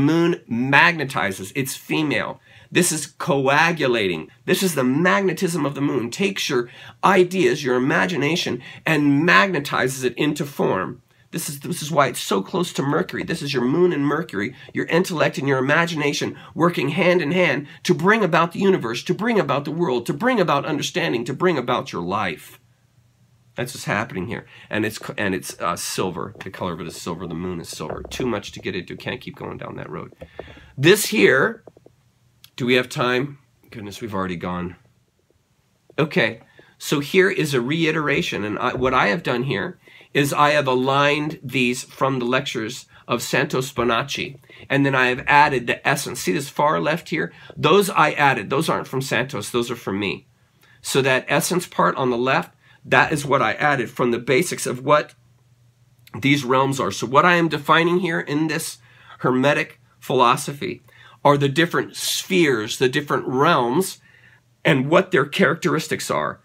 magnetizes, it's female. This is coagulating. This is the magnetism of the moon. Takes your ideas, your imagination, and magnetizes it into form. This is why it's so close to Mercury. This is your moon and Mercury, your intellect and your imagination working hand in hand to bring about the universe, to bring about the world, to bring about understanding, to bring about your life. That's what's happening here. And it's silver. The color of it is silver. The moon is silver. Too much to get into. Can't keep going down that road. This here, do we have time? Goodness, we've already gone. Okay, so here is a reiteration. And what I have done here is I have aligned these from the lectures of Santos Bonacci. And then I have added the essence. See this far left here? Those I added. Those aren't from Santos. Those are from me. So that essence part on the left, that is what I added from the basics of what these realms are. So what I am defining here in this Hermetic philosophy are the different spheres, the different realms, and what their characteristics are.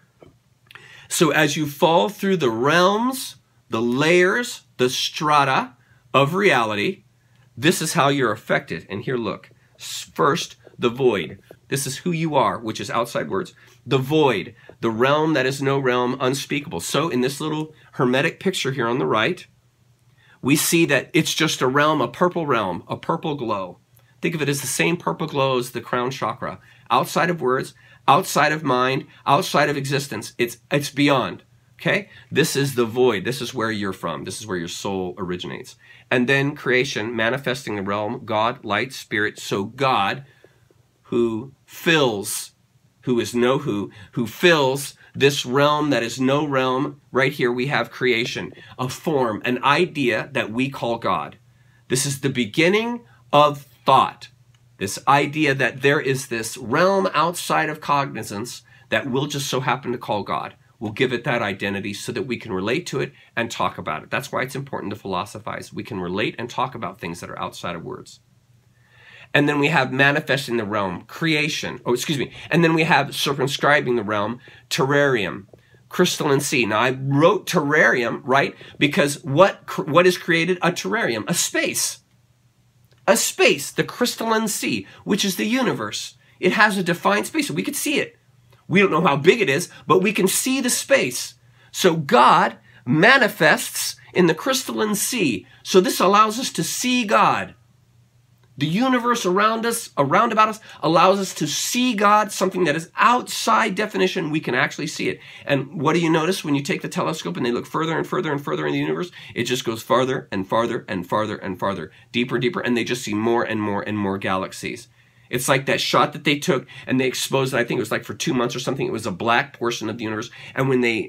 So as you fall through the realms, the layers, the strata of reality, this is how you're affected. And here, look. First, the void. This is who you are, which is outside words. The void, the realm that is no realm, unspeakable. So in this little Hermetic picture here on the right, we see that it's just a realm, a purple glow. Think of it as the same purple glow as the crown chakra. Outside of words, outside of mind, outside of existence. It's beyond. Okay? This is the void. This is where you're from. This is where your soul originates. And then creation, manifesting the realm, God, light, spirit. So God, who fills, who is no who fills this realm that is no realm. Right here we have creation, a form, an idea that we call God. This is the beginning of thought. This idea that there is this realm outside of cognizance that we'll just so happen to call God. We'll give it that identity so that we can relate to it and talk about it. That's why it's important to philosophize. We can relate and talk about things that are outside of words. And then we have manifesting the realm, creation. Oh, excuse me. And then we have circumscribing the realm, terrarium, crystalline sea. Now I wrote terrarium, right? Because what is created? A terrarium, a space. A space, the crystalline sea, which is the universe. It has a defined space, so we could see it. We don't know how big it is, but we can see the space. So God manifests in the crystalline sea. So this allows us to see God. The universe around us, around about us, allows us to see God, something that is outside definition. We can actually see it. And what do you notice when you take the telescope and they look further and further and further in the universe? It just goes farther and farther and farther and farther, deeper, deeper, and they just see more and more and more galaxies. It's like that shot that they took and they exposed it. I think it was like for 2 months or something. It was a black portion of the universe. And when they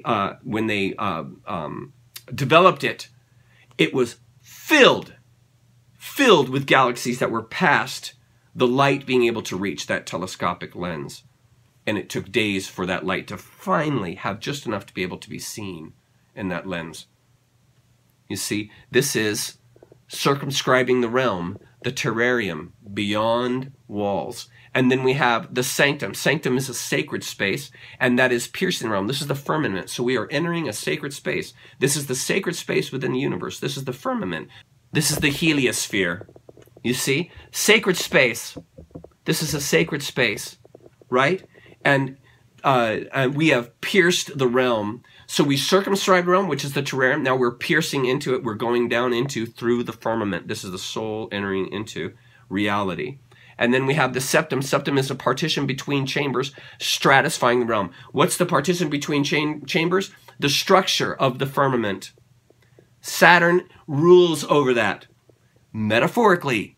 developed it, it was filled with galaxies that were past the light being able to reach that telescopic lens. And it took days for that light to finally have just enough to be able to be seen in that lens. You see, this is circumscribing the realm, the terrarium, beyond walls. And then we have the sanctum. Sanctum is a sacred space, and that is piercing the realm. This is the firmament. So we are entering a sacred space. This is the sacred space within the universe. This is the firmament. This is the heliosphere. You see? Sacred space. This is a sacred space, right? And we have pierced the realm. So we circumscribe the realm, which is the terrarium. Now we're piercing into it. We're going down into through the firmament. This is the soul entering into reality. And then we have the septum. Septum is a partition between chambers, stratifying the realm. What's the partition between chambers? The structure of the firmament. Saturn rules over that. Metaphorically.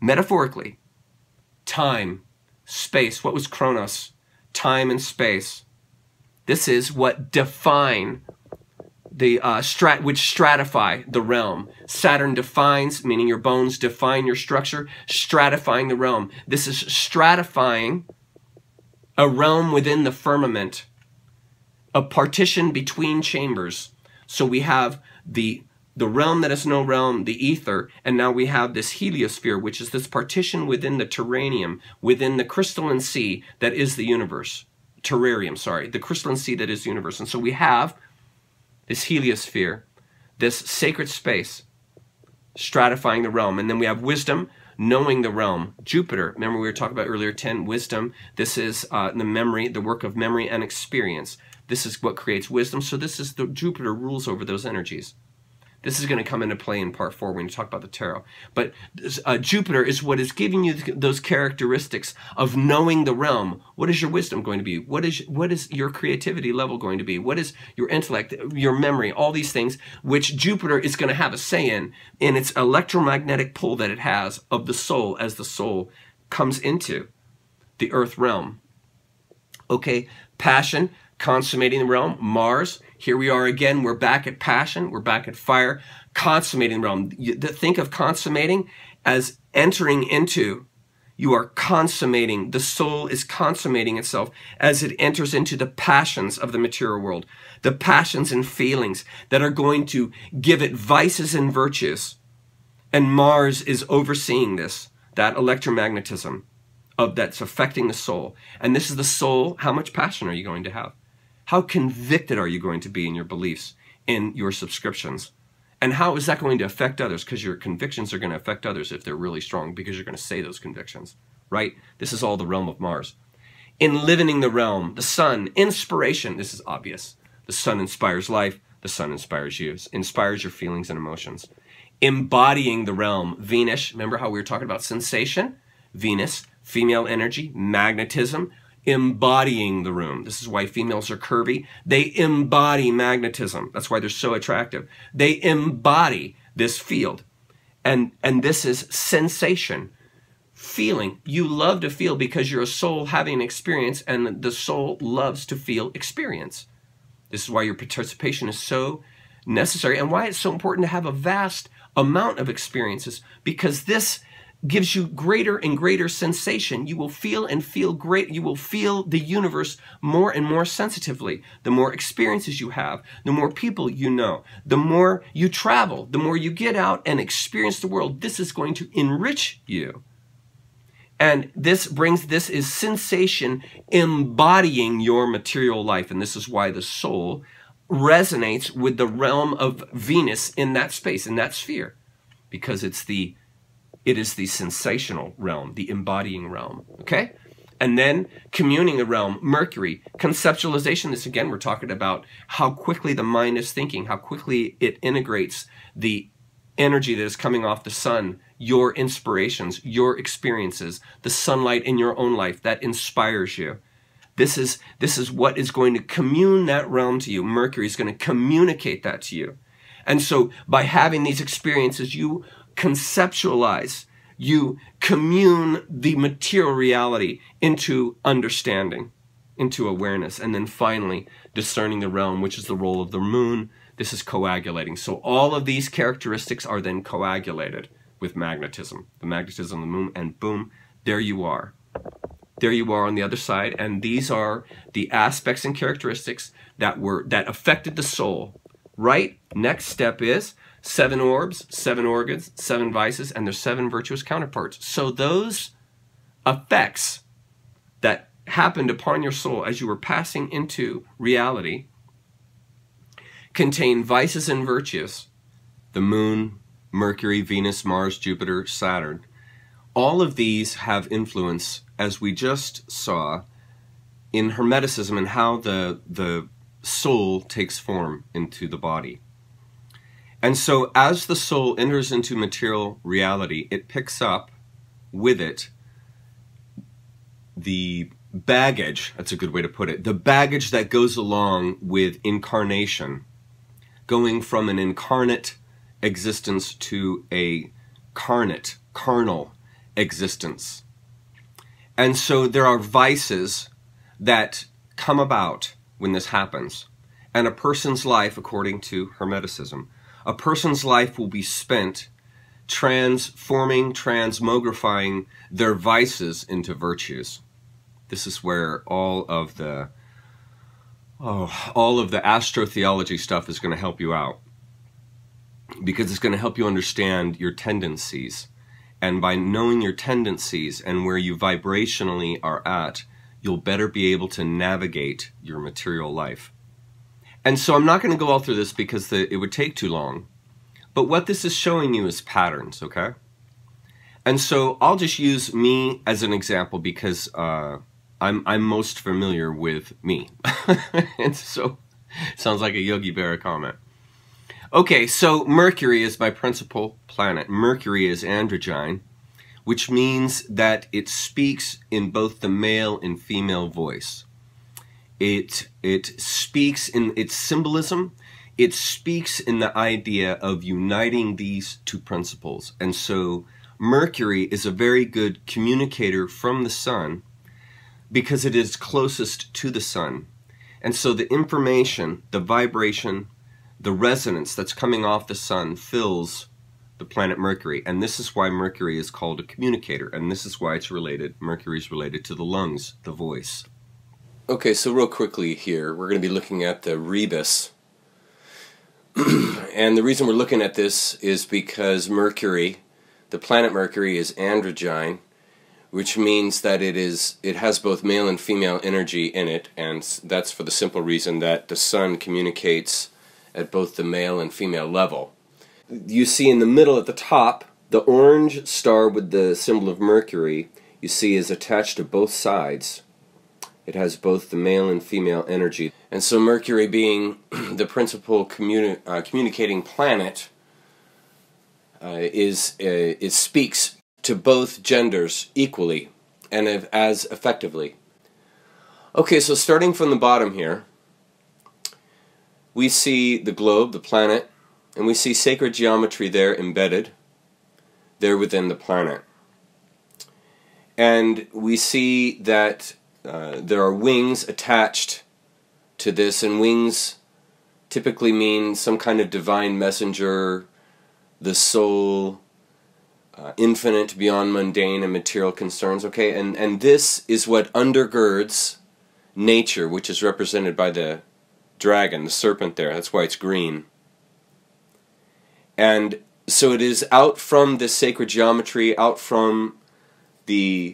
Time, space. What was Chronos? Time and space. This is what define which stratify the realm. Saturn defines, meaning your bones define your structure, stratifying the realm. This is stratifying a realm within the firmament, a partition between chambers. So we have the realm that is no realm, the ether, and now we have this heliosphere, which is this partition within the terranium, within the crystalline sea that is the universe. Terrarium, sorry, the crystalline sea that is the universe. And so we have this heliosphere, this sacred space, stratifying the realm. And then we have wisdom, knowing the realm. Jupiter, remember we were talking about earlier, 10, wisdom. This is the memory, the work of memory and experience. This is what creates wisdom. So this is Jupiter rules over those energies. This is going to come into play in part 4 when you talk about the tarot. But Jupiter is what is giving you those characteristics of knowing the realm. What is your wisdom going to be? What is your creativity level going to be? What is your intellect, your memory, all these things, which Jupiter is going to have a say in its electromagnetic pull that it has of the soul as the soul comes into the earth realm. Okay, passion, consummating the realm. Mars, here we are again, we're back at passion, we're back at fire, consummating the realm. Think of consummating as entering into, you are consummating, the soul is consummating itself as it enters into the passions of the material world, the passions and feelings that are going to give it vices and virtues. And Mars is overseeing this, that electromagnetism that's affecting the soul. And this is the soul, how much passion are you going to have? How convicted are you going to be in your beliefs, in your subscriptions? And how is that going to affect others? Because your convictions are going to affect others if they're really strong, because you're going to say those convictions, right? This is all the realm of Mars. Enlivening the realm, the sun, inspiration. This is obvious. The sun inspires life. The sun inspires you, inspires your feelings and emotions. Embodying the realm, Venus. Remember how we were talking about sensation? Venus, female energy, magnetism. Embodying the room. This is why females are curvy. They embody magnetism. That's why they're so attractive. They embody this field. And this is sensation. Feeling. You love to feel because you're a soul having an experience, and the soul loves to feel experience. This is why your participation is so necessary and why it's so important to have a vast amount of experiences, because this gives you greater and greater sensation. You will feel and feel great. You will feel the universe more and more sensitively. The more experiences you have, the more people you know, the more you travel, the more you get out and experience the world. This is going to enrich you. And this is sensation embodying your material life. And this is why the soul resonates with the realm of Venus in that space, in that sphere, because it is the sensational realm, the embodying realm, okay? And then communing the realm, Mercury, conceptualization. This again, we're talking about how quickly the mind is thinking, how quickly it integrates the energy that is coming off the sun, your inspirations, your experiences, the sunlight in your own life that inspires you. This is what is going to commune that realm to you. Mercury is going to communicate that to you. And so by having these experiences, you conceptualize, you commune the material reality into understanding, into awareness. And then finally, discerning the realm, which is the role of the moon. This is coagulating. So all of these characteristics are then coagulated with magnetism. The magnetism of the moon, and boom, there you are. There you are on the other side. And these are the aspects and characteristics that affected the soul. Right? Next step is 7 orbs, 7 organs, 7 vices, and their 7 virtuous counterparts. So those effects that happened upon your soul as you were passing into reality contain vices and virtues. The moon, Mercury, Venus, Mars, Jupiter, Saturn. All of these have influence, as we just saw, in Hermeticism and how the soul takes form into the body. And so as the soul enters into material reality, it picks up with it the baggage, that's a good way to put it, the baggage that goes along with incarnation, going from an incarnate existence to a carnal existence. And so there are vices that come about when this happens. And a person's life, according to Hermeticism, a person's life will be spent transforming, transmogrifying their vices into virtues. This is where all of the astrotheology stuff is going to help you out, because it's going to help you understand your tendencies. And by knowing your tendencies and where you vibrationally are at, you'll better be able to navigate your material life. And so I'm not going to go all through this because it would take too long. But what this is showing you is patterns, okay? And so I'll just use me as an example because I'm most familiar with me. And so it sounds like a Yogi Berra comment. Okay, so Mercury is my principal planet. Mercury is androgyne, which means that it speaks in both the male and female voice. It speaks in its symbolism. It speaks in the idea of uniting these two principles. And so Mercury is a very good communicator from the sun because it is closest to the sun. And so the information, the vibration, the resonance that's coming off the sun fills the planet Mercury. And this is why Mercury is called a communicator. And this is why it's related, Mercury is related to the lungs, the voice. Okay, so real quickly here, we're going to be looking at the rebus. And the reason we're looking at this is because Mercury, the planet Mercury, is androgyne, which means that it has both male and female energy in it, and that's for the simple reason that the sun communicates at both the male and female level. You see in the middle at the top, the orange star with the symbol of Mercury, you see is attached to both sides. It has both the male and female energy. And so Mercury, being the principal communicating planet, it speaks to both genders equally and as effectively. Okay, so starting from the bottom here, we see the globe, the planet, and we see sacred geometry there embedded, there within the planet. And we see that there are wings attached to this, and wings typically mean some kind of divine messenger, the soul, infinite beyond mundane and material concerns, okay? And this is what undergirds nature, which is represented by the dragon, the serpent there. That's why it's green. And so it is out from this sacred geometry, out from the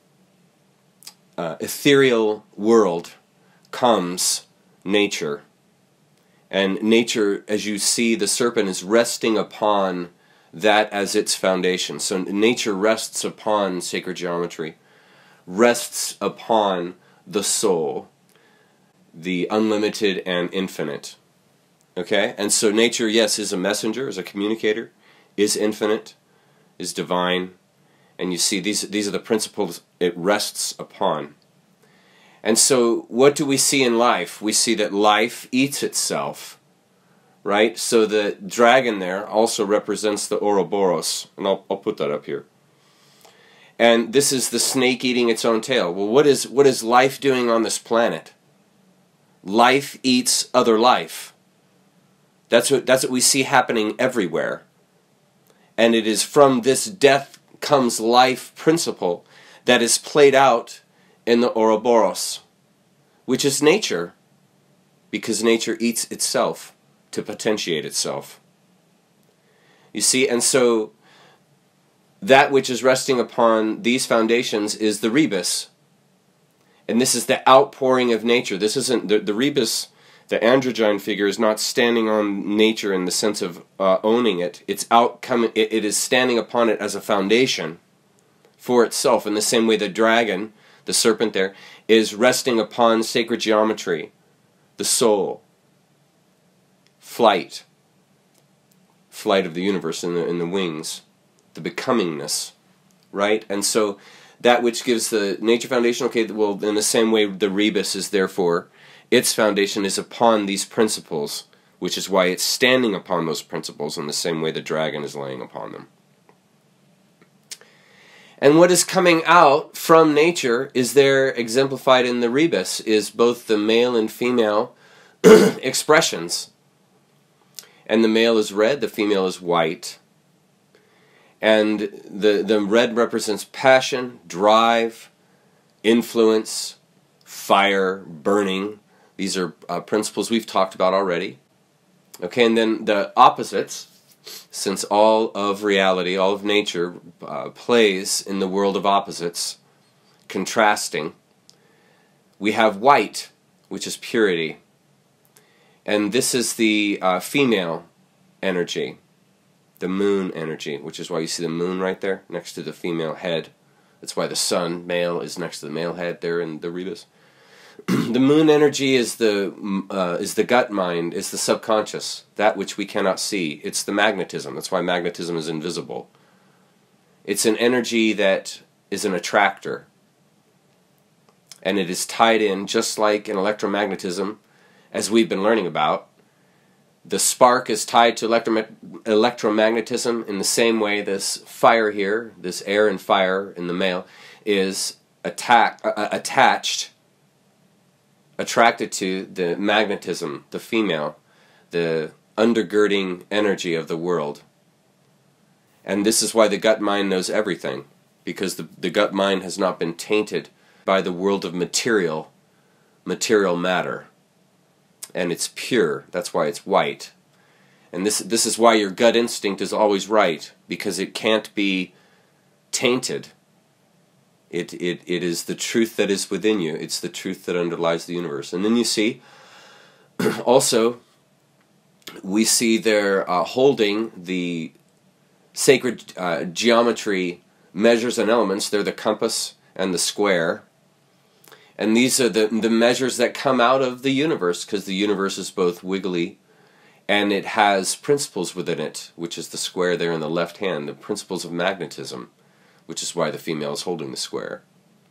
ethereal world comes nature. And nature, as you see, the serpent is resting upon that as its foundation. So nature rests upon sacred geometry, rests upon the soul, the unlimited and infinite. Okay? And so nature, yes, is a messenger, is a communicator, is infinite, is divine. And you see, these are the principles it rests upon. And so what do we see in life? We see that life eats itself, right? So the dragon there also represents the Ouroboros, and I'll put that up here. And this is the snake eating its own tail. Well, what is life doing on this planet? Life eats other life. That's what we see happening everywhere. And it is from this death comes life principle that is played out in the Ouroboros, which is nature, because nature eats itself to potentiate itself. You see, and so that which is resting upon these foundations is the rebus. And this is the outpouring of nature. This isn't, the rebus, the androgyne figure, is not standing on nature in the sense of owning it. It's outcoming, it is standing upon it as a foundation for itself, in the same way the dragon, the serpent there, is resting upon sacred geometry, the soul, flight of the universe in the wings, the becomingness, right? And so that which gives the nature foundation, okay, well, in the same way the rebus is therefore, its foundation is upon these principles, which is why it's standing upon those principles in the same way the dragon is laying upon them. And what is coming out from nature is there exemplified in the rebus, is both the male and female, expressions. And the male is red, the female is white. And the red represents passion, drive, influence, fire, burning. These are principles we've talked about already. Okay, and then the opposites, since all of reality, all of nature plays in the world of opposites, contrasting, we have white, which is purity. And this is the female energy, the moon energy, which is why you see the moon right there next to the female head. That's why the sun, male, is next to the male head there in the rebus. The moon energy is the gut mind, is the subconscious, that which we cannot see. It's the magnetism. That's why magnetism is invisible. It's an energy that is an attractor. And it is tied in, just like in electromagnetism, as we've been learning about. The spark is tied to electromagnetism in the same way this fire here, this air and fire in the male, is attracted to the magnetism, the female, the undergirding energy of the world. And this is why the gut mind knows everything, because the gut mind has not been tainted by the world of material matter. And it's pure. That's why it's white. And this is why your gut instinct is always right, because it can't be tainted. It is the truth that is within you. It's the truth that underlies the universe. And then you see, also, we see they're holding the sacred geometry measures and elements. They're the compass and the square. And these are the measures that come out of the universe, because the universe is both wiggly and it has principles within it, which is the square there in the left hand, the principles of magnetism, which is why the female is holding the square.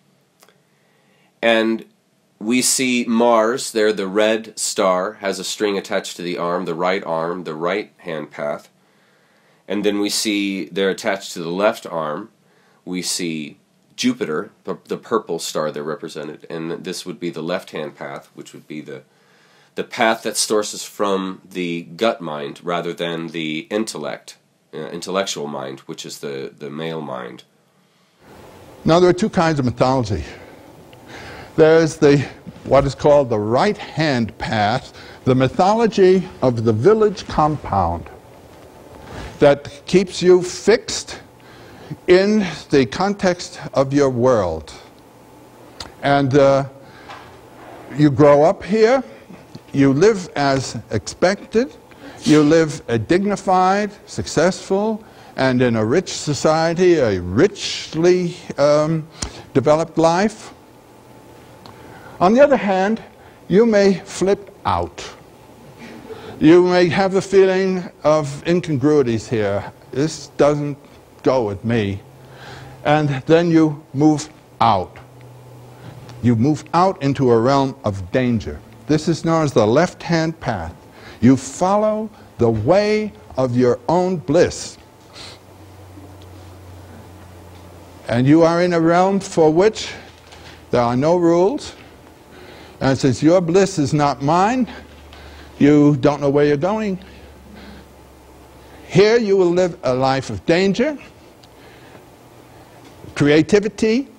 And we see Mars there, the red star, has a string attached to the arm, the right hand path. And then we see they're attached to the left arm. We see Jupiter, the purple star there represented, and this would be the left-hand path, which would be the path that sources from the gut mind rather than the intellectual mind, which is the male mind. Now there are two kinds of mythology. There's what is called the right-hand path, the mythology of the village compound that keeps you fixed in the context of your world. And you grow up here, you live as expected, you live a dignified, successful, and in a rich society, a richly developed life. On the other hand, you may flip out. You may have the feeling of incongruities here. This doesn't go with me. And then you move out. You move out into a realm of danger. This is known as the left-hand path. You follow the way of your own bliss. And you are in a realm for which there are no rules. And since your bliss is not mine, you don't know where you're going. Here you will live a life of danger, creativity,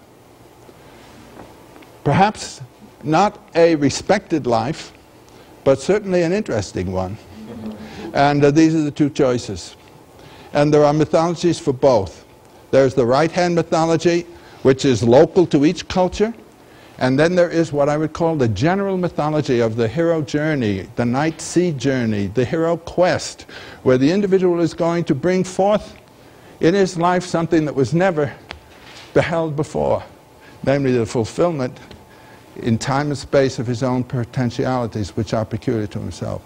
perhaps not a respected life, but certainly an interesting one. And these are the two choices. And there are mythologies for both. There's the right-hand mythology, which is local to each culture. And then there is what I would call the general mythology of the hero journey, the night sea journey, the hero quest, where the individual is going to bring forth in his life something that was never beheld before, namely the fulfillment in time and space of his own potentialities, which are peculiar to himself.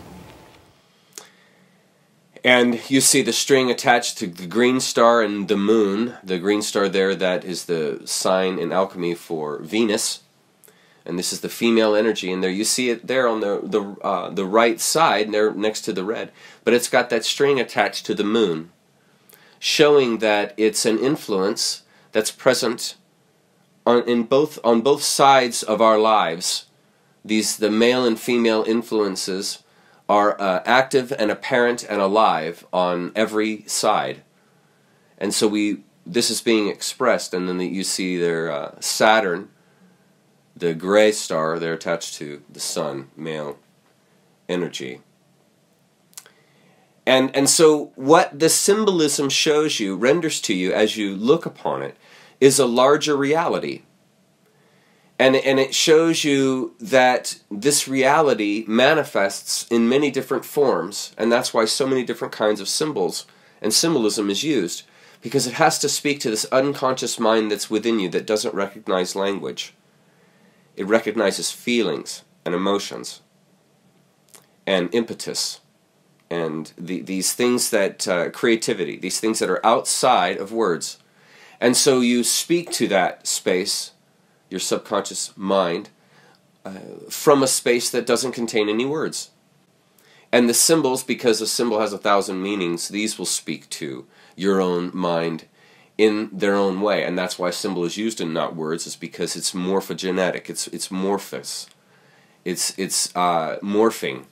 And you see the string attached to the green star and the moon. The green star there, that is the sign in alchemy for Venus. And this is the female energy. And there you see it there on the right side, there next to the red. But it's got that string attached to the moon, showing that it's an influence that's present on both sides of our lives, the male and female influences are active and apparent and alive on every side. And so this is being expressed, and then you see their Saturn, the gray star, they're attached to the sun, male energy. And so what the symbolism shows you, renders to you as you look upon it, is a larger reality. And it shows you that this reality manifests in many different forms, and that's why so many different kinds of symbols and symbolism is used, because it has to speak to this unconscious mind that's within you that doesn't recognize language. It recognizes feelings and emotions and impetus and these things that, creativity, these things that are outside of words. And so you speak to that space, your subconscious mind, from a space that doesn't contain any words. And the symbols, because a symbol has 1,000 meanings, these will speak to your own mind in their own way. And that's why symbol is used in not words, is because it's morphogenetic, it's morphous, it's morphing,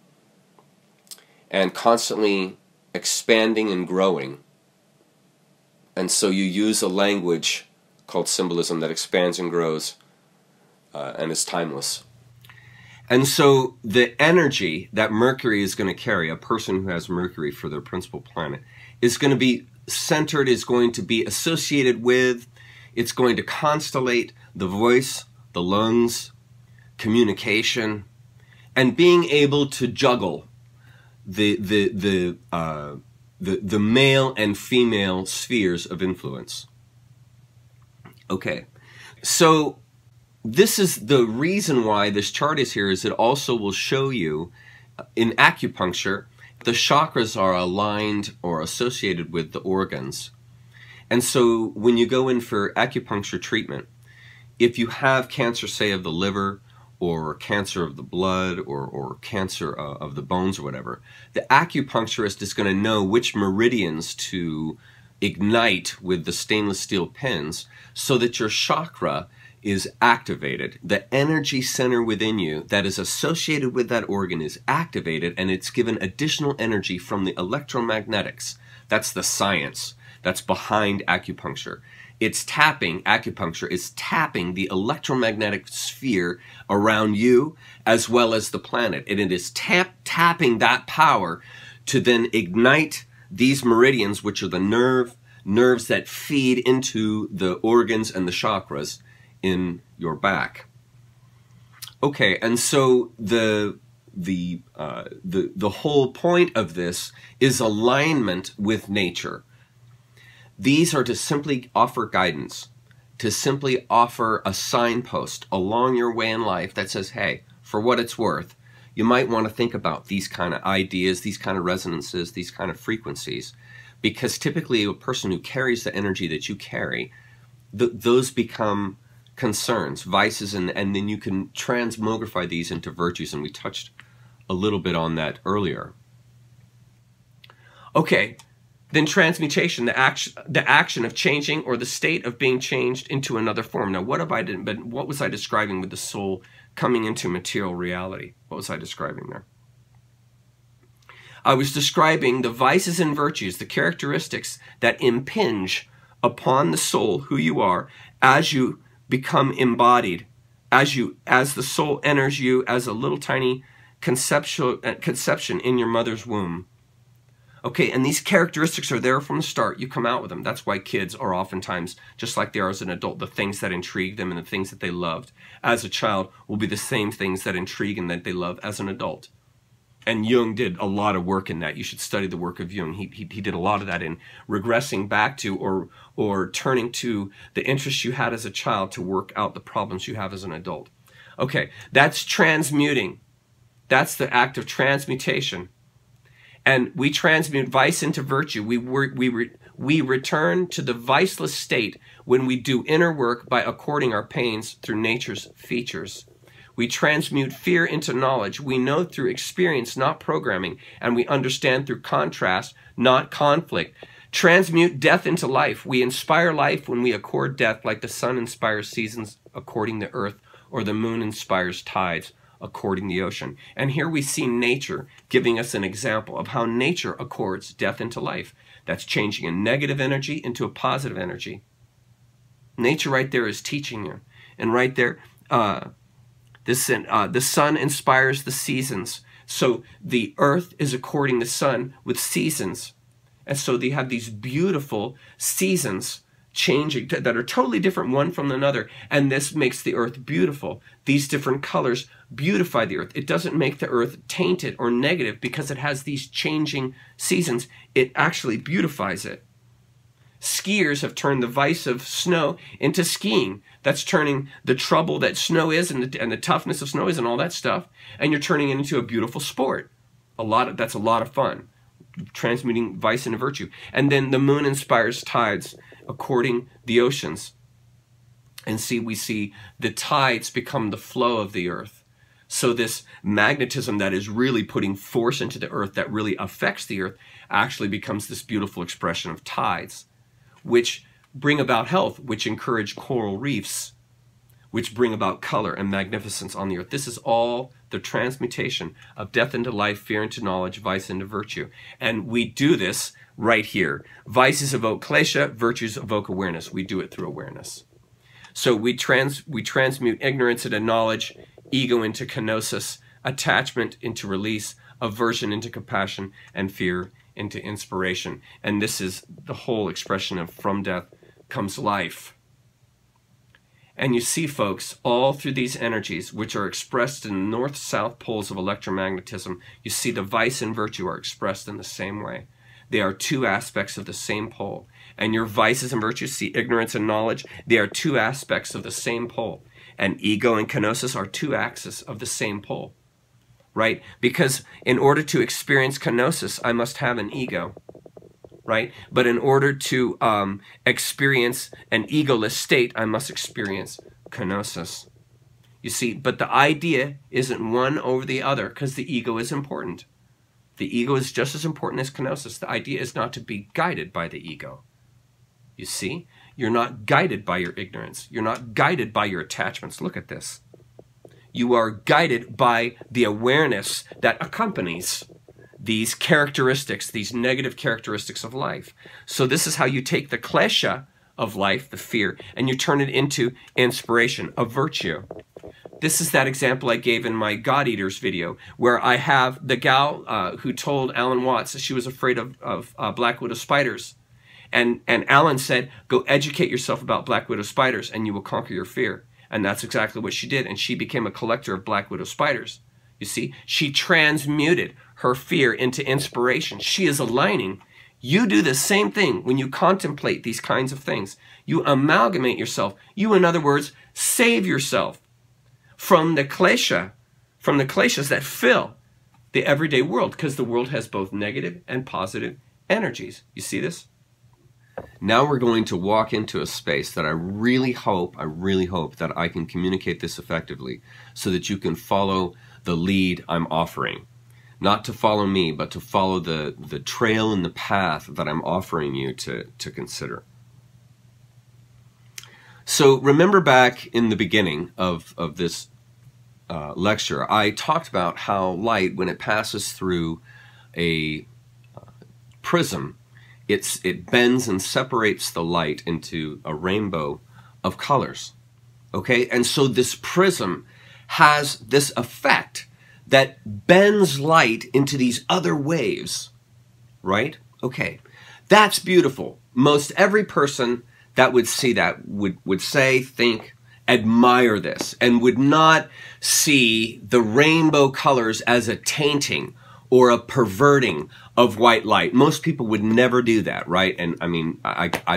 and constantly expanding and growing. And so you use a language called symbolism that expands and grows and is timeless. And so the energy that Mercury is going to carry, a person who has Mercury for their principal planet, is going to be centered, is going to be associated with, it's going to constellate the voice, the lungs, communication, and being able to juggle the male and female spheres of influence. Okay, so this is the reason why this chart is here, is it also will show you in acupuncture, the chakras are aligned or associated with the organs. And so when you go in for acupuncture treatment, if you have cancer, say, of the liver, or cancer of the blood, or cancer of the bones or whatever, the acupuncturist is going to know which meridians to ignite with the stainless steel pins so that your chakra is activated. The energy center within you that is associated with that organ is activated, and it's given additional energy from the electromagnetics. That's the science that's behind acupuncture. It's tapping, acupuncture is tapping the electromagnetic sphere around you as well as the planet. And it is tapping that power to then ignite these meridians, which are the nerves that feed into the organs and the chakras in your back. Okay, and so the whole point of this is alignment with nature. These are to simply offer guidance, to simply offer a signpost along your way in life that says, hey, for what it's worth, you might want to think about these kind of ideas, these kind of resonances, these kind of frequencies, because typically a person who carries the energy that you carry, those become concerns, vices, and then you can transmogrify these into virtues, and we touched a little bit on that earlier. Okay. Then transmutation, the action of changing or the state of being changed into another form. Now, what was I describing with the soul coming into material reality? What was I describing there? I was describing the vices and virtues, the characteristics that impinge upon the soul, who you are, as you become embodied, as the soul enters you as a little tiny conception in your mother's womb. Okay, and these characteristics are there from the start. You come out with them. That's why kids are oftentimes, just like they are as an adult, the things that intrigue them and the things that they loved as a child will be the same things that intrigue and that they love as an adult. And Jung did a lot of work in that. You should study the work of Jung. He did a lot of that in regressing back to or turning to the interests you had as a child to work out the problems you have as an adult. Okay, that's transmuting. That's the act of transmutation. And we transmute vice into virtue. We return to the viceless state when we do inner work by according our pains through nature's features. We transmute fear into knowledge. We know through experience, not programming, and we understand through contrast, not conflict. Transmute death into life. We inspire life when we accord death, like the sun inspires seasons according the earth, or the moon inspires tides according the ocean. And here we see nature giving us an example of how nature accords death into life. That's changing a negative energy into a positive energy. Nature right there is teaching you. And right there, the sun inspires the seasons. So the earth is according the sun with seasons. And so they have these beautiful seasons changing that are totally different one from another. And this makes the earth beautiful. These different colors beautify the earth. It doesn't make the earth tainted or negative because it has these changing seasons. It actually beautifies it. Skiers have turned the vice of snow into skiing. That's turning the trouble that snow is and the toughness of snow is and all that stuff, and you're turning it into a beautiful sport. That's a lot of fun, transmuting vice into virtue. And then the moon inspires tides according the oceans. And we see the tides become the flow of the earth. So this magnetism that is really putting force into the earth, that really affects the earth, actually becomes this beautiful expression of tides, which bring about health, which encourage coral reefs, which bring about color and magnificence on the earth. This is all the transmutation of death into life, fear into knowledge, vice into virtue. And we do this right here. Vices evoke klesha, virtues evoke awareness. We do it through awareness. So we transmute ignorance into knowledge, ego into kenosis, attachment into release, aversion into compassion, and fear into inspiration. And this is the whole expression of from death comes life. And you see, folks, all through these energies, which are expressed in the north-south poles of electromagnetism, you see the vice and virtue are expressed in the same way. They are two aspects of the same pole. And your vices and virtues, see ignorance and knowledge, they are two aspects of the same pole. And ego and kenosis are two axes of the same pole. Right? Because in order to experience kenosis, I must have an ego, right? But in order to experience an egoless state, I must experience kenosis. You see, but the idea isn't one over the other because the ego is important. The ego is just as important as kenosis. The idea is not to be guided by the ego. You see, you're not guided by your ignorance. You're not guided by your attachments. Look at this. You are guided by the awareness that accompanies these characteristics, these negative characteristics of life. So this is how you take the klesha of life, the fear, and you turn it into inspiration, a virtue. This is that example I gave in my God Eaters video, where I have the gal who told Alan Watts that she was afraid of black widow spiders. And Alan said, go educate yourself about black widow spiders and you will conquer your fear. And that's exactly what she did. And she became a collector of black widow spiders. You see, she transmuted her fear into inspiration. She is aligning. You do the same thing when you contemplate these kinds of things. You amalgamate yourself. You, in other words, save yourself from the klesha, from the kleshas that fill the everyday world, because the world has both negative and positive energies. You see this? Now we're going to walk into a space that I really hope that I can communicate this effectively so that you can follow the lead I'm offering. Not to follow me, but to follow the trail and the path that I'm offering you to consider. So remember back in the beginning of this lecture, I talked about how light, when it passes through a prism, it bends and separates the light into a rainbow of colors. Okay, and so this prism has this effect that bends light into these other waves, right? Okay, that's beautiful. Most every person that would see that would say, think, admire this, and would not see the rainbow colors as a tainting or a perverting of white light. Most people would never do that, right? And I mean, I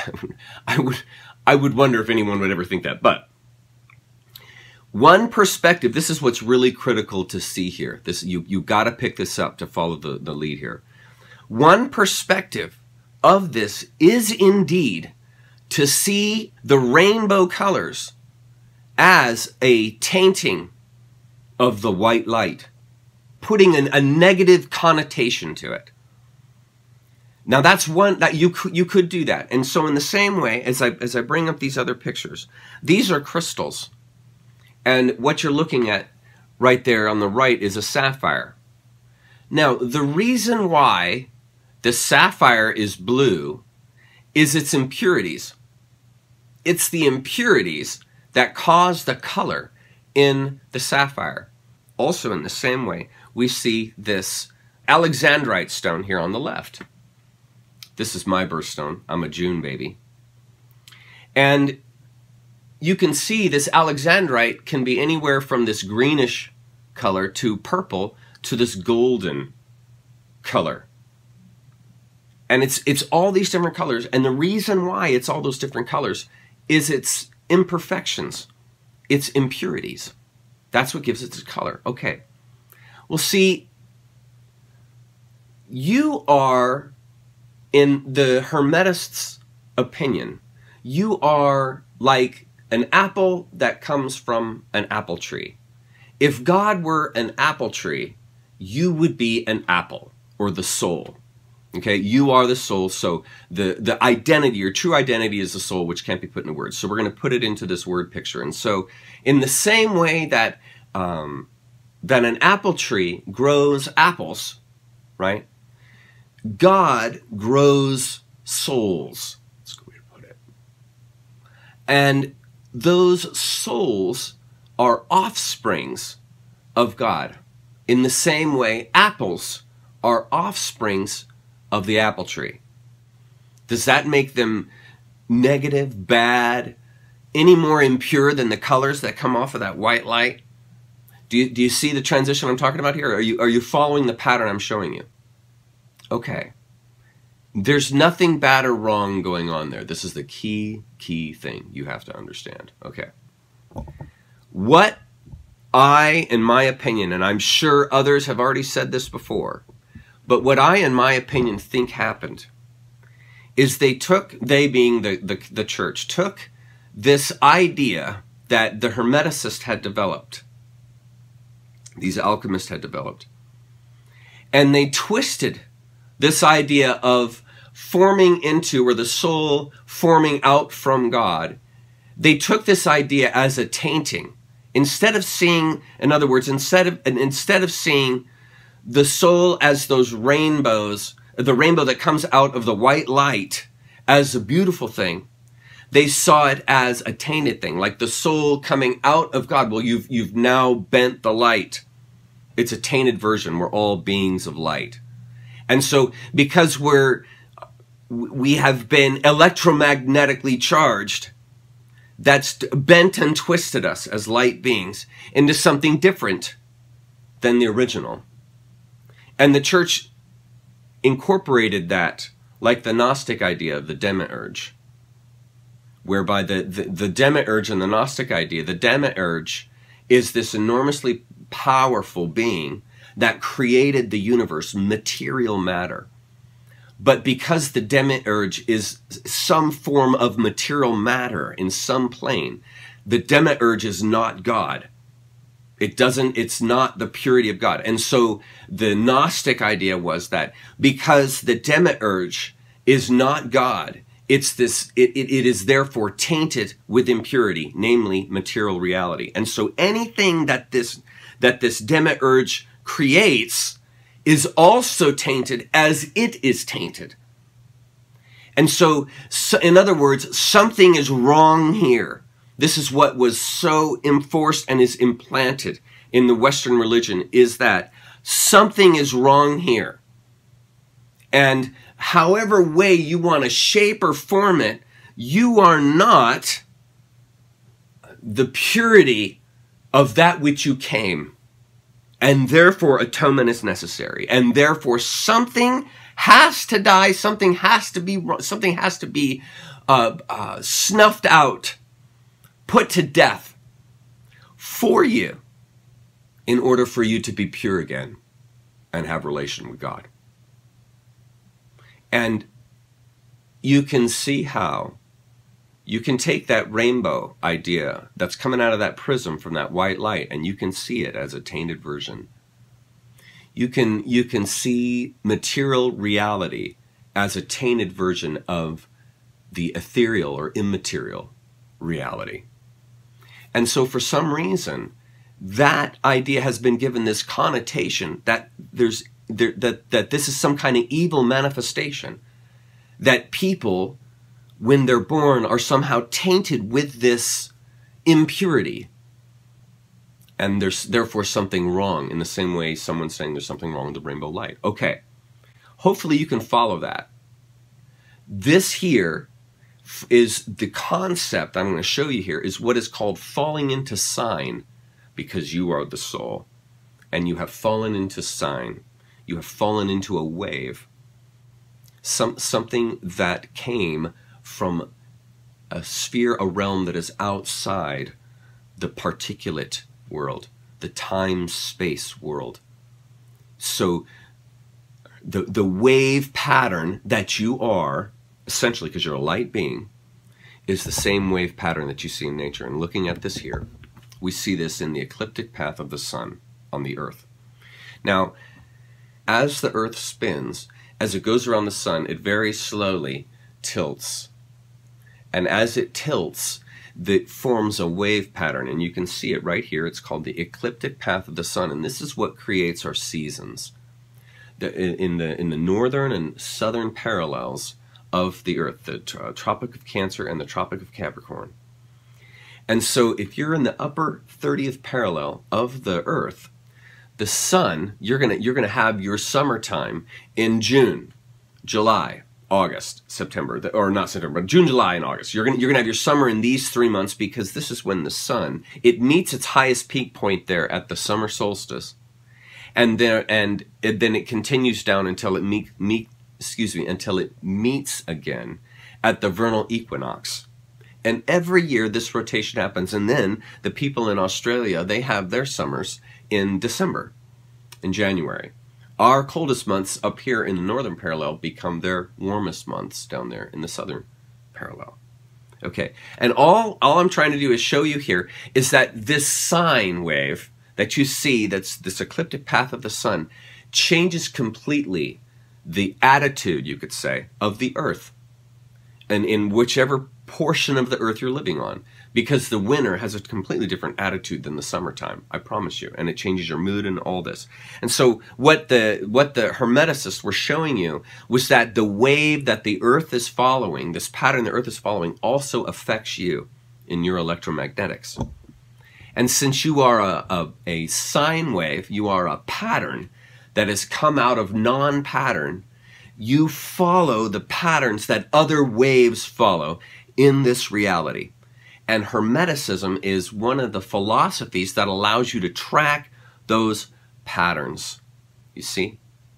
would wonder if anyone would ever think that. But one perspective, this is what's really critical to see here. This you got to pick this up to follow the lead here. One perspective of this is indeed to see the rainbow colors as a tainting of the white light, putting a negative connotation to it. Now that's one that you could do that. And so in the same way, as I bring up these other pictures, these are crystals. And what you're looking at right there on the right is a sapphire. Now, the reason why the sapphire is blue is its impurities. It's the impurities that cause the color in the sapphire. Also, in the same way, we see this alexandrite stone here on the left. This is my birthstone. I'm a June baby. And you can see this alexandrite can be anywhere from this greenish color to purple to this golden color. And it's all these different colors. And the reason why it's all those different colors is its imperfections, its impurities. That's what gives it its color. Okay. Well, see, you are, in the Hermetist's opinion, you are like an apple that comes from an apple tree. If God were an apple tree, you would be an apple, or the soul. Okay, you are the soul, so the identity, your true identity is the soul, which can't be put into words. So we're going to put it into this word picture. And so in the same way that, that an apple tree grows apples, right? God grows souls. That's a good way to put it. And those souls are offsprings of God. In the same way, apples are offsprings of the apple tree. Does that make them negative, bad, any more impure than the colors that come off of that white light? Do you see the transition I'm talking about here? Are you following the pattern I'm showing you? Okay. There's nothing bad or wrong going on there. This is the key thing you have to understand. Okay. What I, in my opinion, and I'm sure others have already said this before, but what I, in my opinion, think happened is they being the church, took this idea that the Hermeticists had developed, these alchemists had developed, and they twisted this idea of forming into, or the soul forming out from God. They took this idea as a tainting. Instead of seeing, in other words, instead of seeing the soul as those rainbows, the rainbow that comes out of the white light as a beautiful thing, they saw it as a tainted thing, like the soul coming out of God. Well, you've now bent the light. It's a tainted version. We're all beings of light. And so because we have been electromagnetically charged, that's bent and twisted us as light beings into something different than the original. And the church incorporated that, like the Gnostic idea of the demiurge, whereby the demiurge and the Gnostic idea, the demiurge is this enormously powerful being that created the universe, material matter. But because the demiurge is some form of material matter in some plane, the demiurge is not God. It's not the purity of God. And so the Gnostic idea was that because the demiurge is not God, it is therefore tainted with impurity, namely material reality. And so anything that this demiurge creates is also tainted as it is tainted. And so in other words, something is wrong here. This is what was so enforced and is implanted in the Western religion, is that something is wrong here. And however way you want to shape or form it, you are not the purity of that which you came. And therefore atonement is necessary. And therefore something has to die, something has to be snuffed out, put to death for you in order for you to be pure again and have relation with God. And you can see how you can take that rainbow idea that's coming out of that prism from that white light, and you can see it as a tainted version. You can see material reality as a tainted version of the ethereal or immaterial reality. And so for some reason, that idea has been given this connotation that that this is some kind of evil manifestation, that people, when they're born, are somehow tainted with this impurity, and there's therefore something wrong, in the same way someone's saying there's something wrong with the rainbow light. Okay, hopefully you can follow that. This here is the concept I'm going to show you here, is what is called falling into sign, because you are the soul, and you have fallen into sign. You have fallen into a wave, something that came from a sphere, a realm that is outside the particulate world, the time-space world. So the wave pattern that you are, essentially because you're a light being, is the same wave pattern that you see in nature. And looking at this here, we see this in the ecliptic path of the sun on the earth. Now, as the earth spins, as it goes around the sun, it very slowly tilts. And as it tilts, it forms a wave pattern, and you can see it right here. It's called the ecliptic path of the sun, and this is what creates our seasons. In the northern and southern parallels of the earth, the Tropic of Cancer and the Tropic of Capricorn. And so if you're in the upper 30th parallel of the earth, the sun, you're gonna have your summertime in June, July, August, September, or not September, but June, July, and August. You're gonna have your summer in these 3 months, because this is when the sun, it meets its highest peak point there at the summer solstice, and then it continues down until it meets again at the vernal equinox. And every year this rotation happens, and then the people in Australia, they have their summers in December, in January. Our coldest months up here in the northern parallel become their warmest months down there in the southern parallel. Okay, and all I'm trying to do is show you here is that this sine wave that you see, that's this ecliptic path of the sun, changes completely the attitude, you could say, of the earth, and in whichever portion of the earth you're living on, because the winter has a completely different attitude than the summertime, I promise you, and it changes your mood and all this. And so what the Hermeticists were showing you was that the wave that the earth is following, this pattern the earth is following, also affects you in your electromagnetics. And since you are a sine wave, you are a pattern that has come out of non-pattern, you follow the patterns that other waves follow in this reality. And Hermeticism is one of the philosophies that allows you to track those patterns. You see?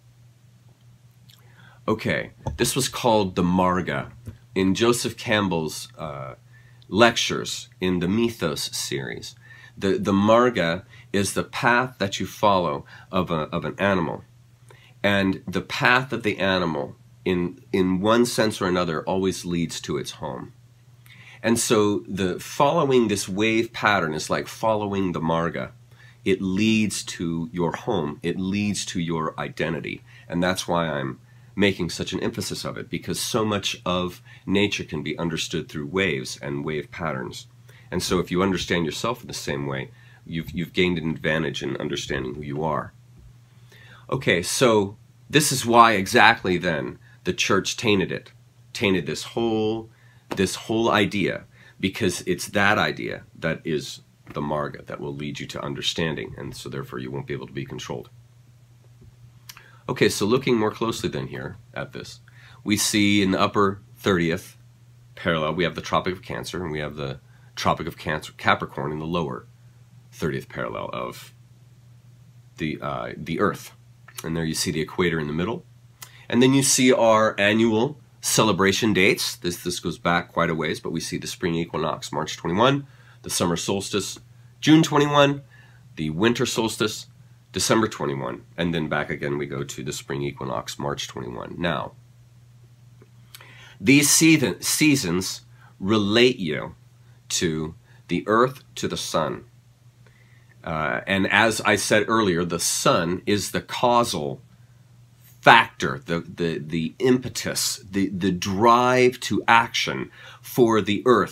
Okay, this was called the Marga in Joseph Campbell's lectures in the Mythos series. The Marga is the path that you follow of an animal. And the path of the animal, in one sense or another, always leads to its home. And so the following this wave pattern is like following the Marga. It leads to your home. It leads to your identity. And that's why I'm making such an emphasis of it, because so much of nature can be understood through waves and wave patterns. And so if you understand yourself in the same way, you've gained an advantage in understanding who you are. Okay, so this is why exactly then the church tainted this whole idea, because it's that idea that is the Marga that will lead you to understanding, and so therefore you won't be able to be controlled. Okay, so looking more closely then here at this, we see in the upper 30th parallel, we have the Tropic of Cancer, and we have the Tropic of Capricorn in the lower 30th parallel of the Earth. And there you see the equator in the middle. And then you see our annual celebration dates. This goes back quite a ways, but we see the spring equinox, March 21, the summer solstice, June 21, the winter solstice, December 21, and then back again we go to the spring equinox, March 21. Now, these seasons relate you to the earth, to the sun. And as I said earlier, the sun is the causal factor, the impetus, the drive to action for the earth,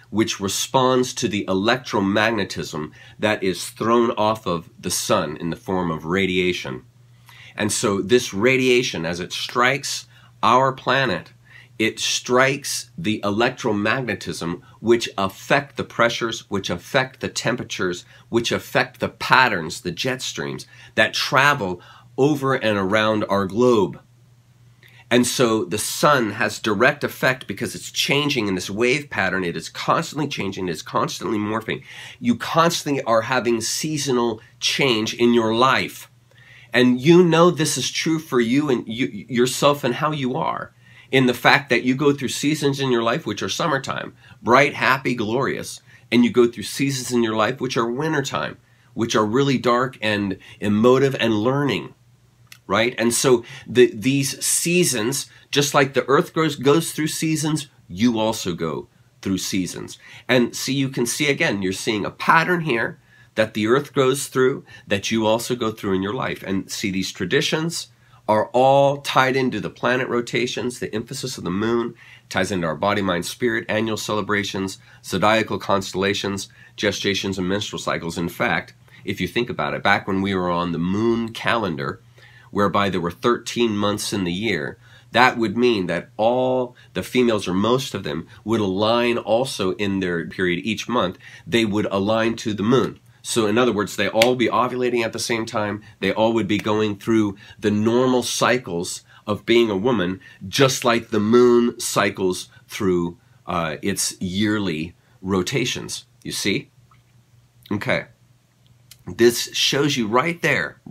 which responds to the electromagnetism that is thrown off of the sun in the form of radiation. And so this radiation, as it strikes our planet, it strikes the electromagnetism, which affect the pressures, which affect the temperatures, which affect the patterns, the jet streams that travel over and around our globe. And so the sun has direct effect because it's changing in this wave pattern. It is constantly changing. It is constantly morphing. You constantly are having seasonal change in your life. And you know this is true for you and yourself and how you are, in the fact that you go through seasons in your life which are summertime, bright, happy, glorious, and you go through seasons in your life which are wintertime, which are really dark and emotive and learning, right? And so these seasons, just like the earth goes through seasons, you also go through seasons. And see, you can see again, you're seeing a pattern here that the earth goes through, that you also go through in your life. And see, these traditions are all tied into the planet rotations, the emphasis of the moon, ties into our body, mind, spirit, annual celebrations, zodiacal constellations, gestations, and menstrual cycles. In fact, if you think about it, back when we were on the moon calendar, whereby there were 13 months in the year, that would mean that all the females, or most of them, would align also in their period each month. They would align to the moon. So in other words, they all be ovulating at the same time. They all would be going through the normal cycles of being a woman, just like the moon cycles through its yearly rotations. You see? Okay. This shows you right there,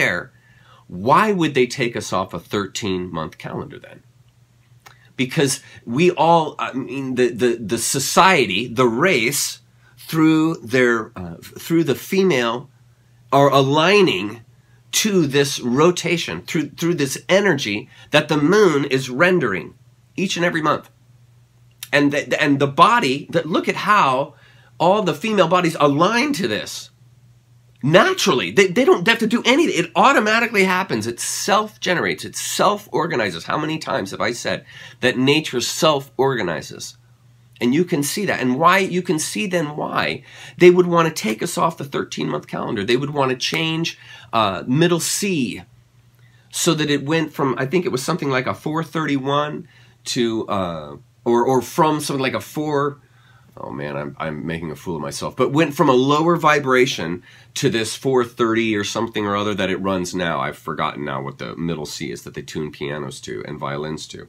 why would they take us off a 13-month calendar then? Because we all, I mean, the society, the race, through the female, are aligning to this rotation, through this energy that the moon is rendering each and every month. And the body, look at how all the female bodies align to this. Naturally, they don't have to do anything. It automatically happens. It self-generates. It self-organizes. How many times have I said that nature self-organizes? And you can see that. And why, you can see then why they would want to take us off the 13-month calendar. They would want to change middle C so that it went from, I think it was something like a 431 to, or from something like a 4, oh man, I'm making a fool of myself, but went from a lower vibration to this 430 or something or other that it runs now. I've forgotten now what the middle C is that they tune pianos to and violins to.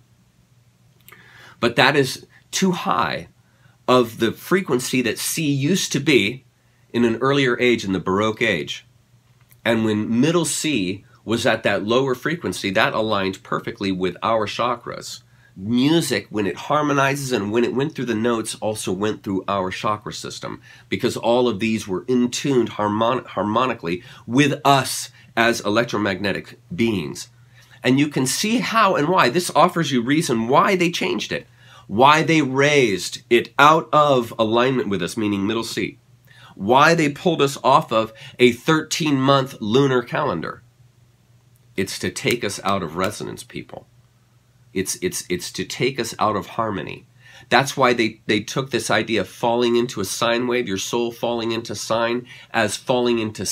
But that is too high of the frequency that C used to be in an earlier age, in the Baroque age. And when middle C was at that lower frequency, that aligned perfectly with our chakras. Music, when it harmonizes and when it went through the notes, also went through our chakra system, because all of these were in tuned harmonically with us as electromagnetic beings. And you can see how and why. This offers you reason why they changed it, why they raised it out of alignment with us, meaning middle C, why they pulled us off of a 13-month lunar calendar. It's to take us out of resonance, people. It's to take us out of harmony. That's why they took this idea of falling into a sine wave, your soul falling into sine, as falling into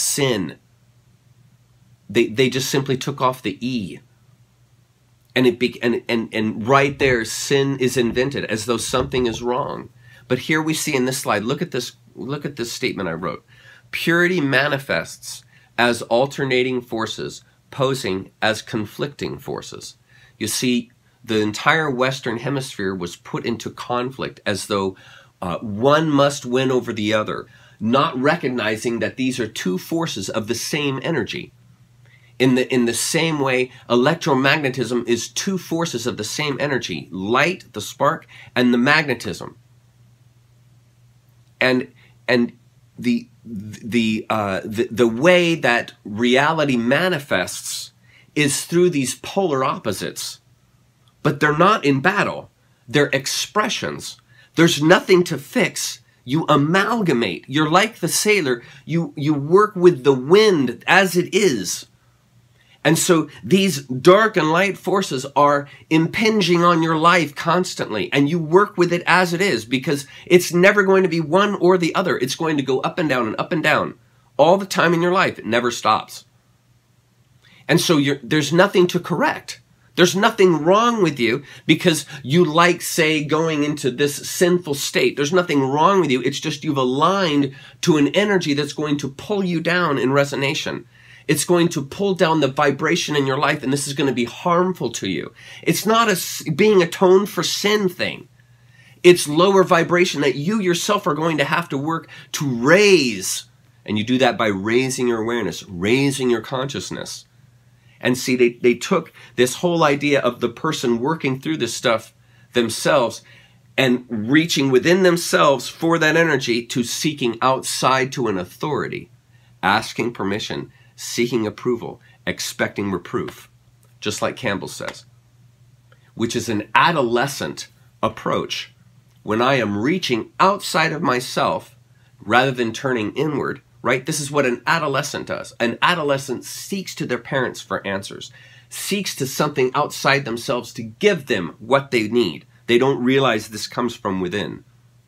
sin. They just simply took off the E. And right there, sin is invented, as though something is wrong. But here we see in this slide, look at this statement I wrote. Purity manifests as alternating forces, posing as conflicting forces. You see, the entire Western Hemisphere was put into conflict, as though one must win over the other, not recognizing that these are two forces of the same energy. In the same way, electromagnetism is two forces of the same energy: light, the spark, and the magnetism. And the way that reality manifests is through these polar opposites. But they're not in battle. They're expressions. There's nothing to fix. You amalgamate. You're like the sailor. You work with the wind as it is. And so these dark and light forces are impinging on your life constantly, and you work with it as it is, because it's never going to be one or the other. It's going to go up and down all the time in your life. It never stops. And so there's nothing to correct. There's nothing wrong with you because you like, say, going into this sinful state. There's nothing wrong with you. It's just you've aligned to an energy that's going to pull you down in resonation. It's going to pull down the vibration in your life, and this is going to be harmful to you. It's not a being atoned for sin thing. It's lower vibration that you yourself are going to have to work to raise. And you do that by raising your awareness, raising your consciousness. And see, they took this whole idea of the person working through this stuff themselves and reaching within themselves for that energy to seeking outside to an authority, asking permission, seeking approval, expecting reproof, just like Campbell says, which is an adolescent approach. When I am reaching outside of myself rather than turning inward, right? This is what an adolescent does. An adolescent seeks to their parents for answers, seeks to something outside themselves to give them what they need. They don't realize this comes from within.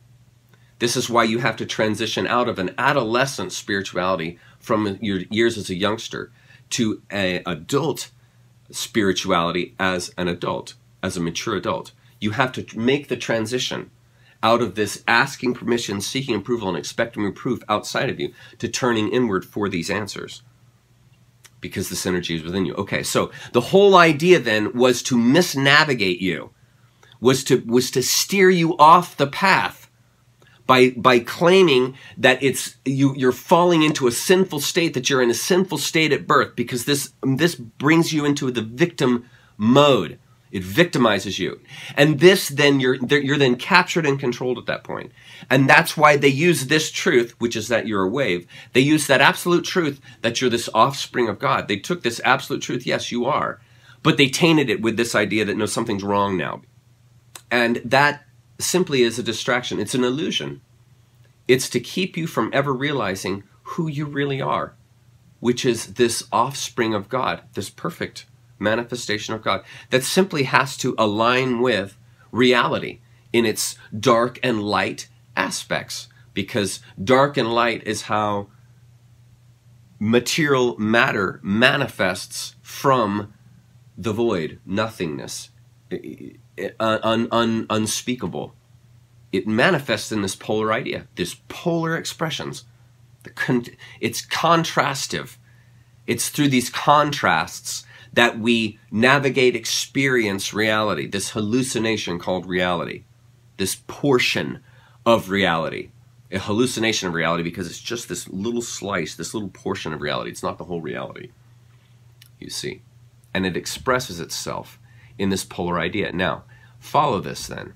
This is why you have to transition out of an adolescent spirituality from your years as a youngster to an adult spirituality as an adult, as a mature adult. You have to make the transition out of this asking permission, seeking approval, and expecting reproof outside of you to turning inward for these answers, because this energy is within you. Okay, so the whole idea then was to misnavigate you, was to steer you off the path by claiming that you're falling into a sinful state, that you're in a sinful state at birth, because this brings you into the victim mode. It victimizes you. And this then, you're then captured and controlled at that point. And that's why they use this truth, which is that you're a wave. They use that absolute truth that you're this offspring of God. They took this absolute truth, yes, you are. But they tainted it with this idea that, no, something's wrong now. And that simply is a distraction. It's an illusion. It's to keep you from ever realizing who you really are, which is this offspring of God, this perfect manifestation of God that simply has to align with reality in its dark and light aspects, because dark and light is how material matter manifests from the void, nothingness, unspeakable. It manifests in this polar idea, this polar expressions. It's contrastive. It's through these contrasts that we navigate, experience reality, this hallucination called reality, this portion of reality, a hallucination of reality, because it's just this little slice, this little portion of reality. It's not the whole reality, you see. And it expresses itself in this polar idea. Now, follow this then.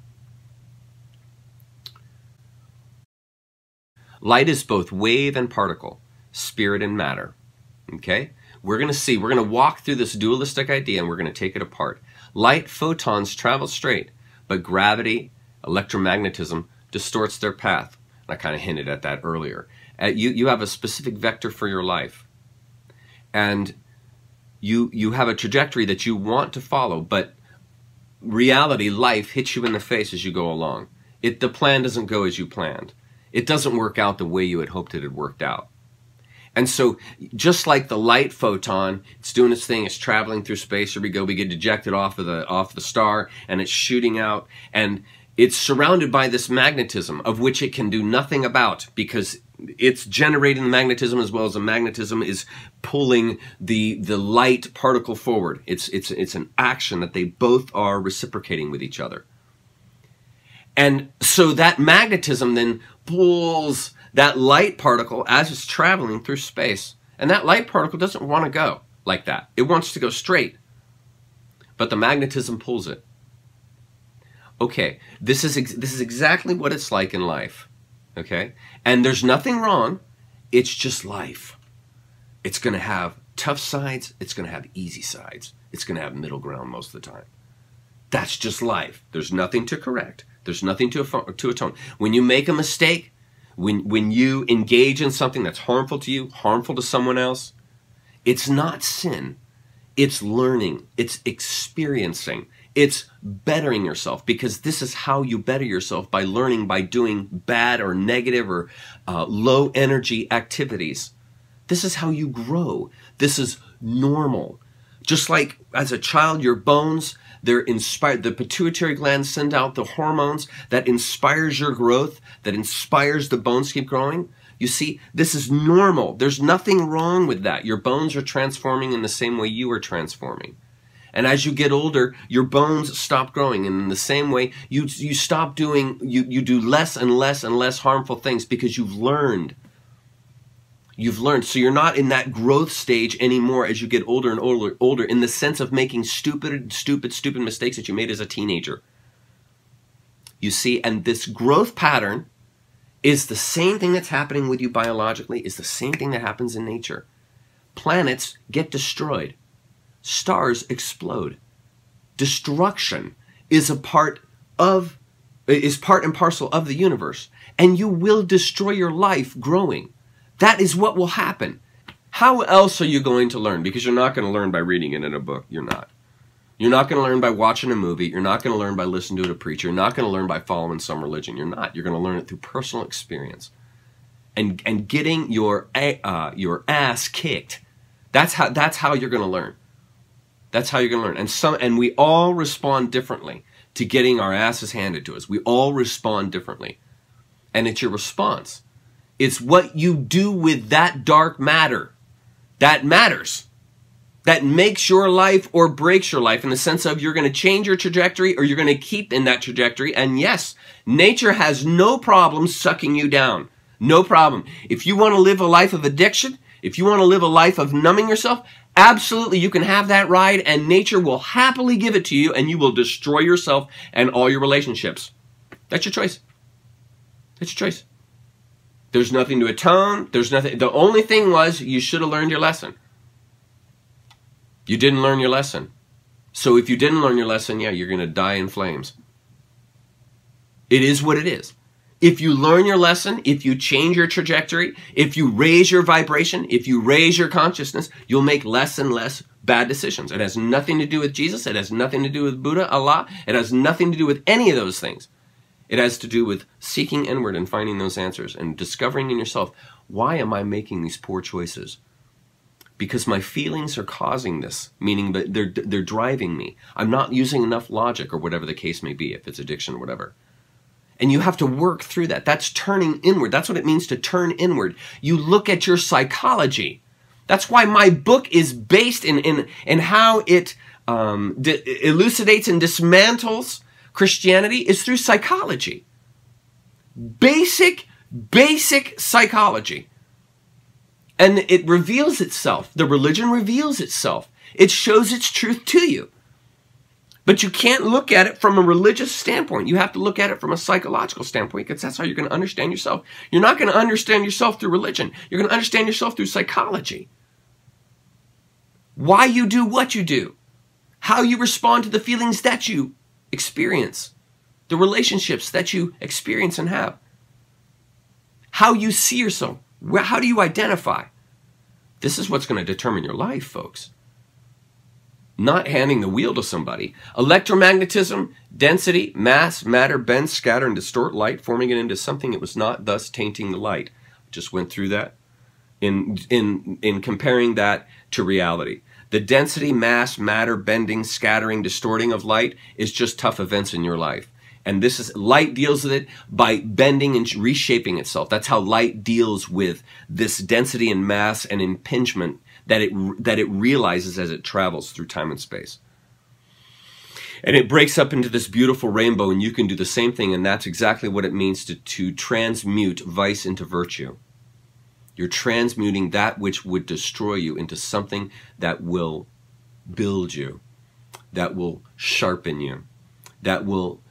Light is both wave and particle, spirit and matter, okay? We're going to walk through this dualistic idea, and we're going to take it apart. Light photons travel straight, but gravity, electromagnetism, distorts their path. And I kind of hinted at that earlier. You have a specific vector for your life, and you have a trajectory that you want to follow, but reality, life, hits you in the face as you go along. The plan doesn't go as you planned. It doesn't work out the way you had hoped it had worked out. And so, just like the light photon, it's doing its thing, it's traveling through space. Here we go, we get ejected off the star, and it's shooting out, and it's surrounded by this magnetism, of which it can do nothing about, because it's generating the magnetism as well as the magnetism is pulling the light particle forward. It's an action that they both are reciprocating with each other. And so that magnetism then pulls that light particle as it's traveling through space. And that light particle doesn't want to go like that. It wants to go straight. But the magnetism pulls it. Okay, this is exactly what it's like in life. Okay? And there's nothing wrong. It's just life. It's going to have tough sides. It's going to have easy sides. It's going to have middle ground most of the time. That's just life. There's nothing to correct. There's nothing to atone. When you make a mistake, when you engage in something that's harmful to you, harmful to someone else, it's not sin. It's learning. It's experiencing. It's bettering yourself, because this is how you better yourself, by learning, by doing bad or negative or low energy activities. This is how you grow. This is normal. Just like as a child, your bones, they're inspired. The pituitary glands send out the hormones that inspires your growth, that inspires the bones to keep growing. You see, this is normal. There's nothing wrong with that. Your bones are transforming in the same way you are transforming. And as you get older, your bones stop growing. And in the same way, you stop doing, you do less and less and less harmful things, because you've learned. You've learned. So you're not in that growth stage anymore as you get older and older, in the sense of making stupid mistakes that you made as a teenager. You see, and this growth pattern is the same thing that's happening with you biologically, is the same thing that happens in nature. Planets get destroyed. Stars explode. Destruction is part and parcel of the universe. And you will destroy your life growing. That is what will happen. How else are you going to learn? Because you're not going to learn by reading it in a book. You're not. You're not going to learn by watching a movie. You're not going to learn by listening to a preacher. You're not going to learn by following some religion. You're not. You're going to learn it through personal experience. And getting your ass kicked. That's how you're going to learn. That's how you're going to learn. And we all respond differently to getting our asses handed to us. We all respond differently. And it's your response. It's what you do with that dark matter that matters. That makes your life or breaks your life, in the sense of you're going to change your trajectory or you're going to keep in that trajectory. And yes, nature has no problem sucking you down. No problem. If you want to live a life of addiction, if you want to live a life of numbing yourself, absolutely you can have that ride, and nature will happily give it to you, and you will destroy yourself and all your relationships. That's your choice. That's your choice. There's nothing to atone. There's nothing. The only thing was, you should have learned your lesson. You didn't learn your lesson. So if you didn't learn your lesson, yeah, you're going to die in flames. It is what it is. If you learn your lesson, if you change your trajectory, if you raise your vibration, if you raise your consciousness, you'll make less and less bad decisions. It has nothing to do with Jesus. It has nothing to do with Buddha, Allah. It has nothing to do with any of those things. It has to do with seeking inward and finding those answers and discovering in yourself, why am I making these poor choices? Because my feelings are causing this, meaning that they're driving me. I'm not using enough logic, or whatever the case may be, if it's addiction or whatever. And you have to work through that. That's turning inward. That's what it means to turn inward. You look at your psychology. That's why my book is based in how it elucidates and dismantles Christianity, is through psychology. Basic psychology. And it reveals itself. The religion reveals itself. It shows its truth to you. But you can't look at it from a religious standpoint. You have to look at it from a psychological standpoint, because that's how you're going to understand yourself. You're not going to understand yourself through religion. You're going to understand yourself through psychology. Why you do what you do. How you respond to the feelings that you experience. The relationships that you experience and have. How you see yourself. How do you identify? This is what's going to determine your life, folks. Not handing the wheel to somebody. Electromagnetism, density, mass, matter, bend, scatter, and distort light, forming it into something it was not, thus tainting the light. Just went through that in comparing that to reality. The density, mass, matter, bending, scattering, distorting of light is just tough events in your life. And this is, light deals with it by bending and reshaping itself. That's how light deals with this density and mass and impingement that it realizes as it travels through time and space. And it breaks up into this beautiful rainbow, and you can do the same thing, and that's exactly what it means to transmute vice into virtue. You're transmuting that which would destroy you into something that will build you, that will sharpen you, that will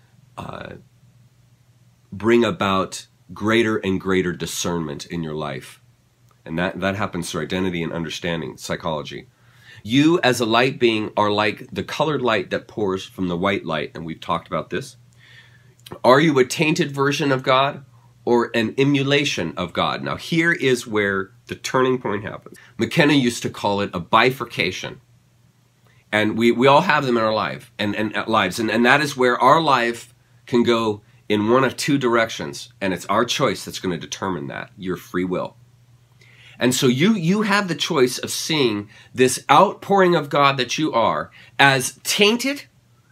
bring about greater and greater discernment in your life. And that happens through identity and understanding, psychology. You as a light being are like the colored light that pours from the white light, and we've talked about this. Are you a tainted version of God or an emulation of God? Now here is where the turning point happens. McKenna used to call it a bifurcation. And we all have them in our lives. And that is where our life can go in one of two directions. And it's our choice that's going to determine that, your free will. And so you have the choice of seeing this outpouring of God that you are as tainted,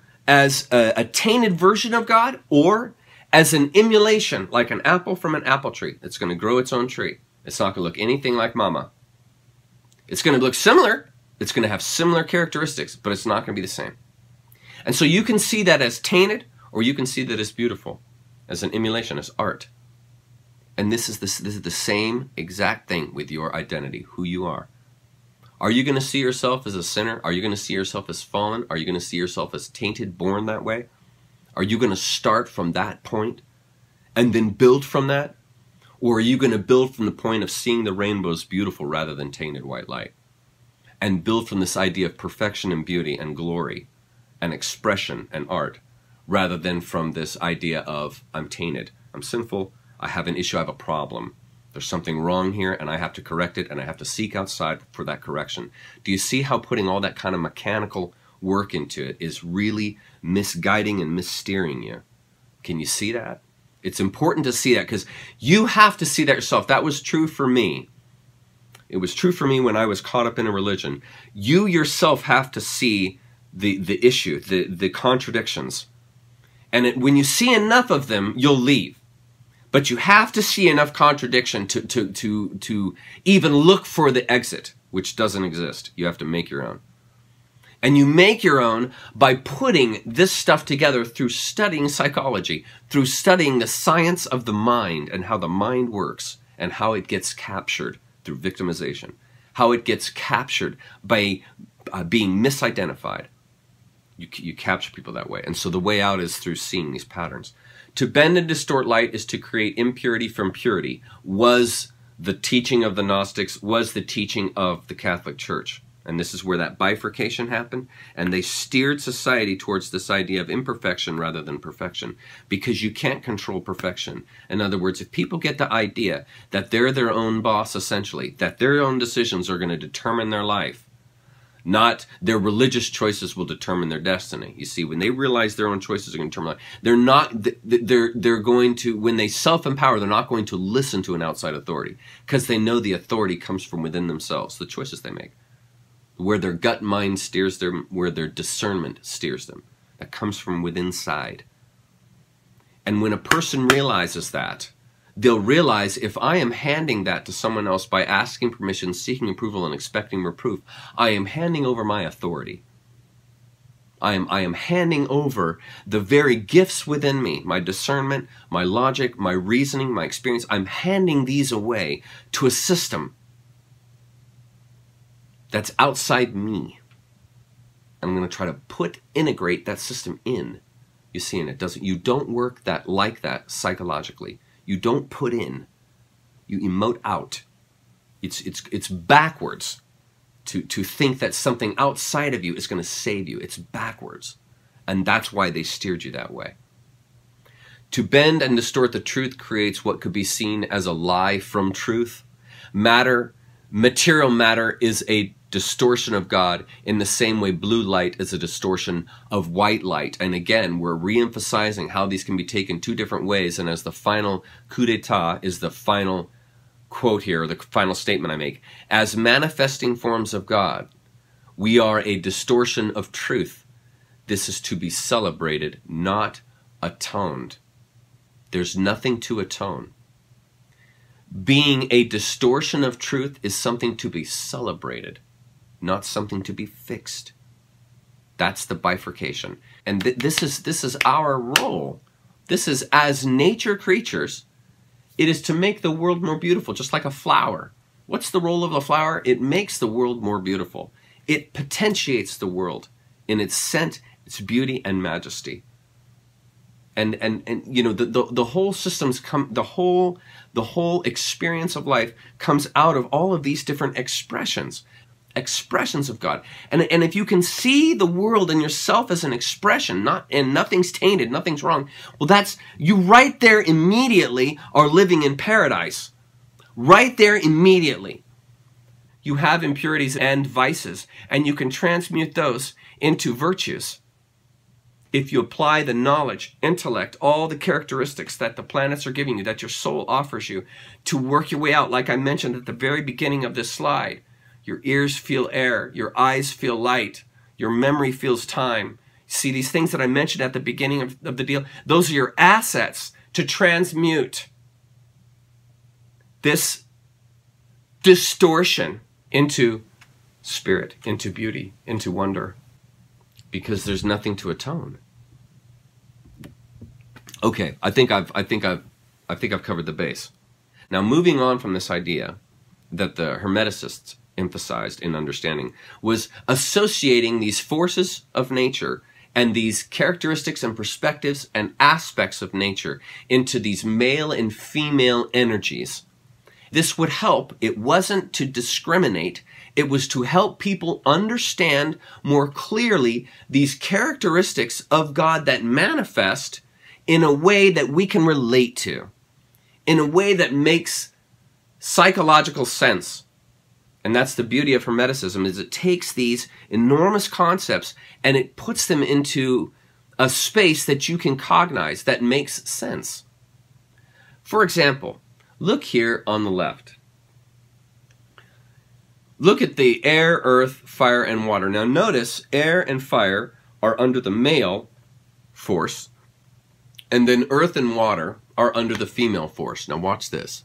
as a tainted version of God, or as an emulation, like an apple from an apple tree that's going to grow its own tree. It's not going to look anything like mama. It's going to look similar. It's going to have similar characteristics, but it's not going to be the same. And so you can see that as tainted, or you can see that as beautiful, as an emulation, as art. And this is the same exact thing with your identity, who you are. Are you going to see yourself as a sinner? Are you going to see yourself as fallen? Are you going to see yourself as tainted, born that way? Are you going to start from that point and then build from that? Or are you going to build from the point of seeing the rainbow as beautiful rather than tainted white light? And build from this idea of perfection and beauty and glory and expression and art, rather than from this idea of I'm tainted, I'm sinful, I have an issue, I have a problem. There's something wrong here and I have to correct it and I have to seek outside for that correction. Do you see how putting all that kind of mechanical work into it is really misguiding and missteering you? Can you see that? It's important to see that because you have to see that yourself. That was true for me. It was true for me when I was caught up in a religion. You yourself have to see the issue, the contradictions. And when you see enough of them, you'll leave. But you have to see enough contradiction to even look for the exit, which doesn't exist. You have to make your own. And you make your own by putting this stuff together through studying psychology, through studying the science of the mind and how the mind works and how it gets captured through victimization, how it gets captured by being misidentified. You capture people that way. And so the way out is through seeing these patterns. To bend and distort light is to create impurity from purity, was the teaching of the Gnostics, was the teaching of the Catholic Church. And this is where that bifurcation happened. And they steered society towards this idea of imperfection rather than perfection, because you can't control perfection. In other words, if people get the idea that they're their own boss, essentially, that their own decisions are going to determine their life, not their religious choices will determine their destiny. You see, when they realize their own choices are going to determine life, they're going to, when they self-empower, they're not going to listen to an outside authority, because they know the authority comes from within themselves, the choices they make. Where their gut mind steers them, where their discernment steers them. That comes from within inside. And when a person realizes that, they'll realize if I am handing that to someone else by asking permission, seeking approval, and expecting reproof, I am handing over my authority. I am handing over the very gifts within me, my discernment, my logic, my reasoning, my experience. I'm handing these away to a system that's outside me. I'm going to try to integrate that system in. You see, and it doesn't. You don't work like that psychologically. You don't put in. You emote out. It's backwards to think that something outside of you is going to save you. It's backwards, and that's why they steered you that way. To bend and distort the truth creates what could be seen as a lie from truth. Material matter is a distortion of God in the same way blue light is a distortion of white light. And again, we're re-emphasizing how these can be taken two different ways. And as the final coup d'etat is the final quote here, or the final statement I make, as manifesting forms of God, we are a distortion of truth. This is to be celebrated, not atoned. There's nothing to atone. Being a distortion of truth is something to be celebrated, not something to be fixed. That's the bifurcation. And this is our role. This is, as nature creatures, it is to make the world more beautiful, just like a flower. What's the role of the flower? It makes the world more beautiful. It potentiates the world in its scent, its beauty, and majesty. And you know, the whole systems come, the whole experience of life comes out of all of these different expressions of God. And if you can see the world and yourself as an expression, and nothing's tainted, nothing's wrong, well, that's, you right there immediately are living in paradise. Right there immediately. You have impurities and vices, and you can transmute those into virtues. If you apply the knowledge, intellect, all the characteristics that the planets are giving you, that your soul offers you, to work your way out, like I mentioned at the very beginning of this slide, your ears feel air, your eyes feel light, your memory feels time. See, these things that I mentioned at the beginning of the deal, those are your assets to transmute this distortion into spirit, into beauty, into wonder, because there's nothing to atone. Okay, I think I've covered the base. Now, moving on from this idea that the Hermeticists emphasized in understanding was associating these forces of nature and these characteristics and perspectives and aspects of nature into these male and female energies. This would help. It wasn't to discriminate. It was to help people understand more clearly these characteristics of God that manifest in a way that we can relate to, in a way that makes psychological sense. And that's the beauty of Hermeticism, is it takes these enormous concepts and it puts them into a space that you can cognize, that makes sense. For example, look here on the left. Look at the air, earth, fire, and water. Now notice air and fire are under the male force, and then earth and water are under the female force. Now watch this.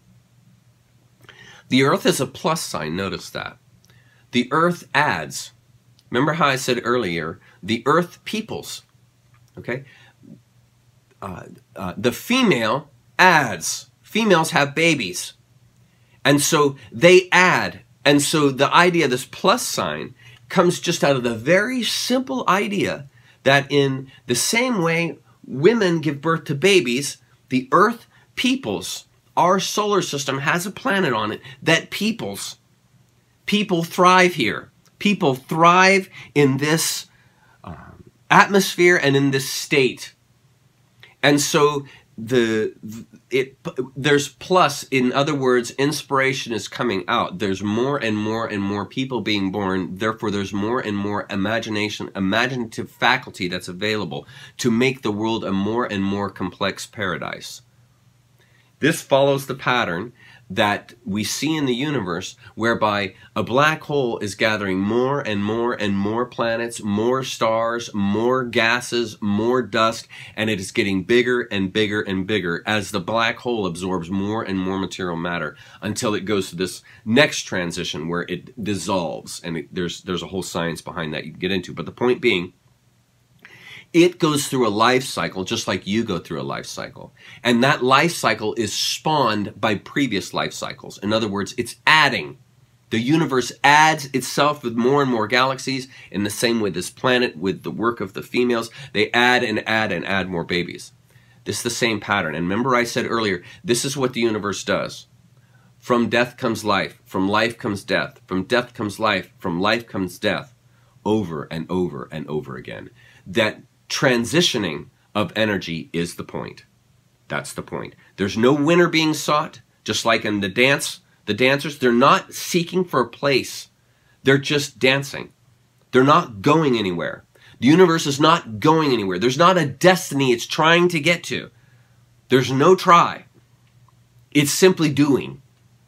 The earth is a plus sign, notice that. The earth adds. Remember how I said earlier, the earth peoples, okay? The female adds. Females have babies. And so they add. And so the idea, this plus sign, comes just out of the very simple idea that in the same way women give birth to babies, the earth peoples. Our solar system has a planet on it that peoples. People thrive here. People thrive in this atmosphere and in this state. And so there's plus, in other words, inspiration is coming out. There's more and more and more people being born. Therefore, there's more and more imaginative faculty that's available to make the world a more and more complex paradise. This follows the pattern that we see in the universe, whereby a black hole is gathering more and more and more planets, more stars, more gases, more dust, and it is getting bigger and bigger and bigger as the black hole absorbs more and more material matter until it goes to this next transition where it dissolves. And there's a whole science behind that you can get into. But the point being, it goes through a life cycle just like you go through a life cycle. And that life cycle is spawned by previous life cycles. In other words, it's adding. The universe adds itself with more and more galaxies in the same way this planet, with the work of the females, they add and add and add more babies. This is the same pattern. And remember I said earlier, this is what the universe does. From death comes life. From life comes death. From death comes life. From life comes death. Over and over and over again. That transitioning of energy is the point. That's the point. There's no winner being sought, just like in the dance. The dancers, they're not seeking for a place. They're just dancing. They're not going anywhere. The universe is not going anywhere. There's not a destiny it's trying to get to. There's no try. It's simply doing.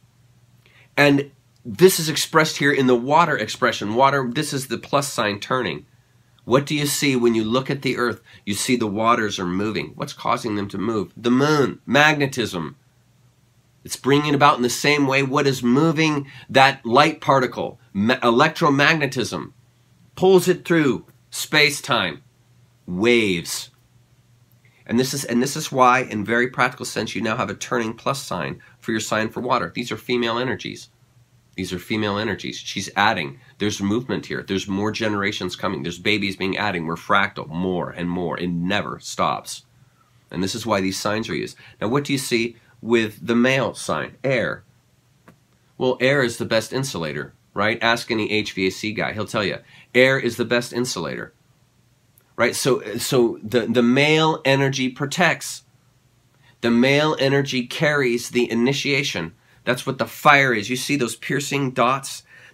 And this is expressed here in the water expression. Water, this is the plus sign turning. What do you see when you look at the earth? You see the waters are moving. What's causing them to move? The moon, magnetism. It's bringing about in the same way what is moving that light particle, electromagnetism, pulls it through space-time, waves. And this is why, in very practical sense, you now have a turning plus sign for your sign for water. These are female energies. These are female energies. She's adding. There's movement here. There's more generations coming. There's babies being adding. We're fractal, more and more. It never stops. And this is why these signs are used. Now, what do you see with the male sign? Air. Well, air is the best insulator, right? Ask any HVAC guy. He'll tell you. Air is the best insulator, right? So the male energy protects. The male energy carries the initiation. That's what the fire is. You see those piercing dots?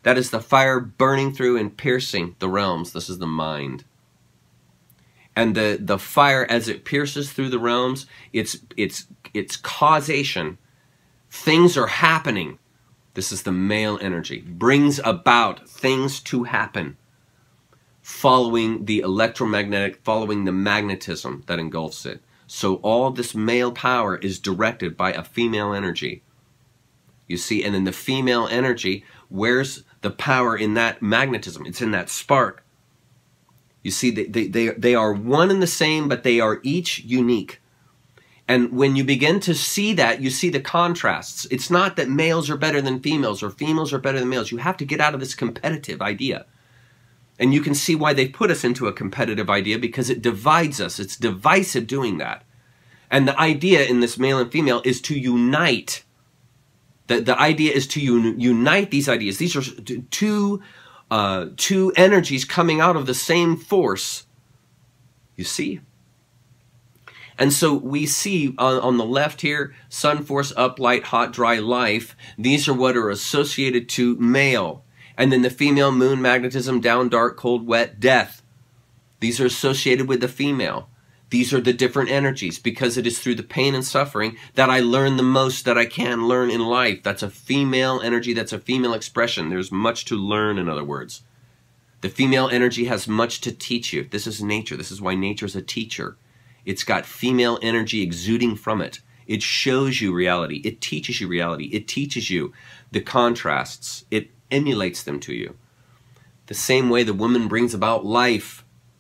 That is the fire burning through and piercing the realms. This is the mind. And the fire, as it pierces through the realms, it's causation. Things are happening. This is the male energy. Brings about things to happen. Following the electromagnetic, following the magnetism that engulfs it. So all this male power is directed by a female energy. You see, and then the female energy, where's the power in that magnetism? It's in that spark. You see, they are one and the same, but they are each unique. And when you begin to see that, you see the contrasts. It's not that males are better than females or females are better than males. You have to get out of this competitive idea. And you can see why they put us into a competitive idea, because it divides us. It's divisive doing that. And the idea in this male and female is to unite. The idea is to unite these ideas. These are two energies coming out of the same force. You see? And so we see on the left here, sun, force, up, light, hot, dry, life. These are what are associated to male. And then the female, moon, magnetism, down, dark, cold, wet, death. These are associated with the female. These are the different energies, because it is through the pain and suffering that I learn the most that I can learn in life. That's a female energy. That's a female expression. There's much to learn, in other words. The female energy has much to teach you. This is nature. This is why nature is a teacher. It's got female energy exuding from it. It shows you reality. It teaches you reality. It teaches you the contrasts. It emulates them to you. The same way the woman brings about life.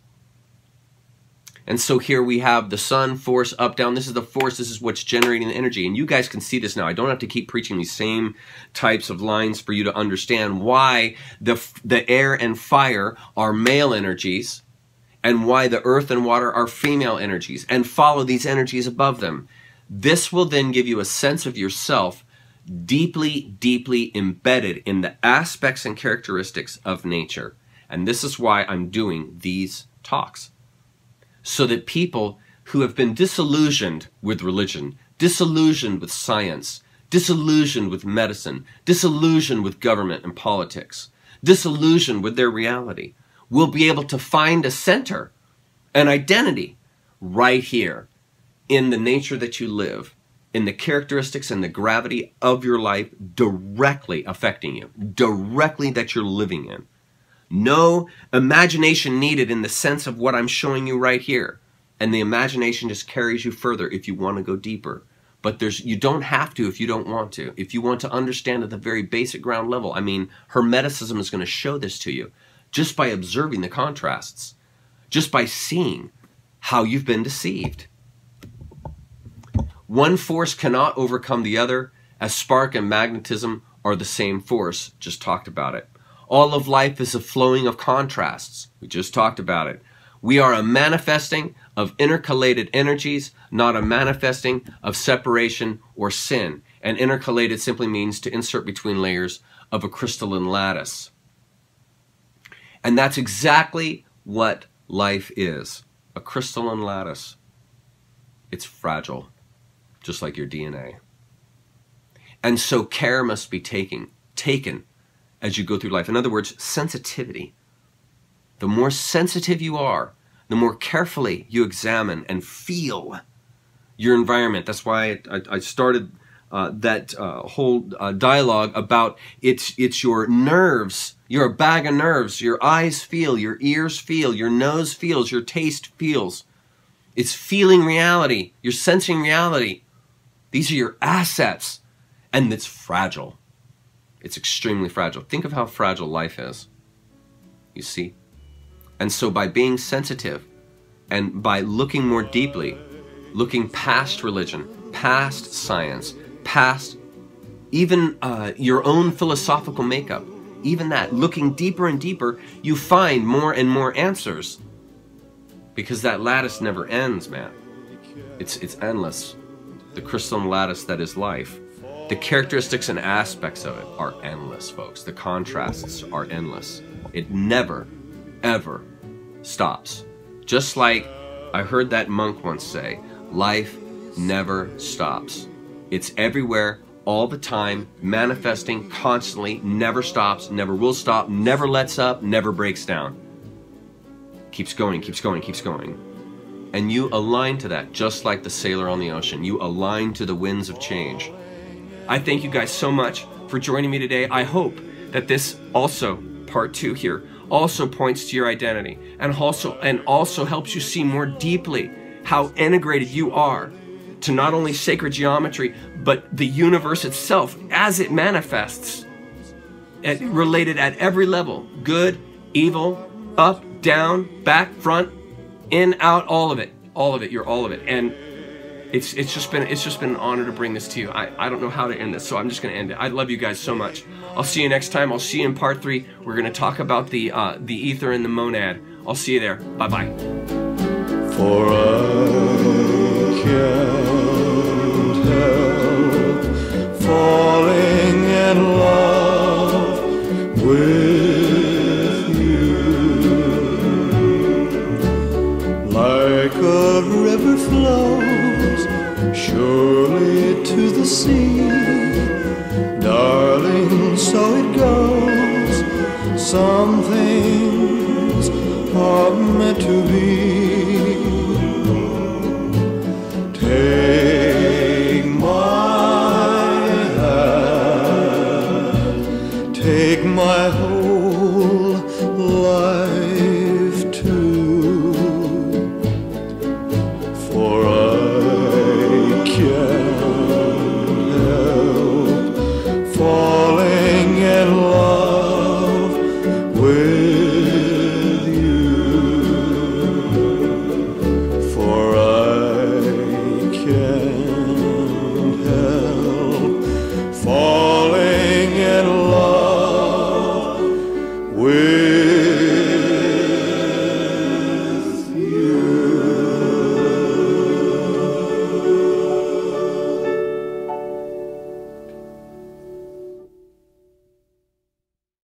And so here we have the sun, force, up, down. This is the force. This is what's generating the energy. And you guys can see this now. I don't have to keep preaching these same types of lines for you to understand why the air and fire are male energies and why the earth and water are female energies, and follow these energies above them. This will then give you a sense of yourself deeply, deeply embedded in the aspects and characteristics of nature. And this is why I'm doing these talks. So that people who have been disillusioned with religion, disillusioned with science, disillusioned with medicine, disillusioned with government and politics, disillusioned with their reality, will be able to find a center, an identity, right here in the nature that you live, in the characteristics and the gravity of your life directly affecting you, directly that you're living in. No imagination needed in the sense of what I'm showing you right here. And the imagination just carries you further if you want to go deeper. But you don't have to if you don't want to. If you want to understand at the very basic ground level, I mean, Hermeticism is going to show this to you just by observing the contrasts, just by seeing how you've been deceived. One force cannot overcome the other, as spark and magnetism are the same force. Just talked about it. All of life is a flowing of contrasts. We just talked about it. We are a manifesting of intercalated energies, not a manifesting of separation or sin. And intercalated simply means to insert between layers of a crystalline lattice. And that's exactly what life is, a crystalline lattice. It's fragile, just like your DNA. And so care must be taken as you go through life. In other words, sensitivity. The more sensitive you are, the more carefully you examine and feel your environment. That's why I started that whole dialogue about it's your nerves. You're a bag of nerves. Your eyes feel, your ears feel, your nose feels, your taste feels. It's feeling reality. You're sensing reality. These are your assets. And it's fragile. It's extremely fragile. Think of how fragile life is. You see? And so by being sensitive and by looking more deeply, looking past religion, past science, past even your own philosophical makeup, even that, looking deeper and deeper, you find more and more answers. Because that lattice never ends, man. It's endless. The crystalline lattice that is life. The characteristics and aspects of it are endless, folks. The contrasts are endless. It never, ever stops. Just like I heard that monk once say, life never stops. It's everywhere, all the time, manifesting constantly, never stops, never will stop, never lets up, never breaks down. Keeps going, keeps going, keeps going. And you align to that, just like the sailor on the ocean. You align to the winds of change. I thank you guys so much for joining me today. I hope that this also, part 2 here, also points to your identity and also helps you see more deeply how integrated you are to not only sacred geometry, but the universe itself as it manifests, related at every level, good, evil, up, down, back, front, in, out, all of it, you're all of it. And it's just been an honor to bring this to you. I don't know how to end this, so I'm just going to end it. I love you guys so much. I'll see you next time. I'll see you in part 3. We're going to talk about the ether and the monad. I'll see you there. Bye-bye. For I can't help falling in love with you, like a river flows surely to the sea. Darling, so it goes. Some